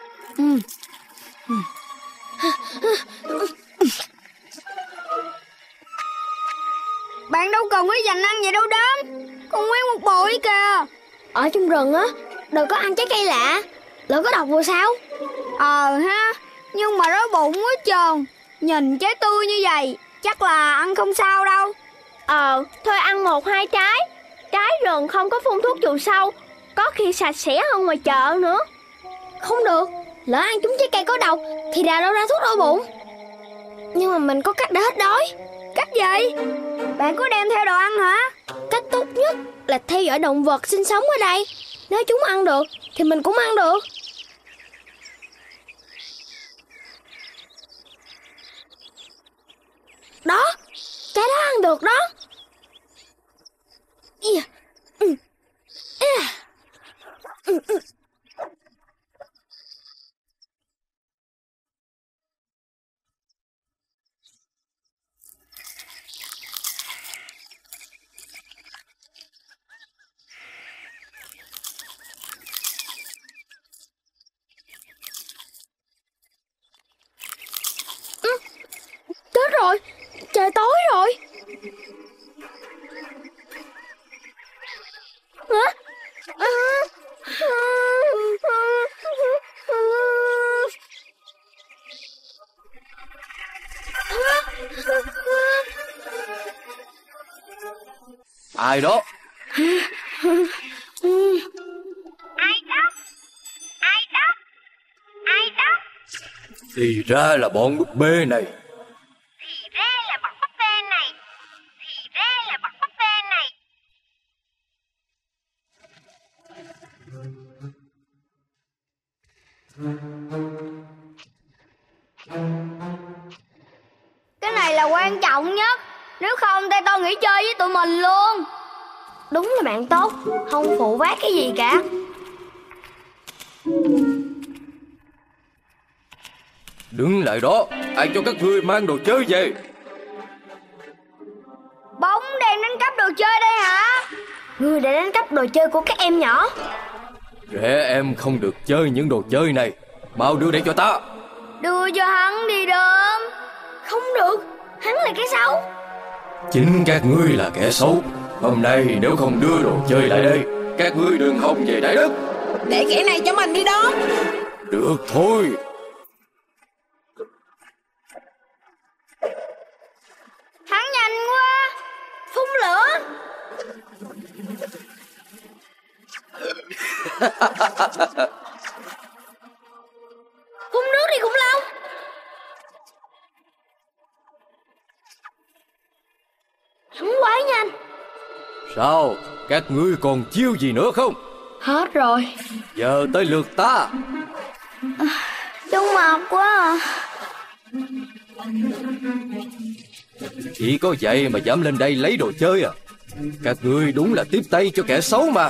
Bạn đâu cần phải dành ăn vậy đâu Đốm. Con nguyên một bụi kìa. Ở trong rừng á, đừng có ăn trái cây lạ, lỡ có độc rồi sao? Ha, nhưng mà đói bụng quá trơn. Nhìn trái tươi như vậy chắc là ăn không sao đâu. Thôi ăn 1-2 trái. Trái rừng không có phun thuốc trừ sâu, có khi sạch sẽ hơn ngoài chợ nữa. Không được, lỡ ăn chúng trái cây có độc thì đào đâu ra thuốc đau bụng. Nhưng mà mình có cách để hết đói. Cách gì? Bạn có đem theo đồ ăn hả? Cách tốt nhất là theo dõi động vật sinh sống ở đây. Nếu chúng ăn được thì mình cũng ăn được. Đó, cái đó ăn được đó. Chết rồi, trời tối rồi. Hả? Ai đó? Ai đó? Ai đó? Ai đó? Thì ra là bọn búp bê này. Thì ra là bọn búp bê này. Thì ra là bọn búp bê này. Cái này là quan trọng nhất. Nếu không tay tôi nghỉ chơi với tụi mình luôn. Đúng là bạn tốt, không phụ vác cái gì cả. Đứng lại đó, ai cho các ngươi mang đồ chơi về? Bóng đang đánh cắp đồ chơi đây hả? Ngươi đã đánh cắp đồ chơi của các em nhỏ. Trẻ em không được chơi những đồ chơi này. Mau đưa đây cho ta. Đưa cho hắn đi Đốm. Không được, hắn là kẻ xấu. Chính các ngươi là kẻ xấu. Hôm nay nếu không đưa đồ chơi lại đây, các ngươi đừng hòng về Đại Đất. Để kẻ này cho mình đi đó. Được thôi. Hắn nhanh quá. Phun lửa. Phun nước đi khủng long. Hắn quá nhanh. Sao? Các ngươi còn chiêu gì nữa không? Hết rồi. Giờ tới lượt ta. Trông mệt quá à. Chỉ có vậy mà dám lên đây lấy đồ chơi à? Các ngươi đúng là tiếp tay cho kẻ xấu mà.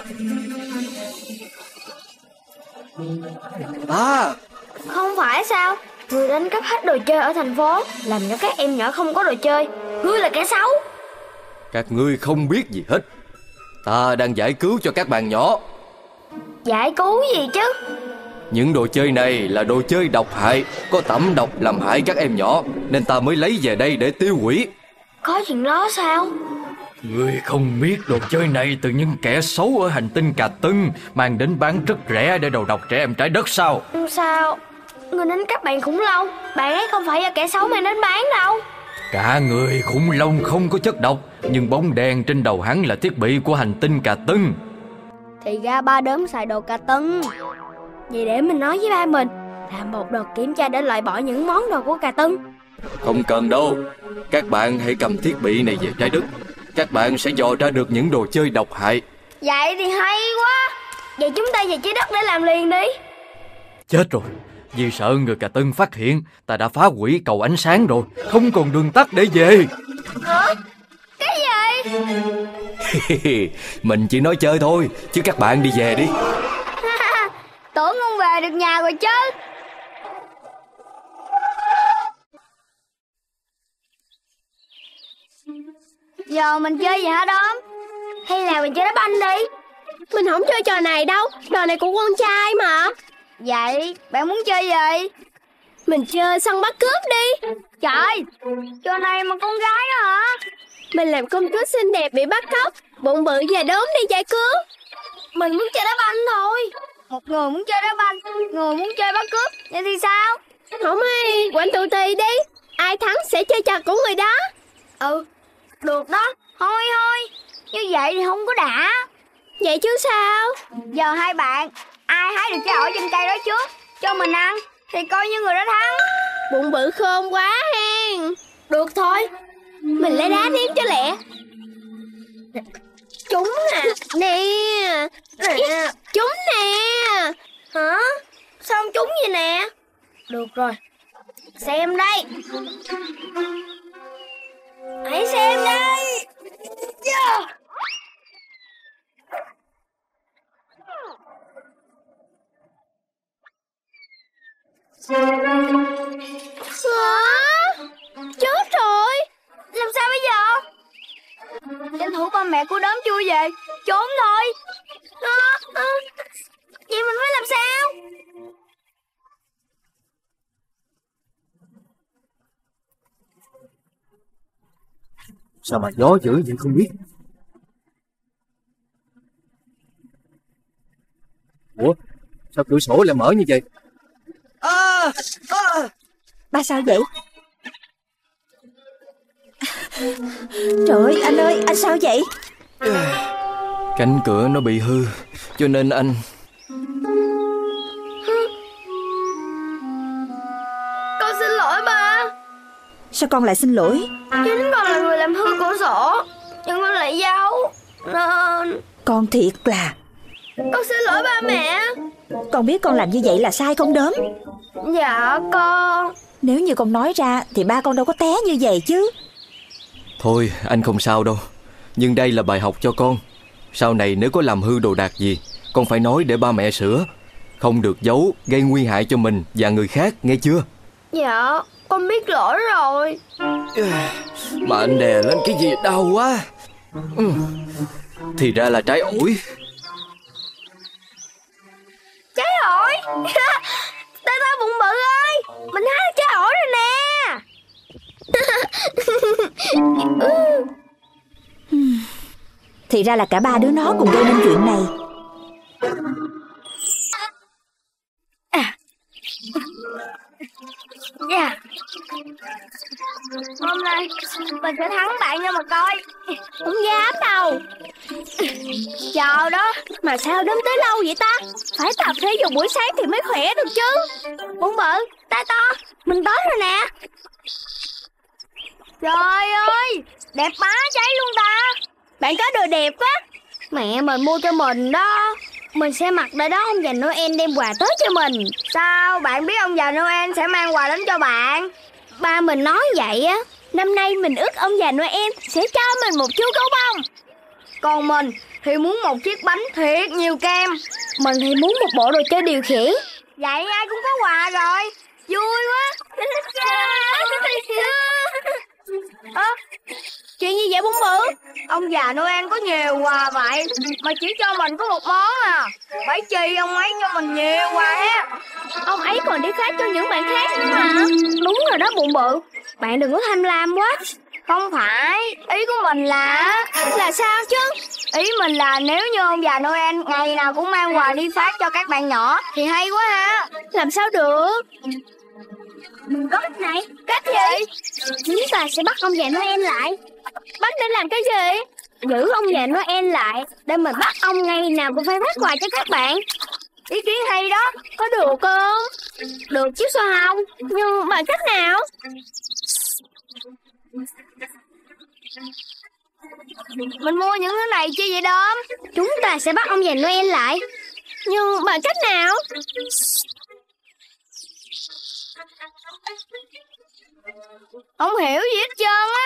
Không phải sao? Ngươi đánh cắp hết đồ chơi ở thành phố, làm cho các em nhỏ không có đồ chơi. Ngươi là kẻ xấu. Các ngươi không biết gì hết. Ta đang giải cứu cho các bạn nhỏ. Giải cứu gì chứ? Những đồ chơi này là đồ chơi độc hại, có tẩm độc làm hại các em nhỏ, nên ta mới lấy về đây để tiêu hủy. Có chuyện đó sao? Ngươi không biết đồ chơi này từ những kẻ xấu ở hành tinh Cà Tưng mang đến bán rất rẻ để đầu độc trẻ em Trái Đất sao? Sao? Ngươi đánh cắp bạn khủng long, bạn ấy không phải là kẻ xấu mang đến bán đâu. Cả người khủng long không có chất độc, nhưng bóng đèn trên đầu hắn là thiết bị của hành tinh Cà Tưng. Thì ra ba đốm xài đồ Cà Tưng. Vậy để mình nói với ba mình làm một đợt kiểm tra để loại bỏ những món đồ của Cà Tưng. Không cần đâu. Các bạn hãy cầm thiết bị này về trái đất. Các bạn sẽ dò ra được những đồ chơi độc hại. Vậy thì hay quá. Vậy chúng ta về trái đất để làm liền đi. Chết rồi. Vì sợ người Cà Tưng phát hiện, ta đã phá hủy cầu ánh sáng rồi, không còn đường tắt để về. Hả? Cái gì? Mình chỉ nói chơi thôi, chứ các bạn đi về đi. Tưởng không về được nhà rồi chứ. Giờ mình chơi gì hả Đốm? Hay là mình chơi đá banh đi? Mình không chơi trò này đâu, trò này của con trai mà. Vậy bạn muốn chơi gì? Mình chơi săn bắt cướp đi. Trời, trò này mà con gái đó hả? Mình làm công chúa xinh đẹp bị bắt cóc, bụng bự và Đốm đi chạy cướp. Mình muốn chơi đá banh thôi. Một người muốn chơi đá banh, người muốn chơi bắt cướp. Vậy thì sao? Không hay, quạnh tù tì đi. Ai thắng sẽ chơi trò của người đó. Ừ, được đó. Thôi, như vậy thì không có đã. Vậy chứ sao? Giờ hai bạn, ai hái được trái ổi trên cây đó trước cho mình ăn thì coi như người đó thắng. Bụng bự khôn quá hen. Được thôi, mình lấy đá ném cho lẹ. Trúng nè. Nè. Trúng nè. Hả? Sao không trúng vậy nè? Được rồi, xem đây. Hãy xem đây. Yeah. Chết rồi. Làm sao bây giờ? Tranh thủ ba mẹ của Đốm chui về, trốn thôi. Vậy mình phải làm sao? Sao mà gió dữ vậy không biết. Ủa, sao cửa sổ lại mở như vậy? Ba sao vậy? Trời ơi, anh ơi, anh sao vậy? Cánh cửa nó bị hư, cho nên anh... Con xin lỗi ba. Sao con lại xin lỗi? Chính con là người làm hư cửa sổ, nhưng con lại giấu nên... Con thiệt là... Con xin lỗi ba mẹ. Con biết con làm như vậy là sai không Đốm? Dạ con. Nếu như con nói ra thì ba con đâu có té như vậy chứ. Thôi, anh không sao đâu. Nhưng đây là bài học cho con. Sau này nếu có làm hư đồ đạc gì, con phải nói để ba mẹ sửa. Không được giấu, gây nguy hại cho mình và người khác, nghe chưa? Dạ, con biết lỗi rồi. Mà anh đè lên cái gì đau quá. Thì ra là trái ổi. Trái ổi. Ta bụng bự ơi, mình hái được trái ổi rồi nè. Thì ra là cả ba đứa nó cùng gây nên chuyện này. Dạ. Hôm nay mình sẽ thắng bạn cho mà coi. Không dám đâu. Chờ đó. Mà sao đến tới lâu vậy ta? Phải tập thể dục buổi sáng thì mới khỏe được chứ. Bụng bự, tay to, mình tới rồi nè. Trời ơi, đẹp má cháy luôn ta. Bạn có đồ đẹp quá. Mẹ mình mua cho mình đó. Mình sẽ mặc để đó ông già Noel đem quà tới cho mình. Sao bạn biết ông già Noel sẽ mang quà đến cho bạn? Ba mình nói vậy á. Năm nay mình ước ông già Noel sẽ cho mình một chú gấu bông. Còn mình thì muốn một chiếc bánh thiệt nhiều kem. Mình thì muốn một bộ đồ chơi điều khiển. Vậy ai cũng có quà rồi. Vui quá. Chuyện gì vậy bụng bự? Ông già Noel có nhiều quà vậy mà chỉ cho mình có một món à. Phải chi ông ấy cho mình nhiều quà á. Ông ấy còn đi phát cho những bạn khác nữa mà. Đúng rồi đó bụng bự. Bạn đừng có tham lam quá. Không phải, ý của mình là sao chứ? Ý mình là nếu như ông già Noel ngày nào cũng mang quà đi phát cho các bạn nhỏ thì hay quá ha. Làm sao được? Mình có cách này. Cách gì? Chúng ta sẽ bắt ông già Noel lại. Bắt để làm cái gì? Giữ ông già Noel lại để mình bắt ông ngày nào cũng phải phát quà cho các bạn. Ý kiến hay đó. Có được không? Được chứ sao không? Nhưng bằng cách nào? Mình mua những thứ này chi vậy Đom? Chúng ta sẽ bắt ông già Noel lại. Nhưng bằng cách nào? Không hiểu gì hết trơn á.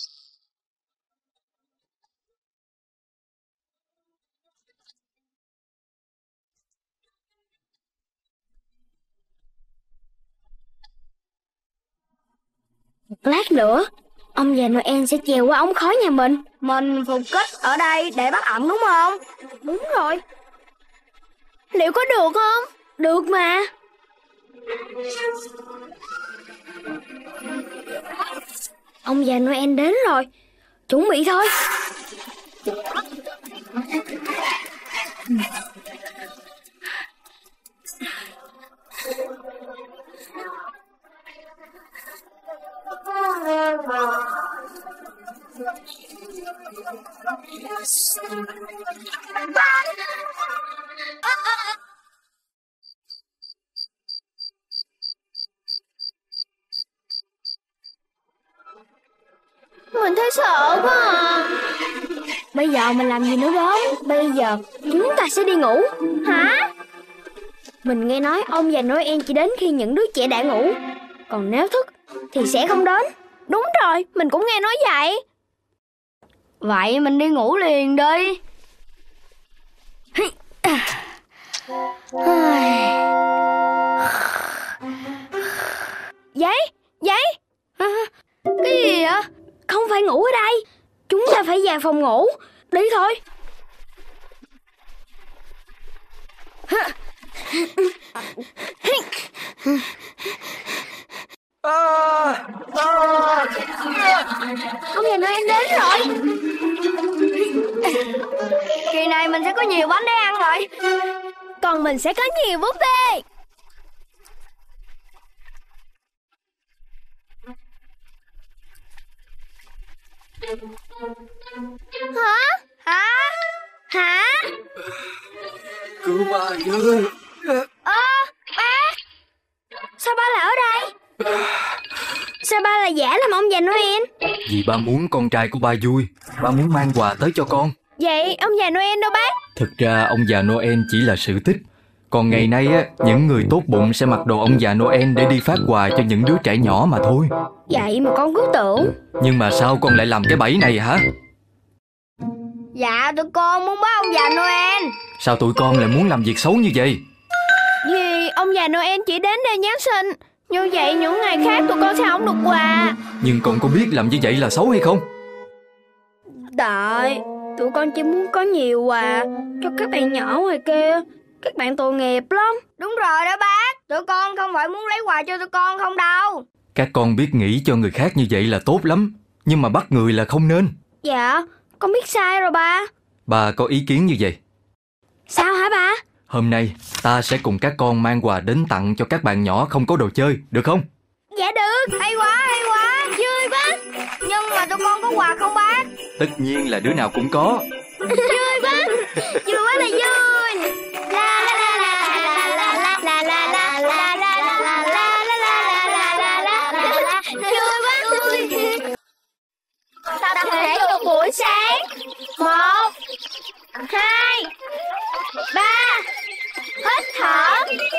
Một lát nữa ông già Noel sẽ trèo qua ống khói nhà mình. Mình phục kích ở đây để bắt ổng đúng không? Đúng rồi. Liệu có được không? Được mà. Ông già Noel đến rồi. Chuẩn bị thôi. Mình thấy sợ quá à. Bây giờ mình làm gì nữa đó? Bây giờ chúng ta sẽ đi ngủ. Hả? Mình nghe nói ông già Noel chỉ đến khi những đứa trẻ đã ngủ. Còn nếu thức thì sẽ không đến. Đúng rồi, mình cũng nghe nói vậy. Vậy mình đi ngủ liền đi. Giấy, giấy. Cái gì vậy? Không phải ngủ ở đây. Chúng ta phải vào phòng ngủ. Đi thôi. Ông già Noel đến rồi. Kỳ này mình sẽ có nhiều bánh để ăn rồi. Còn mình sẽ có nhiều búp bê. Hả? Hả? Hả? Cứu ba với. Ba. Sao ba lại ở đây? Sao ba lại giả làm ông già Noel? Vì ba muốn con trai của ba vui. Ba muốn mang quà tới cho con. Vậy ông già Noel đâu bác? Thực ra ông già Noel chỉ là sự tích. Còn ngày nay á, những người tốt bụng sẽ mặc đồ ông già Noel để đi phát quà cho những đứa trẻ nhỏ mà thôi. Vậy mà con cứ tưởng. Nhưng mà sao con lại làm cái bẫy này hả? Dạ tụi con muốn bắt ông già Noel. Sao tụi con lại muốn làm việc xấu như vậy? Vì ông già Noel chỉ đến đây Giáng sinh. Như vậy những ngày khác tụi con sẽ không được quà. Nhưng con có biết làm như vậy là xấu hay không? Tại tụi con chỉ muốn có nhiều quà cho các bạn nhỏ ngoài kia. Các bạn tội nghiệp lắm. Đúng rồi đó bác. Tụi con không phải muốn lấy quà cho tụi con không đâu. Các con biết nghĩ cho người khác như vậy là tốt lắm. Nhưng mà bắt người là không nên. Dạ, con biết sai rồi ba. Ba có ý kiến như vậy. Sao hả ba? Hôm nay ta sẽ cùng các con mang quà đến tặng cho các bạn nhỏ không có đồ chơi, được không? Dạ được. Hay quá, vui quá. Nhưng mà tụi con có quà không bác? Tất nhiên là đứa nào cũng có. Vui quá là vui. La la la la la la la la la la la la la la. Vui quá vui. Tập thể dục buổi sáng. 1 2 3. Hít thở.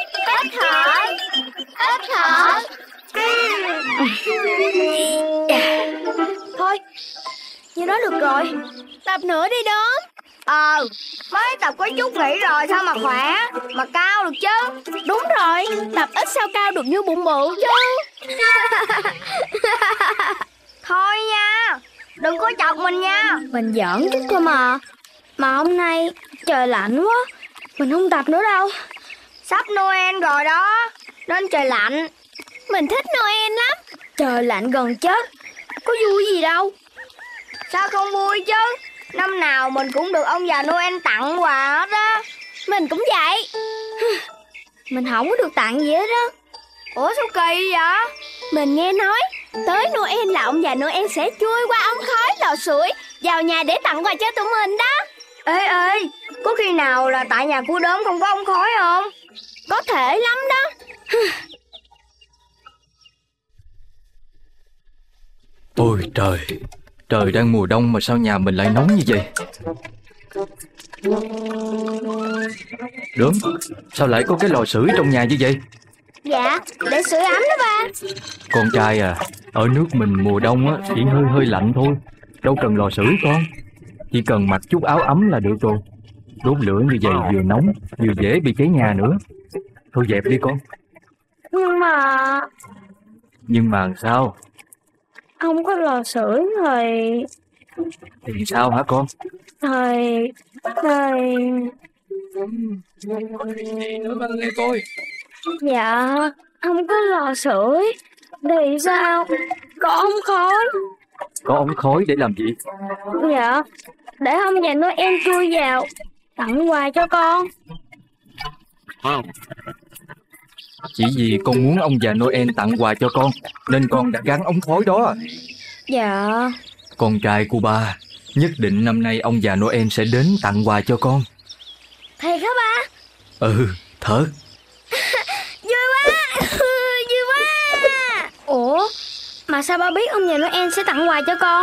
Thôi, như đó được rồi. Tập nữa đi đó. Mới tập có chút nghỉ rồi sao mà khỏe, mà cao được chứ. Đúng rồi, tập ít sao cao được như bụng bự chứ. Thôi nha, đừng có chọc mình nha. Mình giỡn chút thôi mà. Mà hôm nay trời lạnh quá, mình không tập nữa đâu. Sắp Noel rồi đó, nên trời lạnh. Mình thích Noel lắm. Trời lạnh gần chết, có vui gì đâu. Sao không vui chứ? Năm nào mình cũng được ông già Noel tặng quà hết á. Mình cũng vậy. Mình không có được tặng gì hết á. Ủa sao kỳ vậy? Mình nghe nói tới Noel là ông già Noel sẽ chui qua ống khói lò sưởi vào nhà để tặng quà cho tụi mình đó. Ê, có khi nào là tại nhà của Đốm không có ống khói không? Có thể lắm đó. Ôi trời, trời đang mùa đông mà sao nhà mình lại nóng như vậy? Đốm, sao lại có cái lò sưởi trong nhà như vậy? Dạ, để sưởi ấm đó ba. Con trai à, ở nước mình mùa đông á chỉ hơi lạnh thôi, đâu cần lò sưởi con. Chỉ cần mặc chút áo ấm là được rồi. Đốt lửa như vậy vừa nóng vừa dễ bị cháy nhà nữa. Thôi dẹp đi con. Nhưng mà sao? Không có lò sưởi Thì sao hả con? Thôi dạ không có lò sưởi thì sao? Có ống khói. Có ống khói để làm gì? Dạ, để ông già Noel chui vào tặng quà cho con. Chỉ vì con muốn ông già Noel tặng quà cho con nên con đã gắn ống khói đó. Dạ. Con trai của ba, nhất định năm nay ông già Noel sẽ đến tặng quà cho con. Thiệt hả ba? Ừ, thật. Vui quá, vui quá. Ủa, mà sao ba biết ông già Noel sẽ tặng quà cho con?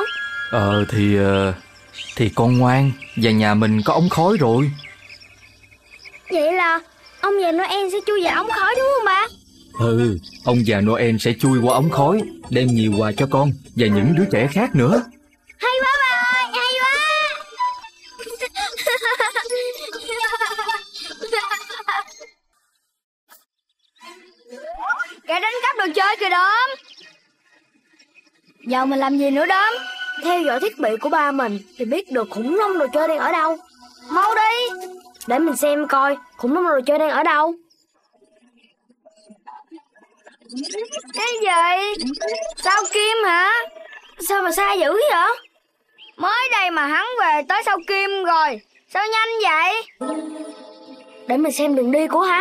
Thì con ngoan và nhà mình có ống khói rồi. Vậy là ông già Noel sẽ chui vào ống khói đúng không ba? Ừ, ông già Noel sẽ chui qua ống khói, đem nhiều quà cho con và những đứa trẻ khác nữa. Hay quá ba ơi, hay quá. Kẻ đánh cắp đồ chơi kìa Đốm. Giờ mình làm gì nữa Đốm? Theo dõi thiết bị của ba mình thì biết được khủng long đồ chơi đang ở đâu. Mau đi. Để mình xem coi khủng long đồ chơi đang ở đâu. Cái gì? Sao Kim hả? Sao mà xa dữ vậy? Mới đây mà hắn về tới Sao Kim rồi. Sao nhanh vậy? Để mình xem đường đi của hắn.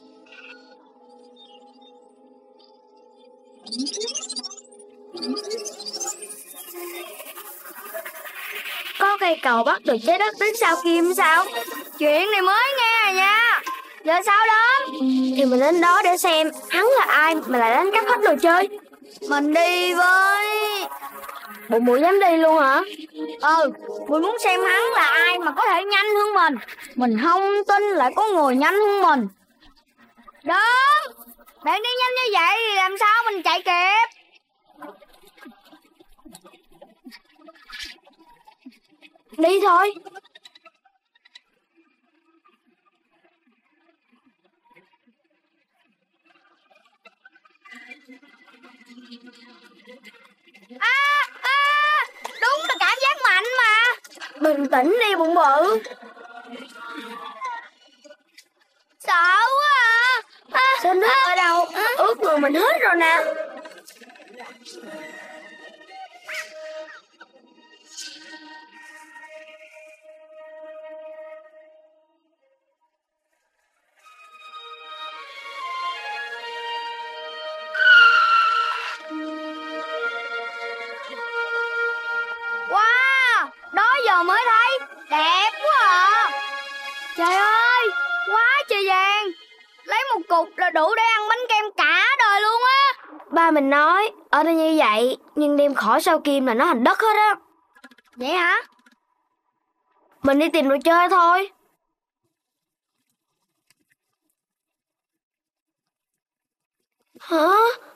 Có cây cầu bắt được trái đất đến Sao Kim sao? Chuyện này mới nghe rồi nha. Giờ sao đó? Thì mình đến đó để xem hắn là ai mà lại đánh cắp hết đồ chơi. Mình đi với. Bộ muội dám đi luôn hả? Mình muốn xem hắn là ai mà có thể nhanh hơn mình. Mình không tin lại có người nhanh hơn mình. Đốm, bạn đi nhanh như vậy thì làm sao mình chạy kịp? Đi thôi. Đúng là cảm giác mạnh mà. Bình tĩnh đi bụng bự. Sợ quá à. Sao nước ở đâu? Ướt người mình hết rồi nè. Wow, đó giờ mới thấy. Đẹp quá à. Trời ơi, quá trời vàng. Lấy một cục là đủ để ăn bánh kem cả đời luôn á. Ba mình nói ở đây như vậy, nhưng đem khỏi Sao Kim là nó thành đất hết á. Vậy hả? Mình đi tìm đồ chơi thôi. Hả?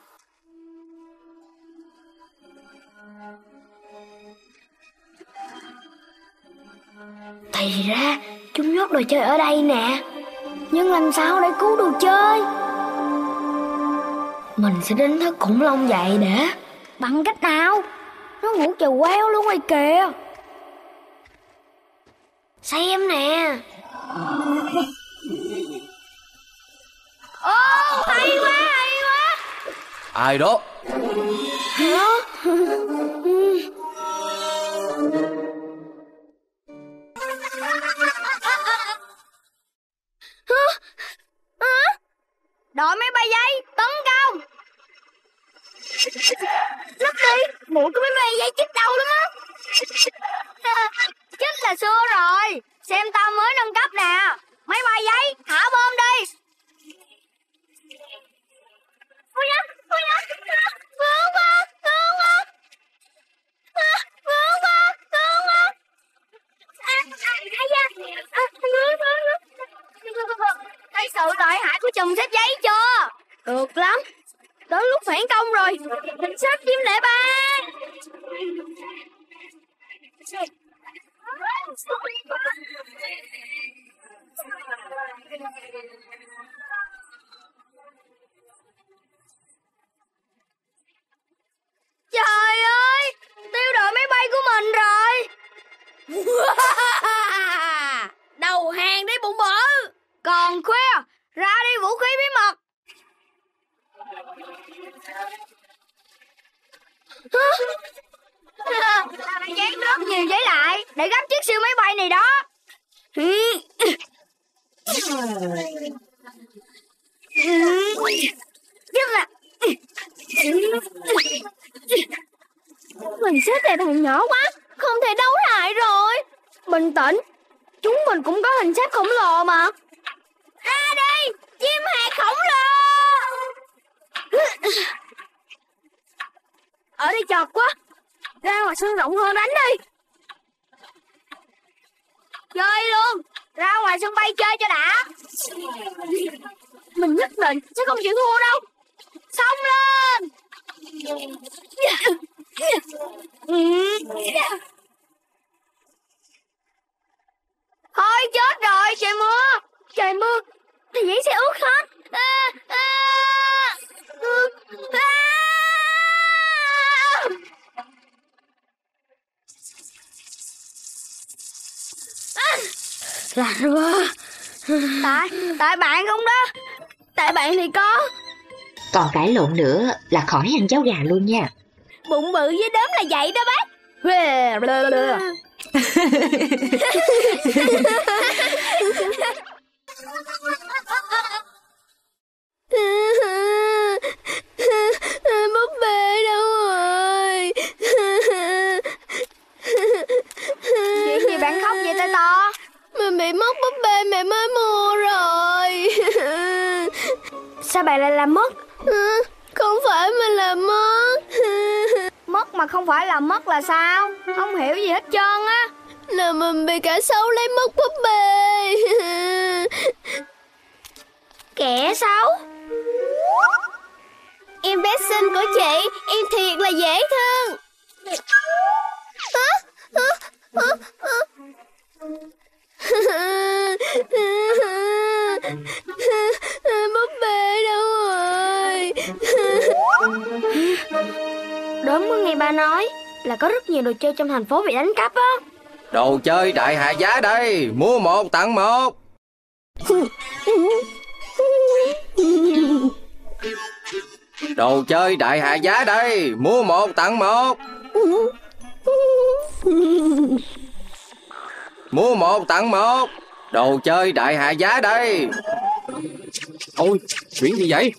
Thì ra chúng nhốt đồ chơi ở đây nè. Nhưng làm sao để cứu đồ chơi? Mình sẽ đến thất khủng long dậy để. Bằng cách nào? Nó ngủ chèo queo luôn rồi kìa. Xem nè. Hay quá, hay quá. Ai đó? Hả? Đội máy bay giấy tấn công. Lắc đi, mũi của máy bay giấy chích đau lắm á. Chích là xưa rồi. Xem tao mới nâng cấp nè. Máy bay giấy thả bom đi. Ôi nhá, vướng quá. Thấy sự lợi hại của chùm xếp giấy chưa? Được lắm. Đến lúc phản công rồi. Mình xếp chim lệ ba. Trời ơi, tiêu đội máy bay của mình rồi. Đầu hàng đi bụng bự. Còn khuya, ra đi vũ khí bí mật. Dán rất nhiều giấy lại để gấp chiếc siêu máy bay này đó. Mình xếp tại thằng nhỏ quá, không thể đấu lại rồi. Bình tĩnh, chúng mình cũng có hình xếp khổng lồ mà. Ra đi, chim hạt khổng lồ. Ở đây chật quá, ra ngoài sân rộng hơn đánh đi. Chơi luôn, ra ngoài sân bay chơi cho đã. Mình nhất định sẽ không chịu thua đâu. Xông lên. Thôi chết rồi, trời mưa thì giấy sẽ ướt hết. Lạnh quá. Tại bạn không đó. Tại bạn thì có. Còn cãi lộn nữa là khỏi ăn cháo gà luôn nha. Bụng bự với đốm là vậy đó bác. Búp bê đâu rồi? Chuyện gì bạn khóc vậy tay to? Mình bị mất búp bê mẹ mới mua rồi. Sao bạn lại làm mất? Không phải mình làm mất. Mất mà không phải là mất là sao? Không hiểu gì hết trơn á. Là mình bị kẻ xấu lấy mất búp bê. Kẻ xấu? Em bé xinh của chị, em thiệt là dễ thương. Búp bê đâu rồi? Đúng có nghe ba nói là có rất nhiều đồ chơi trong thành phố bị đánh cắp á. Đồ chơi đại hạ giá đây, mua 1 tặng 1. Đồ chơi đại hạ giá đây, mua 1 tặng 1. Mua 1 tặng 1. Đồ chơi đại hạ giá đây. Ôi, chuyện gì vậy?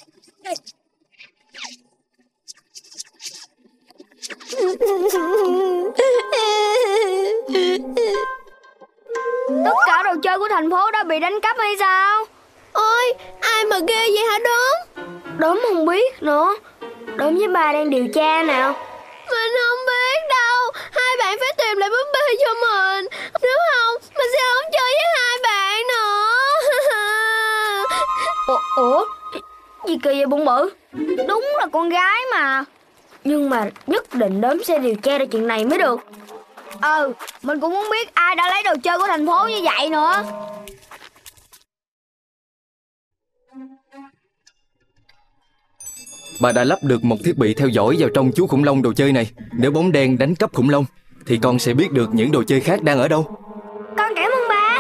Tất cả đồ chơi của thành phố đã bị đánh cắp hay sao? Ôi, ai mà ghê vậy hả Đốm? Đốm không biết nữa. Đốm với bà đang điều tra nào. Mình không biết đâu. Hai bạn phải tìm lại búp bê cho mình. Nếu không, mình sẽ không chơi với hai bạn nữa. Ủa? Gì kỳ vậy bụng bự? Đúng là con gái mà. Nhưng mà nhất định Đốm sẽ điều tra ra chuyện này mới được. Mình cũng muốn biết ai đã lấy đồ chơi của thành phố như vậy nữa. Bà đã lắp được một thiết bị theo dõi vào trong chú khủng long đồ chơi này. Nếu bóng đen đánh cắp khủng long thì con sẽ biết được những đồ chơi khác đang ở đâu. Con cảm ơn ba.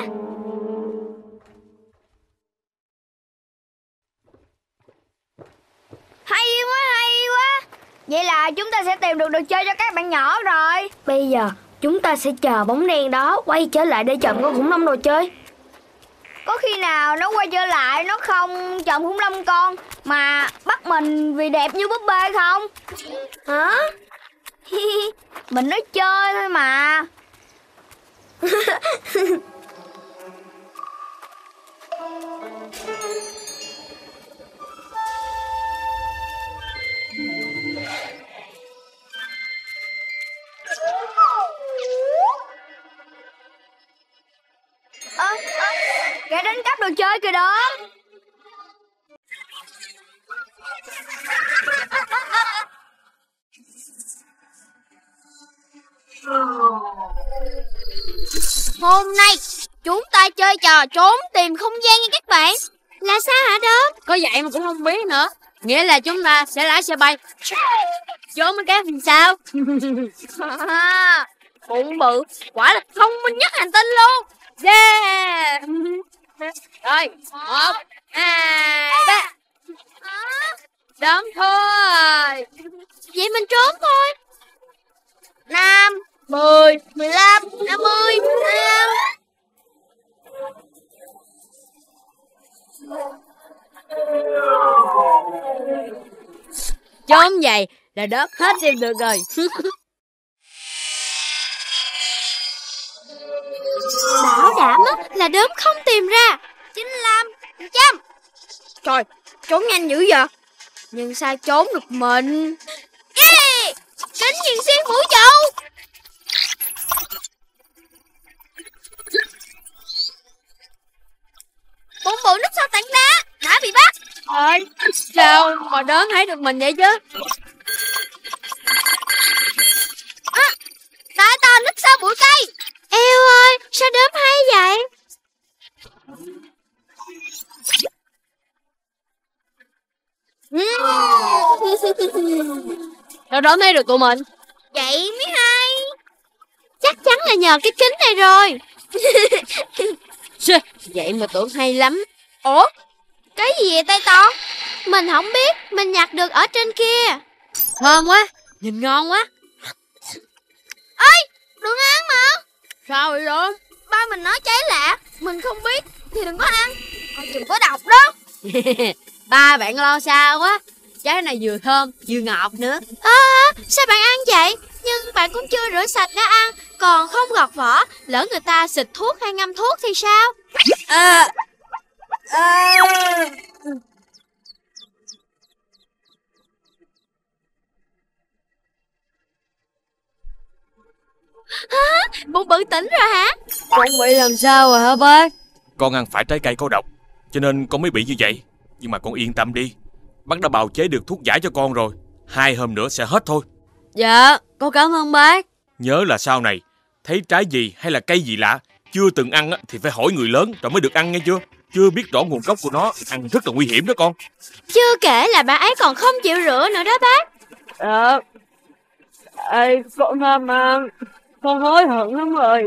Hay quá. Vậy là chúng ta sẽ tìm được đồ chơi cho các bạn nhỏ rồi. Bây giờ chúng ta sẽ chờ bóng đen đó quay trở lại để trộm con khủng long đồ chơi. Có khi nào nó quay trở lại nó không trộm khủng long con mà bắt mình vì đẹp như búp bê không? Hả? Mình nói chơi thôi mà. Kẻ đánh cắp đồ chơi kìa đó. Hôm nay chúng ta chơi trò trốn tìm không gian nha các bạn. Là sao hả Đốm? Có vậy mà cũng không biết nữa. Nghĩa là chúng ta sẽ lái xe bay trốn mấy cái thì sao? Bụng bự, quả là thông minh nhất hành tinh luôn. Yeah. Rồi, 1, 2, 3. Đốm thôi. Vậy mình trốn thôi. 5, 10, 15, 50, 55. Trốn vậy là đớp hết tìm được rồi. Bảo đảm là Đốm không tìm ra. 95%. Trời, trốn nhanh dữ vậy. Nhưng sao trốn được mình? Yeah! Kính nhìn xuyên vũ trụ. Bụng bự núp sau tảng đá đã bị bắt. Ơi, sao mà Đốm thấy được mình vậy chứ? Tại tao núp sau bụi cây. Eo ơi, sao Đốm hay vậy? Sao Đốm thấy được tụi mình? Vậy mới hay. Chắc chắn là nhờ cái kính này rồi. Vậy mà tưởng hay lắm. Ủa? Cái gì vậy tay to? Mình không biết, mình nhặt được ở trên kia. Thơm quá, nhìn ngon quá. Ê, đừng ăn mà. Sao vậy Đốm? Ba mình nói trái lạ, mình không biết thì đừng có ăn. Đừng có độc đó. Ba bạn lo sao quá. Trái này vừa thơm vừa ngọt nữa. Sao bạn ăn vậy? Nhưng bạn cũng chưa rửa sạch đã ăn, còn không gọt vỏ. Lỡ người ta xịt thuốc hay ngâm thuốc thì sao? Bụng bự tỉnh rồi hả? Con bị làm sao rồi hả bác? Con ăn phải trái cây có độc, cho nên con mới bị như vậy. Nhưng mà con yên tâm đi, bác đã bào chế được thuốc giải cho con rồi. 2 hôm nữa sẽ hết thôi. Dạ, con cảm ơn bác. Nhớ là sau này thấy trái gì hay là cây gì lạ chưa từng ăn thì phải hỏi người lớn rồi mới được ăn nghe chưa? Chưa biết rõ nguồn gốc của nó ăn rất là nguy hiểm đó con. Chưa kể là bà ấy còn không chịu rửa nữa đó bác. Con tham ăn, con hối hận lắm rồi.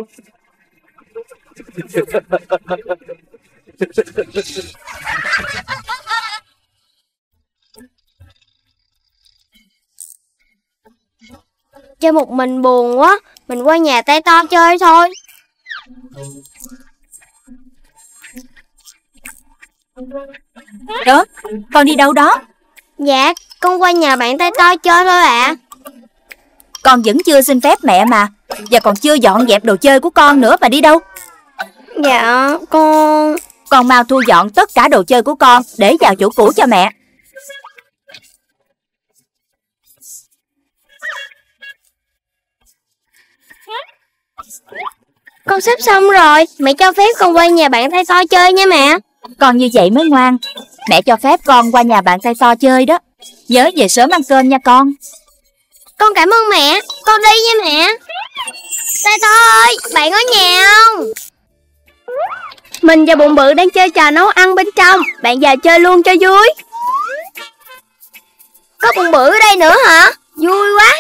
Chơi một mình buồn quá, mình qua nhà tay to chơi thôi. Đó, con đi đâu đó? Dạ, con qua nhà bạn tay to chơi thôi ạ. Con vẫn chưa xin phép mẹ mà. Và còn chưa dọn dẹp đồ chơi của con nữa mà đi đâu? Dạ, con mau thu dọn tất cả đồ chơi của con để vào chỗ cũ cho mẹ. Con sắp xong rồi, mẹ cho phép con qua nhà bạn tay to chơi nha mẹ. Con như vậy mới ngoan. Mẹ cho phép con qua nhà bạn tay to chơi đó. Nhớ về sớm ăn cơm nha con. Con cảm ơn mẹ, con đi nha mẹ. Tay to ơi, bạn ở nhà không? Mình và bụng bự đang chơi trò nấu ăn bên trong. Bạn vào chơi luôn cho vui. Có bụng bự ở đây nữa hả? Vui quá.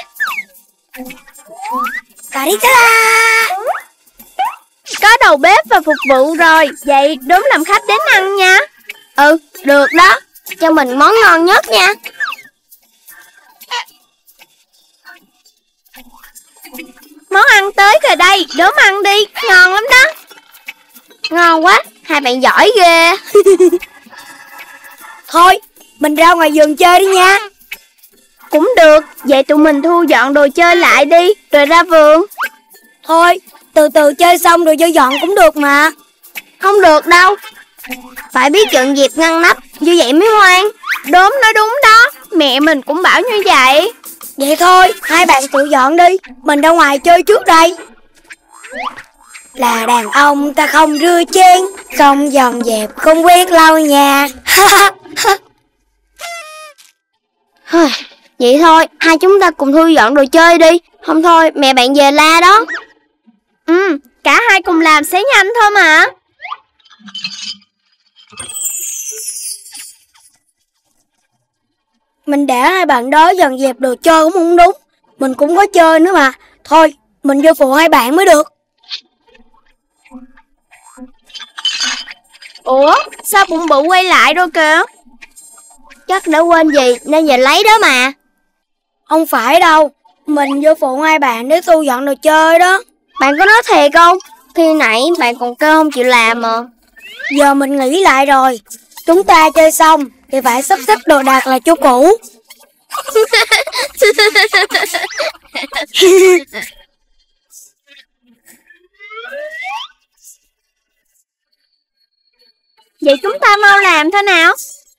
Cà đi ta la. Có đầu bếp và phục vụ rồi. Vậy Đốm làm khách đến ăn nha. Ừ, được đó. Cho mình món ngon nhất nha. Món ăn tới rồi đây, Đốm ăn đi. Ngon lắm đó. Ngon quá, hai bạn giỏi ghê. Thôi, mình ra ngoài vườn chơi đi nha. Cũng được, vậy tụi mình thu dọn đồ chơi lại đi, rồi ra vườn. Thôi, từ từ chơi xong rồi vô dọn cũng được mà. Không được đâu, phải biết dọn dẹp ngăn nắp, như vậy mới ngoan. Đốm nói đúng đó, mẹ mình cũng bảo như vậy. Vậy thôi, hai bạn tự dọn đi, mình ra ngoài chơi trước đây. Là đàn ông ta không rửa chén, không dọn dẹp, không quét lau nhà. Vậy thôi, hai chúng ta cùng thu dọn đồ chơi đi. Không thôi, mẹ bạn về la đó. Cả hai cùng làm sẽ nhanh thôi mà. Mình để hai bạn đó dọn dẹp đồ chơi cũng không đúng. Mình cũng có chơi nữa mà. Thôi, mình vô phụ hai bạn mới được. Ủa, sao bụng bự quay lại rồi kìa? Chắc đã quên gì nên về lấy đó mà. Không phải đâu, mình vô phụ hai bạn để thu dọn đồ chơi đó. Bạn có nói thiệt không? Khi nãy bạn còn kêu không chịu làm mà. Giờ mình nghĩ lại rồi, chúng ta chơi xong thì phải sắp xếp đồ đạc là chỗ cũ. Vậy chúng ta mau làm thôi nào.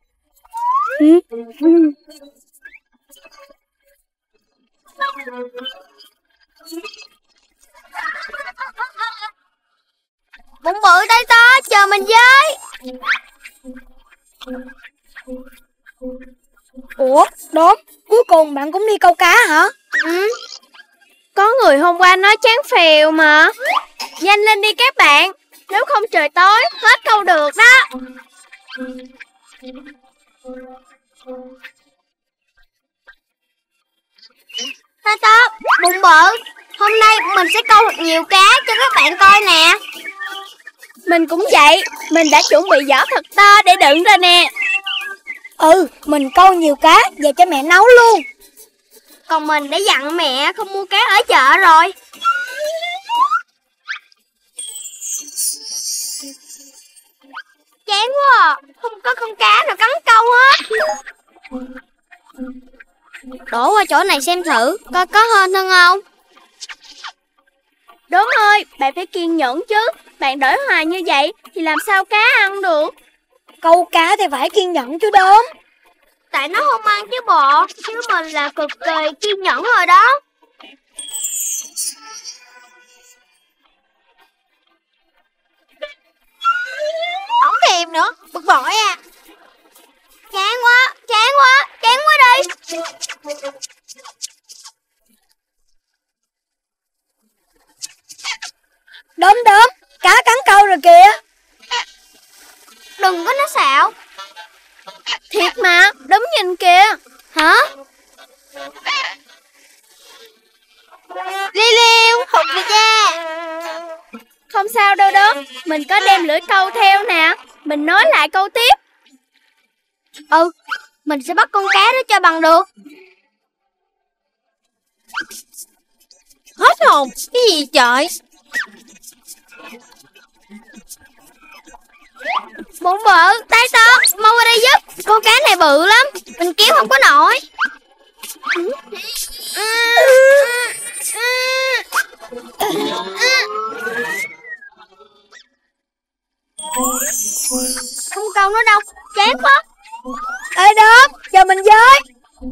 Bụng bự tay to, chờ mình với. Ủa, Đốm, cuối cùng bạn cũng đi câu cá hả? Có người hôm qua nói chán phèo mà. Nhanh lên đi các bạn, nếu không trời tối, hết câu được đó. Ta Top, bụng bự, hôm nay mình sẽ câu thật nhiều cá cho các bạn coi nè. Mình cũng vậy, mình đã chuẩn bị giỏ thật to để đựng rồi nè. Mình câu nhiều cá, về cho mẹ nấu luôn. Còn mình đã dặn mẹ không mua cá ở chợ rồi. Chán quá à, không có con cá nào cắn câu hết. Đổ qua chỗ này xem thử, coi có hên hơn không. Đốm ơi, bạn phải kiên nhẫn chứ. Bạn đợi hoài như vậy thì làm sao cá ăn được. Câu cá thì phải kiên nhẫn chứ Đốm. Tại nó không ăn chứ bộ. Chứ mình là cực kỳ kiên nhẫn rồi đó. Không thèm nữa, bực bội à. Chán quá, chán quá, chán quá đi. Đốm, cá cắn câu rồi kìa. Đừng có nói xạo. Thiệt mà, Đốm nhìn kìa. Hả? Liêu liêu, hụt rồi cha. Không sao đâu Đốm, mình có đem lưỡi câu theo nè. Mình nói lại câu tiếp. Mình sẽ bắt con cá đó cho bằng được. Hết hồn, cái gì trời. Bụng bự, tay to, mau qua đây giúp. Con cá này bự lắm, mình kéo không có nổi. Không câu nữa đâu, chán quá. Ê Đốm, chờ mình với.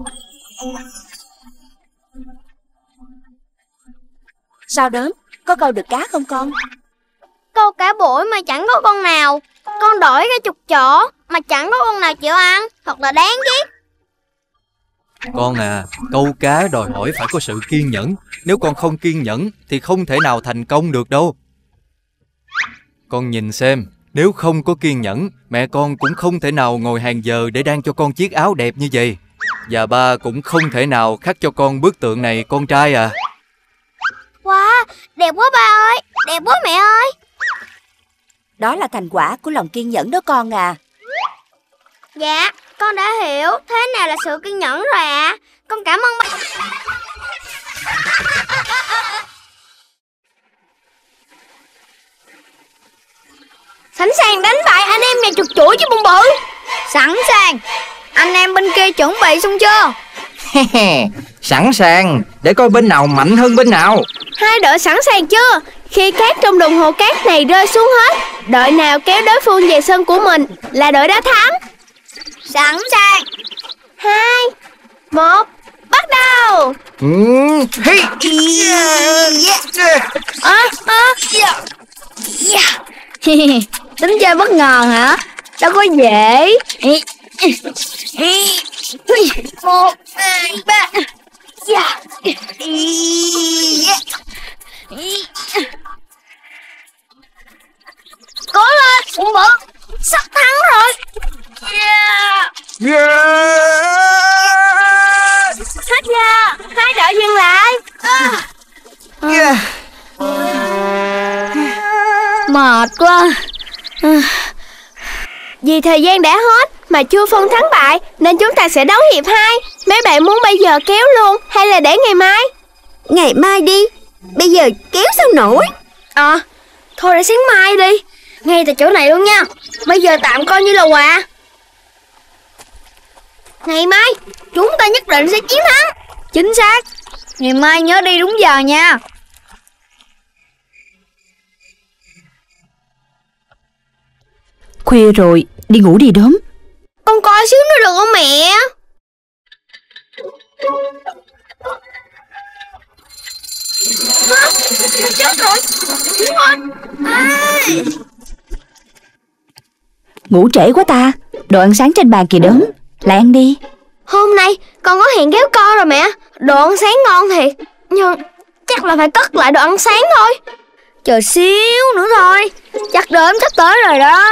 Sao Đốm, có câu được cá không con? Câu cá bổi mà chẳng có con nào. Con đổi cái chục chỗ mà chẳng có con nào chịu ăn. Thật là đáng ghét. Con à, câu cá đòi hỏi phải có sự kiên nhẫn. Nếu con không kiên nhẫn thì không thể nào thành công được đâu. Con nhìn xem, nếu không có kiên nhẫn, mẹ con cũng không thể nào ngồi hàng giờ để đan cho con chiếc áo đẹp như vậy. Và ba cũng không thể nào khắc cho con bức tượng này, con trai à. Wow, đẹp quá ba ơi, đẹp quá mẹ ơi. Đó là thành quả của lòng kiên nhẫn đó con à. Dạ, con đã hiểu. Thế nào là sự kiên nhẫn rồi ạ. Con cảm ơn ba. Sẵn sàng đánh bại anh em nhà chuột chuỗi với bụng bự. Sẵn sàng. Anh em bên kia chuẩn bị xong chưa? Sẵn sàng, để coi bên nào mạnh hơn bên nào. Hai đội sẵn sàng chưa? Khi cát trong đồng hồ cát này rơi xuống hết, đội nào kéo đối phương về sân của mình là đội đã thắng. Sẵn sàng. 2, 1, bắt đầu. Tính chơi bất ngờ hả? Đâu có dễ. 1, 2, 3. Cố lên, bụng bự, sắp thắng rồi. Hết giờ, hai đội dừng lại. Mệt quá. Vì thời gian đã hết mà chưa phân thắng bại nên chúng ta sẽ đấu hiệp 2. Mấy bạn muốn bây giờ kéo luôn hay là để ngày mai? Ngày mai đi, bây giờ kéo sao nổi. Thôi để sáng mai đi. Ngay tại chỗ này luôn nha. Bây giờ tạm coi như là quà. Ngày mai chúng ta nhất định sẽ chiến thắng. Chính xác. Ngày mai nhớ đi đúng giờ nha. Khuya rồi, đi ngủ đi Đốm. Con coi xíu nữa được không mẹ? Chết rồi. Ngủ trễ quá ta. Đồ ăn sáng trên bàn kìa Đốm. Lại ăn đi. Hôm nay con có hẹn kéo co rồi mẹ. Đồ ăn sáng ngon thiệt, nhưng chắc là phải cất lại đồ ăn sáng thôi. Chờ xíu nữa thôi. Chắc Đốm sắp tới rồi đó.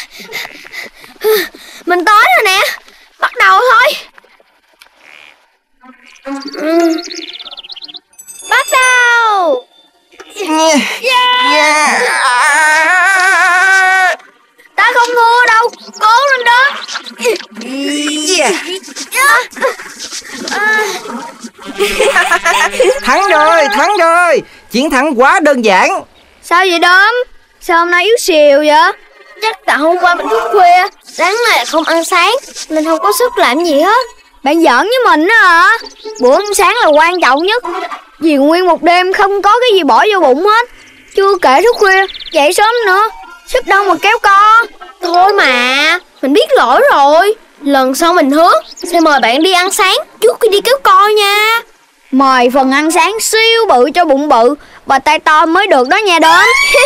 Mình tới rồi nè. Bắt đầu thôi. Bắt đầu. Ta không thua đâu. Cố lên đó. Thắng rồi. Chiến thắng quá đơn giản. Sao vậy Đốm? Sao hôm nay yếu xìu vậy? Chắc tại hôm qua mình thức khuya, sáng nay không ăn sáng nên không có sức làm gì hết. Bạn giỡn với mình đó hả? Bữa ăn sáng là quan trọng nhất. Vì nguyên một đêm không có cái gì bỏ vô bụng hết. Chưa kể thức khuya, dậy sớm nữa. Sức đâu mà kéo co. Thôi mà, mình biết lỗi rồi. Lần sau mình hứa sẽ mời bạn đi ăn sáng trước khi đi kéo co nha. Mời phần ăn sáng siêu bự cho bụng bự và tay to mới được đó nha Đốm.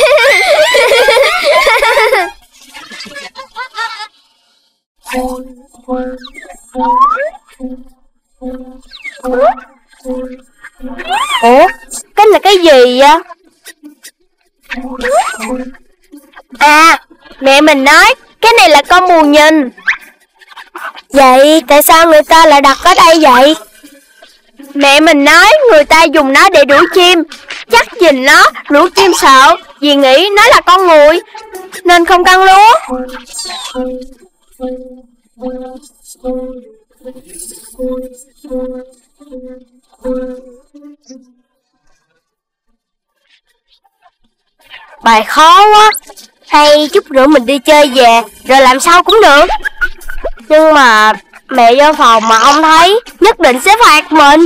Ủa, cái là cái gì vậy? À, mẹ mình nói cái này là con mù nhìn. Vậy tại sao người ta lại đặt ở đây vậy? Mẹ mình nói người ta dùng nó để đuổi chim. Chắc nhìn nó đuổi chim sợ vì nghĩ nó là con người nên không căng lúa. Bài khó quá. Hay chút nữa mình đi chơi về rồi làm sau cũng được. Nhưng mà mẹ vô phòng mà không thấy nhất định sẽ phạt mình.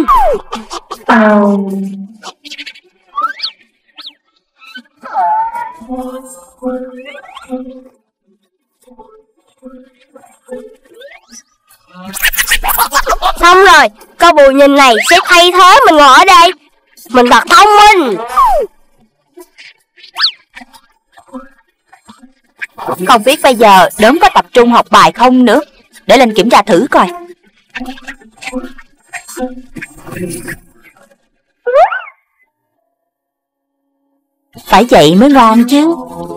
Xong rồi, con bù nhìn này sẽ thay thế mình ngồi ở đây. Mình thật thông minh. Không biết bây giờ Đốm có tập trung học bài không nữa. Để lên kiểm tra thử coi. Phải vậy mới ngon chứ.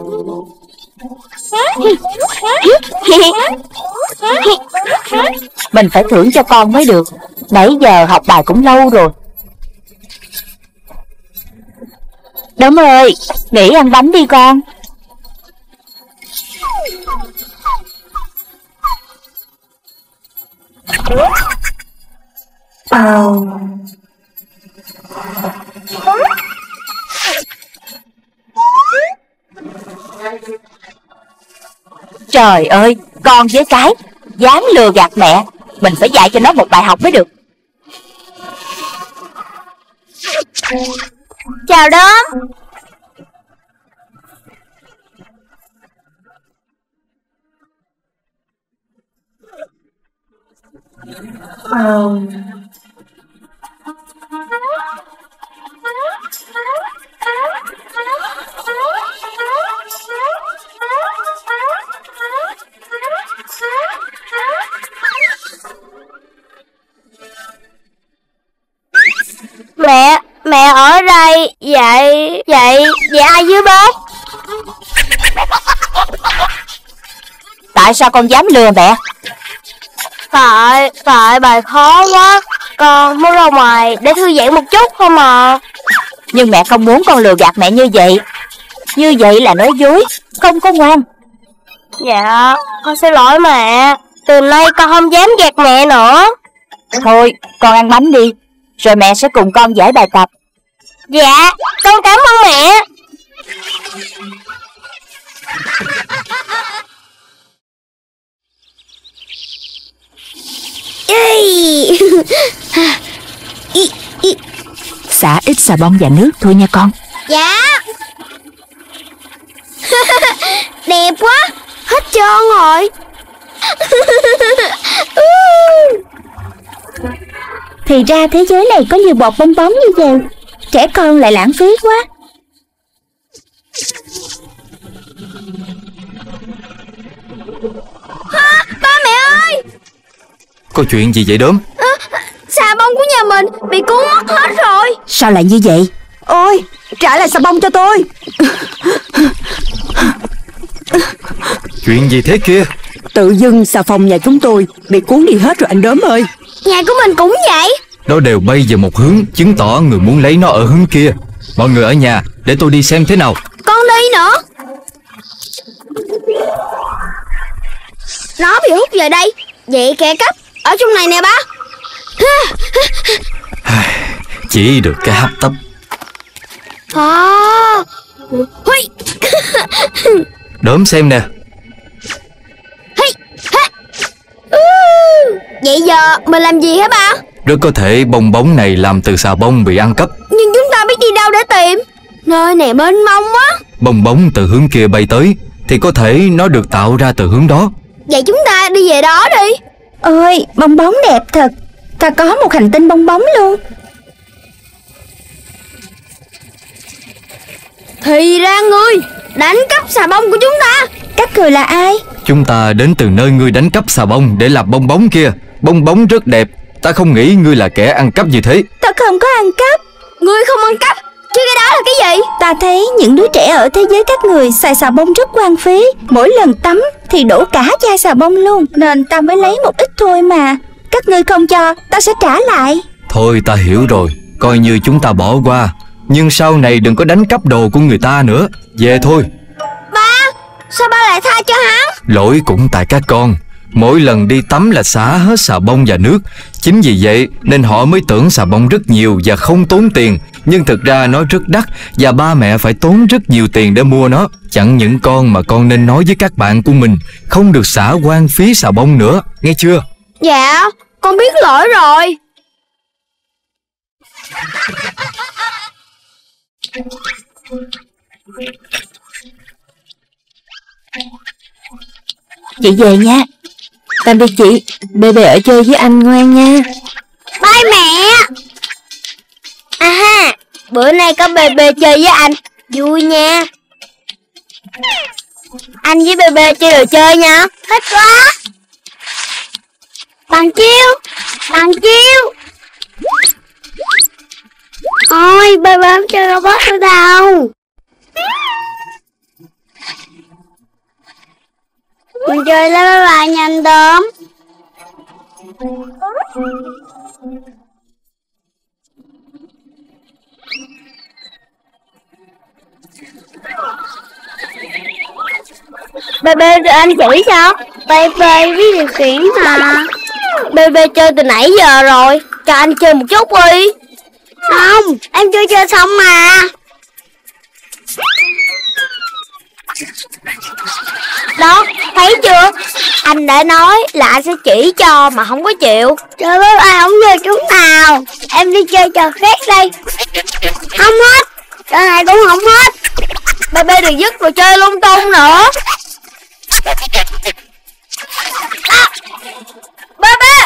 Mình phải thưởng cho con mới được. Nãy giờ học bài cũng lâu rồi. Đốm ơi, nghỉ ăn bánh đi con. Trời ơi, con với cái dám lừa gạt mẹ, mình phải dạy cho nó một bài học mới được. Chào Đốm. Mẹ ở đây. Vậy ai dưới bếp? Tại sao con dám lừa mẹ? Tại bài khó quá. Con muốn ra ngoài để thư giãn một chút không à. Nhưng mẹ không muốn con lừa gạt mẹ như vậy. Như vậy là nói dối, không có ngoan. Dạ, con xin lỗi mẹ. Từ nay con không dám gạt mẹ nữa. Thôi, con ăn bánh đi, rồi mẹ sẽ cùng con giải bài tập. Dạ, con cảm ơn mẹ. Xả ít xà bông và nước thôi nha con. Dạ. Đẹp quá, hết trơn rồi. Thì ra thế giới này có nhiều bọt bong bóng như vậy. Trẻ con lại lãng phí quá. Ba mẹ ơi. Có chuyện gì vậy Đốm? Xà bông của nhà mình bị cuốn mất hết rồi. Sao lại như vậy? Ôi, trả lại xà bông cho tôi. Chuyện gì thế kia? Tự dưng xà phòng nhà chúng tôi bị cuốn đi hết rồi anh Đốm ơi. Nhà của mình cũng vậy. Nó đều bay về một hướng, chứng tỏ người muốn lấy nó ở hướng kia. Mọi người ở nhà, để tôi đi xem thế nào. Con đi nữa. Nó bị hút về đây. Vậy kẻ cắp ở trong này nè ba. Chỉ được cái hấp tấp. Đốm xem nè. Vậy giờ mình làm gì hả ba? Rất có thể bong bóng này làm từ xà bông bị ăn cắp. Nhưng chúng ta biết đi đâu để tìm. Nơi này mênh mông quá. Bong bóng từ hướng kia bay tới thì có thể nó được tạo ra từ hướng đó. Vậy chúng ta đi về đó đi. Ôi, bong bóng đẹp thật. Ta có một hành tinh bong bóng luôn. Thì ra ngươi đánh cắp xà bông của chúng ta. Các người là ai? Chúng ta đến từ nơi ngươi đánh cắp xà bông để làm bong bóng kia. Bong bóng rất đẹp. Ta không nghĩ ngươi là kẻ ăn cắp như thế. Ta không có ăn cắp. Ngươi không ăn cắp, chứ cái đó là cái gì? Ta thấy những đứa trẻ ở thế giới các người xài xà bông rất hoang phí. Mỗi lần tắm thì đổ cả chai xà bông luôn. Nên ta mới lấy một ít thôi mà. Các ngươi không cho, ta sẽ trả lại. Thôi ta hiểu rồi, coi như chúng ta bỏ qua. Nhưng sau này đừng có đánh cắp đồ của người ta nữa. Về thôi. Ba, sao ba lại tha cho hắn? Lỗi cũng tại các con. Mỗi lần đi tắm là xả hết xà bông và nước. Chính vì vậy nên họ mới tưởng xà bông rất nhiều và không tốn tiền. Nhưng thực ra nó rất đắt và ba mẹ phải tốn rất nhiều tiền để mua nó. Chẳng những con mà con nên nói với các bạn của mình không được xả hoang phí xà bông nữa, nghe chưa? Dạ, con biết lỗi rồi. Chị về nha. Tạm biệt chị. Bê bê ở chơi với anh ngoan nha. Bye mẹ. À ha, bữa nay có bê bê chơi với anh, vui nha. Anh với bê bê chơi đồ chơi nha. Thích quá. Bằng chiêu. Ôi, bê bê không chơi robot nữa đâu. Mình chơi lấy bye bye nha anh Đốm. Bê bê được anh chỉ sao? Bê bê biết điều khiển mà. Bê bê chơi từ nãy giờ rồi, cho anh chơi một chút đi. Không, em chưa chơi xong mà. Đó, thấy chưa? Anh đã nói là anh sẽ chỉ cho mà không có chịu. Trời ơi, ai không chơi chúng nào. Em đi chơi trò khác đây. Không hết. Trò này cũng không hết. Bê bê đừng dứt rồi chơi lung tung nữa. Bê bê.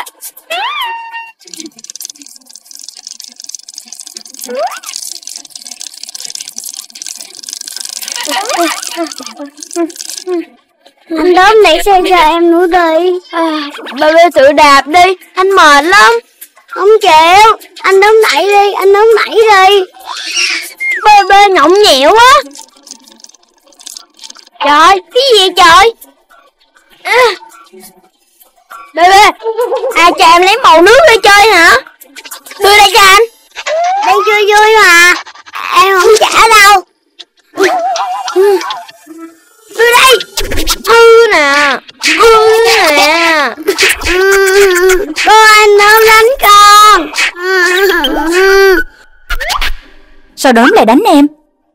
Anh Đốm đẩy xe cho em nữa đi. Bê bê tự đạp đi, anh mệt lắm. Không chịu. Anh Đốm đẩy đi, anh Đốm đẩy đi. Bê bê nhõng nhẽo quá. Trời, cái gì vậy trời? Bê bê, ai cho em lấy màu nước để chơi hả? Đưa đây cho anh. Đây chơi vui mà. Em không trả đâu. Đưa đây. Hư nè. Cô anh Đốm đánh con. Sao Đốm lại đánh em?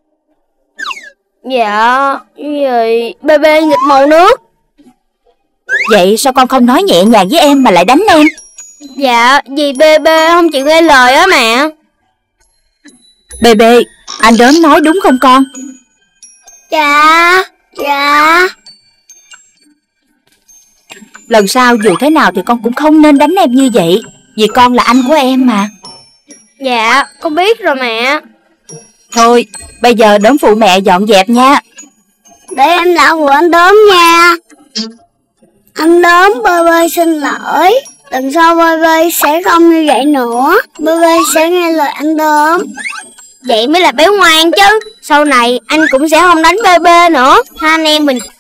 Dạ, gì? Bê bê nghịch màu nước. Vậy sao con không nói nhẹ nhàng với em mà lại đánh em? Dạ, vì bê bê không chịu nghe lời á mẹ. Bê bê, anh Đốm nói đúng không con? Dạ. Lần sau dù thế nào thì con cũng không nên đánh em như vậy. Vì con là anh của em mà. Dạ, con biết rồi mẹ. Thôi, bây giờ Đốm phụ mẹ dọn dẹp nha. Để em lau của anh Đốm nha. Anh Đốm, bê bê xin lỗi. Lần sau bê bê sẽ không như vậy nữa. Bê bê sẽ nghe lời anh Đốm. Vậy mới là bé ngoan chứ. Sau này anh cũng sẽ không đánh bê bê nữa. Hai anh em mình.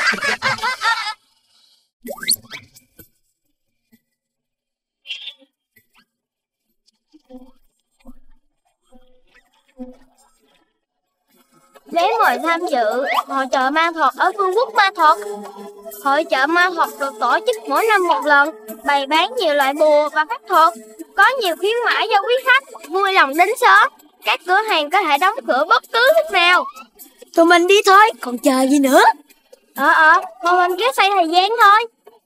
Giấy mời tham dự hội chợ ma thuật ở Vương quốc ma thuật. Hội chợ ma thuật được tổ chức mỗi năm một lần, bày bán nhiều loại bùa và phép thuật, có nhiều khuyến mãi cho quý khách, vui lòng đến sớm. Các cửa hàng có thể đóng cửa bất cứ lúc nào. Tụi mình đi thôi, còn chờ gì nữa. Bọn mình cứ xây thời gian thôi.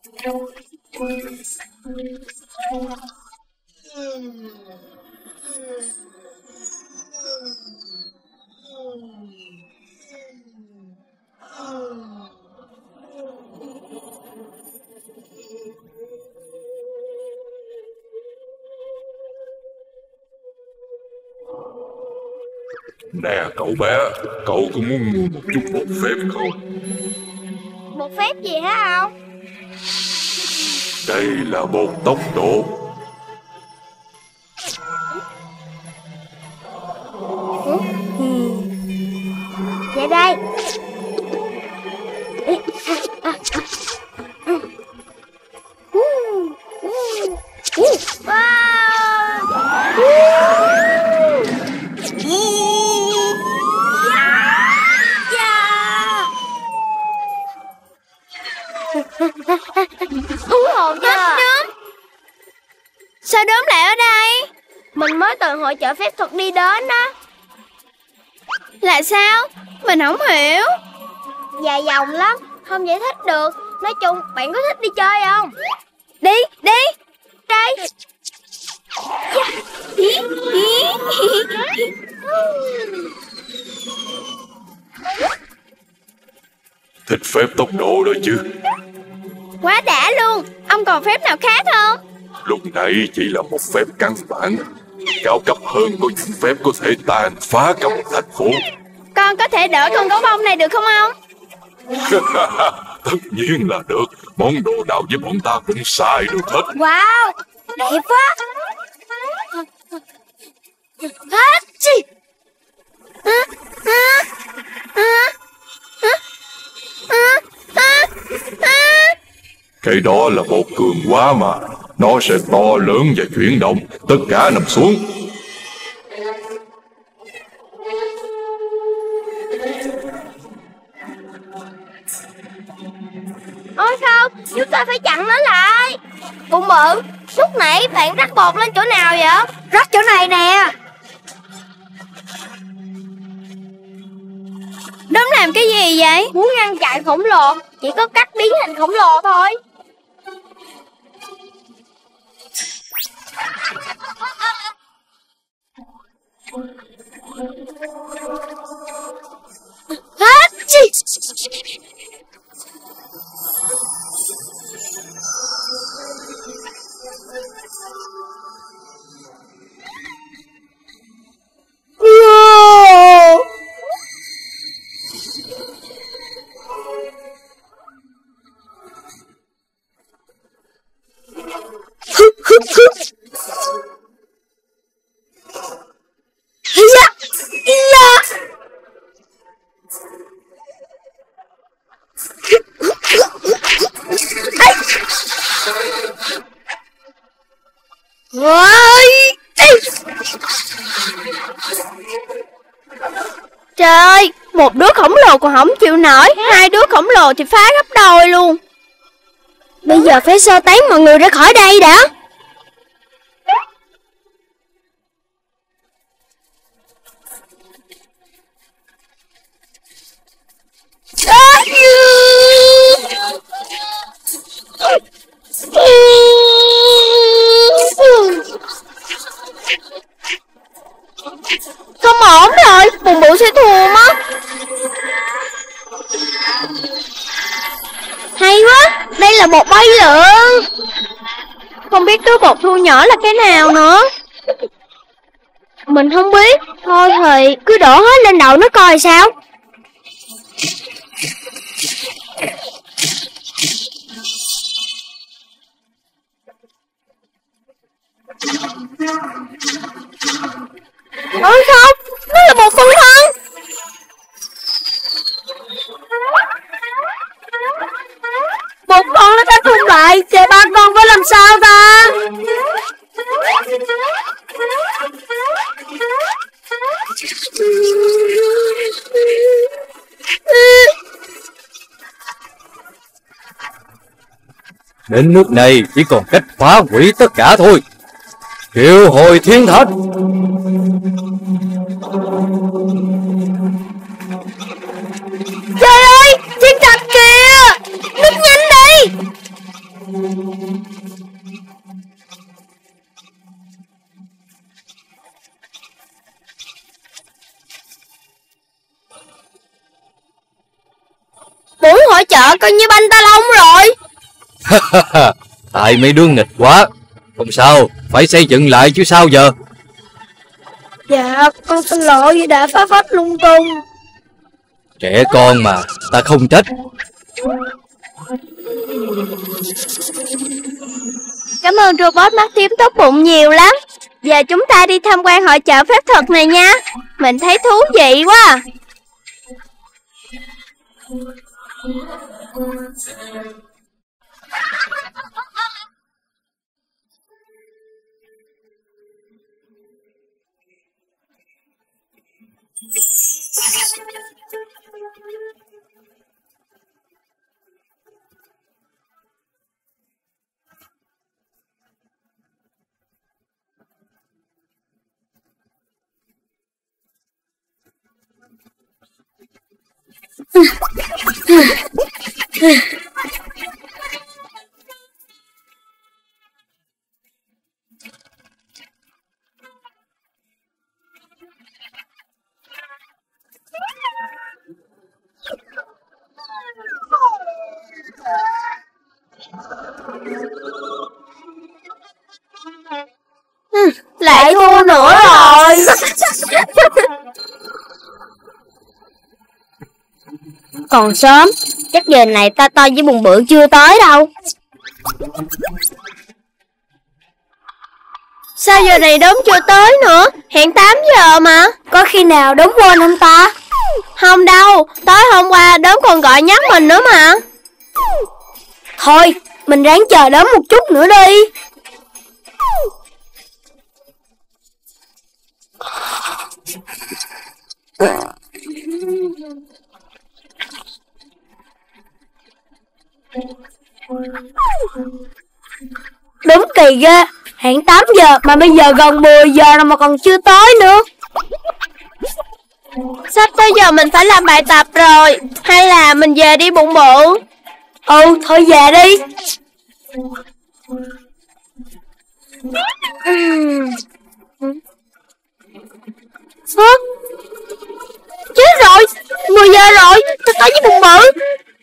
Nè cậu bé, cậu có muốn mua một chút bột phép không? Một phép gì hả ông? Đây là bột tốc độ. Vậy đây. Hồn chưa? Sao Đốm lại ở đây? Mình mới từ hội chợ phép thuật đi đến đó. Là sao? Mình không hiểu. Dài dòng lắm, không giải thích được. Nói chung, bạn có thích đi chơi không? Đi, đi. Đây. Thích phép tốc độ đó chứ? Quá đã luôn. Ông còn phép nào khác không? Lúc nãy chỉ là một phép căn bản. Cao cấp hơn có những phép có thể tàn phá cả một thành phố. Con có thể đỡ con gấu bông này được không ông? Tất nhiên là được. Món đồ nào với bọn ta cũng xài được hết. Wow, đẹp quá. Hết gì? Cái đó là bột cường quá mà. Nó sẽ to lớn và chuyển động. Tất cả nằm xuống. Ôi không, chúng ta phải chặn nó lại. Bụng bự, lúc nãy bạn rắc bột lên chỗ nào vậy? Rắc chỗ này nè. Đốm làm cái gì vậy? Muốn ngăn chặn khổng lồ, chỉ có cách biến thành khổng lồ thôi. Trời, một đứa khổng lồ còn không chịu nổi, hai đứa khổng lồ thì phá gấp đôi luôn. Bây giờ phải sơ tán mọi người ra khỏi đây đã. Không ổn rồi, Bùn Bụi sẽ thua mất. Hay quá, đây là bột bay lượn. Không biết túi bột thu nhỏ là cái nào nữa. Mình không biết. Thôi thì cứ đổ hết lên đầu nó coi sao. Ôi không, nó là một phân thân. Một con nó đã thùng lại, thì ba con phải làm sao ta? Đến nước này chỉ còn cách phá hủy tất cả thôi. Triệu hồi thiên thạch. Trời ơi, thiên thạch kìa, núp nhanh đi. Buổi hội chợ coi như banh ta lông rồi. Tại mấy đứa nghịch quá. Không sao, phải xây dựng lại chứ sao giờ. Dạ, con xin lỗi vì đã phá phách lung tung. Trẻ con mà, ta không trách. Cảm ơn robot mắt tím tốt bụng nhiều lắm. Giờ chúng ta đi tham quan hội chợ phép thuật này nha. Mình thấy thú vị quá. Lại thua nữa rồi. Còn sớm, chắc giờ này ta to với Bùn Bự chưa tới đâu. Sao giờ này Đốm chưa tới nữa? Hẹn 8 giờ mà. Có khi nào Đốm quên không ta? Không đâu, tối hôm qua Đốm còn gọi nhắc mình nữa mà. Thôi, mình ráng chờ Đốm một chút nữa đi. Đúng kỳ ghê, hẹn 8 giờ mà bây giờ gần 10 giờ rồi mà còn chưa tới nữa. Sắp tới giờ mình phải làm bài tập rồi. Hay là mình về đi bụng bự? Thôi về đi. Chết rồi, 10 giờ rồi, tôi tới với bụng bự.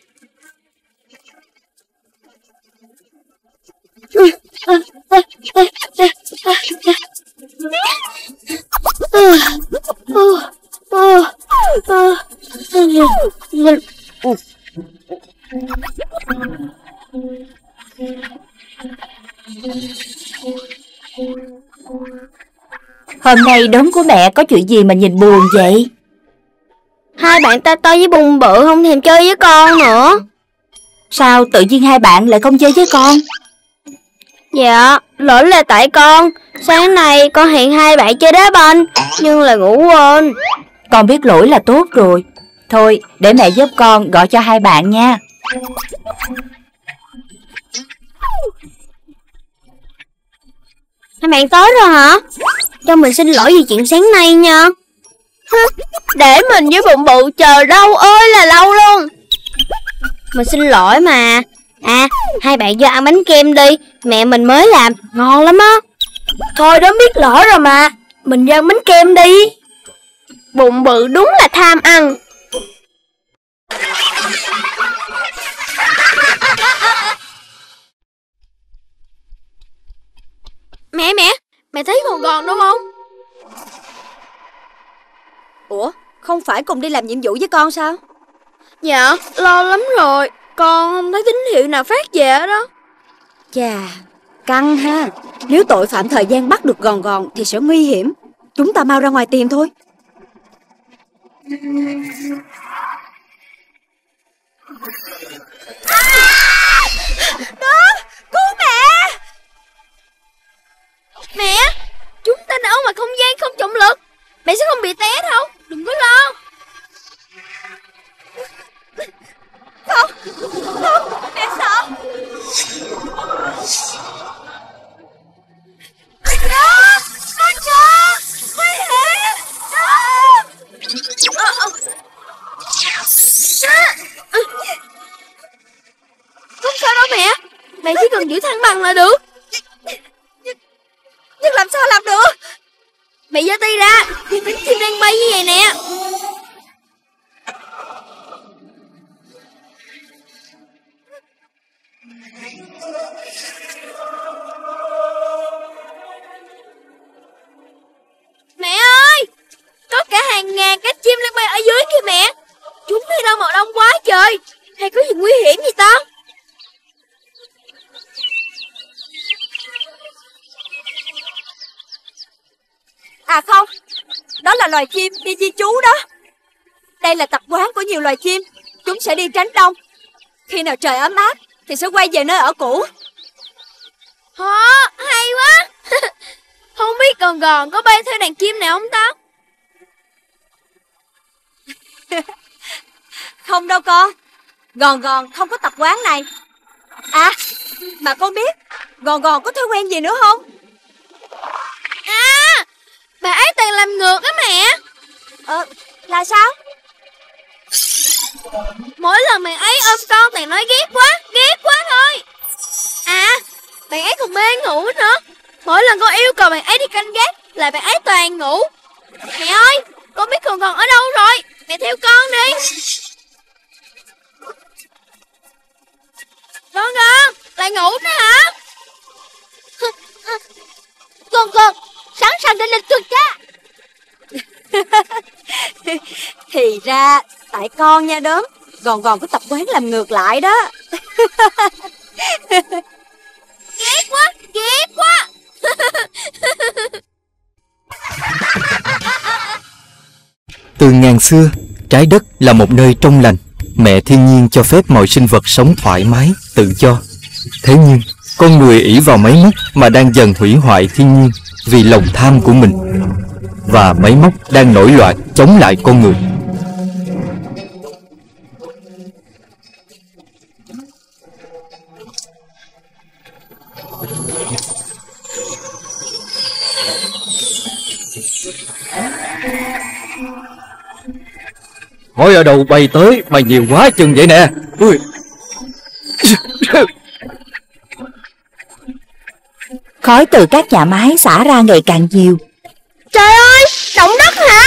Hôm nay đốm của mẹ có chuyện gì mà nhìn buồn vậy? Hai bạn ta tới với bụng bự không thèm chơi với con nữa. Sao tự nhiên hai bạn lại không chơi với con? Dạ, lỗi là tại con. Sáng nay con hẹn hai bạn chơi đá banh nhưng lại ngủ quên. Con biết lỗi là tốt rồi. Thôi, để mẹ giúp con gọi cho hai bạn nha. Hai bạn tới rồi hả? Cho mình xin lỗi vì chuyện sáng nay nha. Để mình với bụng bự chờ lâu ơi là lâu luôn. Mình xin lỗi mà. Hai bạn vô ăn bánh kem đi. Mẹ mình mới làm, ngon lắm á. Thôi đốm biết lỗi rồi mà. Mình vô ăn bánh kem đi. Bụng bự đúng là tham ăn. Mẹ thấy gòn đúng không? Ủa, không phải cùng đi làm nhiệm vụ với con sao? Dạ, lo lắm rồi. Con không thấy tín hiệu nào phát về đó. Chà, căng ha. Nếu tội phạm thời gian bắt được gòn gòn thì sẽ nguy hiểm. Chúng ta mau ra ngoài tìm thôi. Đó, cứu mẹ! Mẹ, chúng ta đã ở ngoài không gian không trọng lực. Mẹ sẽ không bị té đâu, đừng có lo. Không, mẹ sợ. Con chó, nguy hiểm. Không sao đâu mẹ, mẹ chỉ cần giữ thăng bằng là được. Nhưng làm sao làm được? Mẹ giơ tay ra, cánh chim đang bay như vậy nè. Mẹ ơi, có cả hàng ngàn cánh chim đang bay ở dưới kìa mẹ. Chúng đi đâu mà đông quá trời. Hay có gì nguy hiểm gì ta? À không, đó là loài chim đi di trú đó. Đây là tập quán của nhiều loài chim. Chúng sẽ đi tránh đông. Khi nào trời ấm áp thì sẽ quay về nơi ở cũ. Hay quá. Không biết gòn có bay theo đàn chim nào không ta? Không đâu con. Gòn không có tập quán này. À, mà con biết gòn có thói quen gì nữa không? Bà ấy toàn làm ngược á mẹ. Là sao? Mỗi lần bạn ấy ôm con toàn nói ghét quá thôi. Bạn ấy còn mê ngủ nữa. Mỗi lần con yêu cầu bạn ấy đi canh gác là bạn ấy toàn ngủ. Mẹ ơi, con biết gòn ở đâu rồi. Mẹ theo con đi. Gòn lại ngủ nữa hả? Gòn sẵn sàng để lịch tuần tra. Thì ra tại con nha đốm. Gòn có tập quán làm ngược lại đó. Ghét quá. Từ ngàn xưa, trái đất là một nơi trong lành. Mẹ thiên nhiên cho phép mọi sinh vật sống thoải mái, tự do. Thế nhưng, con người ỷ vào máy móc mà đang dần hủy hoại thiên nhiên vì lòng tham của mình. Và máy móc đang nổi loạn chống lại con người. Ngói ở đâu bay tới, bay nhiều quá chừng vậy nè. Khói từ các nhà máy xả ra ngày càng nhiều. Trời ơi, động đất hả?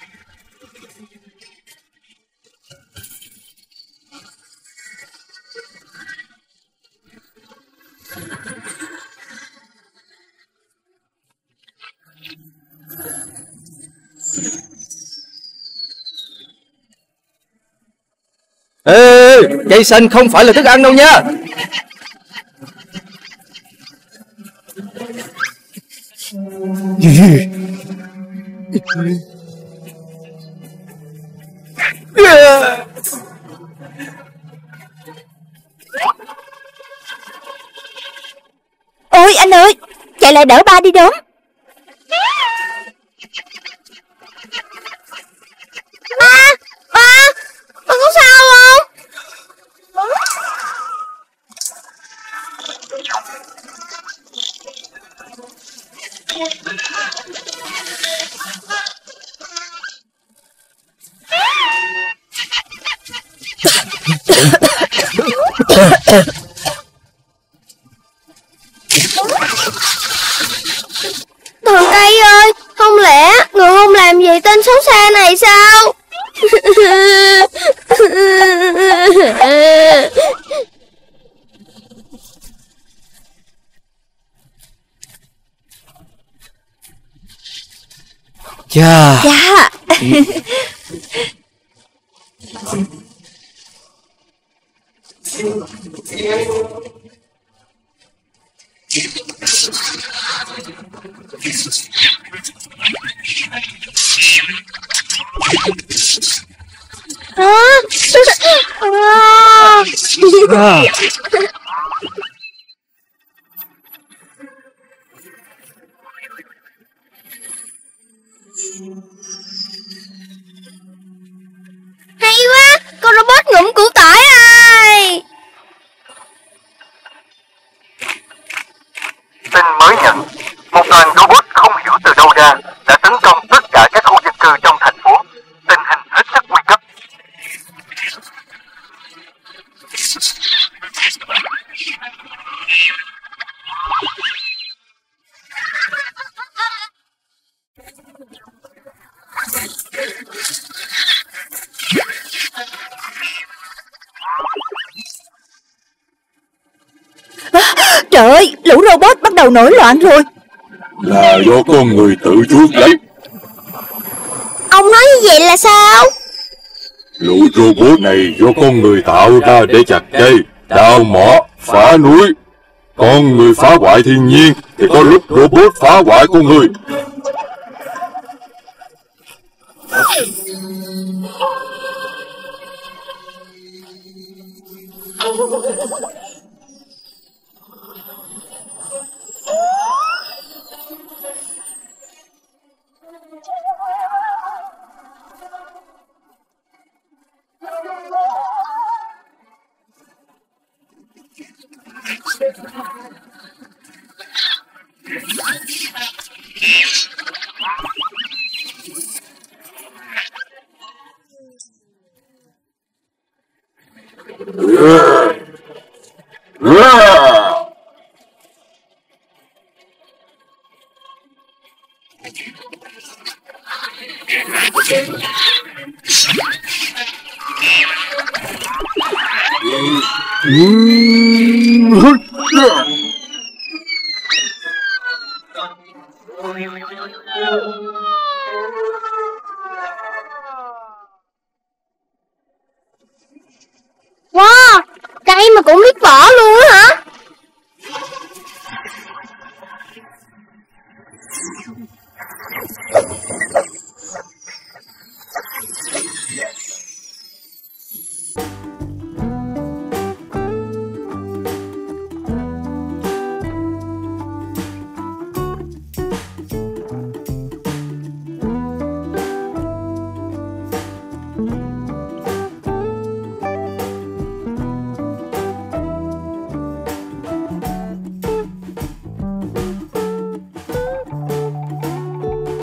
Ê, cây xanh không phải là thức ăn đâu nha. Ôi anh ơi, chạy lại đỡ ba đi đốm. Ba có sao không? Thần cây ơi, không lẽ người không làm gì tên xấu xa này sao? Chà. Dạ. Hay quá, con robot ngụm củ tỏi ơi. Tin mới nhận, một đoàn robot không hiểu từ đâu ra đã tấn công tất cả các khu dân cư trong thành phố. Tình hình hết sức nguy cấp. Trời ơi, lũ robot bắt đầu nổi loạn rồi. Là do con người tự chuốc lấy. Ông nói như vậy là sao? Lũ robot này do con người tạo ra để chặt cây, đào mỏ, phá núi. Con người phá hoại thiên nhiên thì có lúc robot phá hoại con người.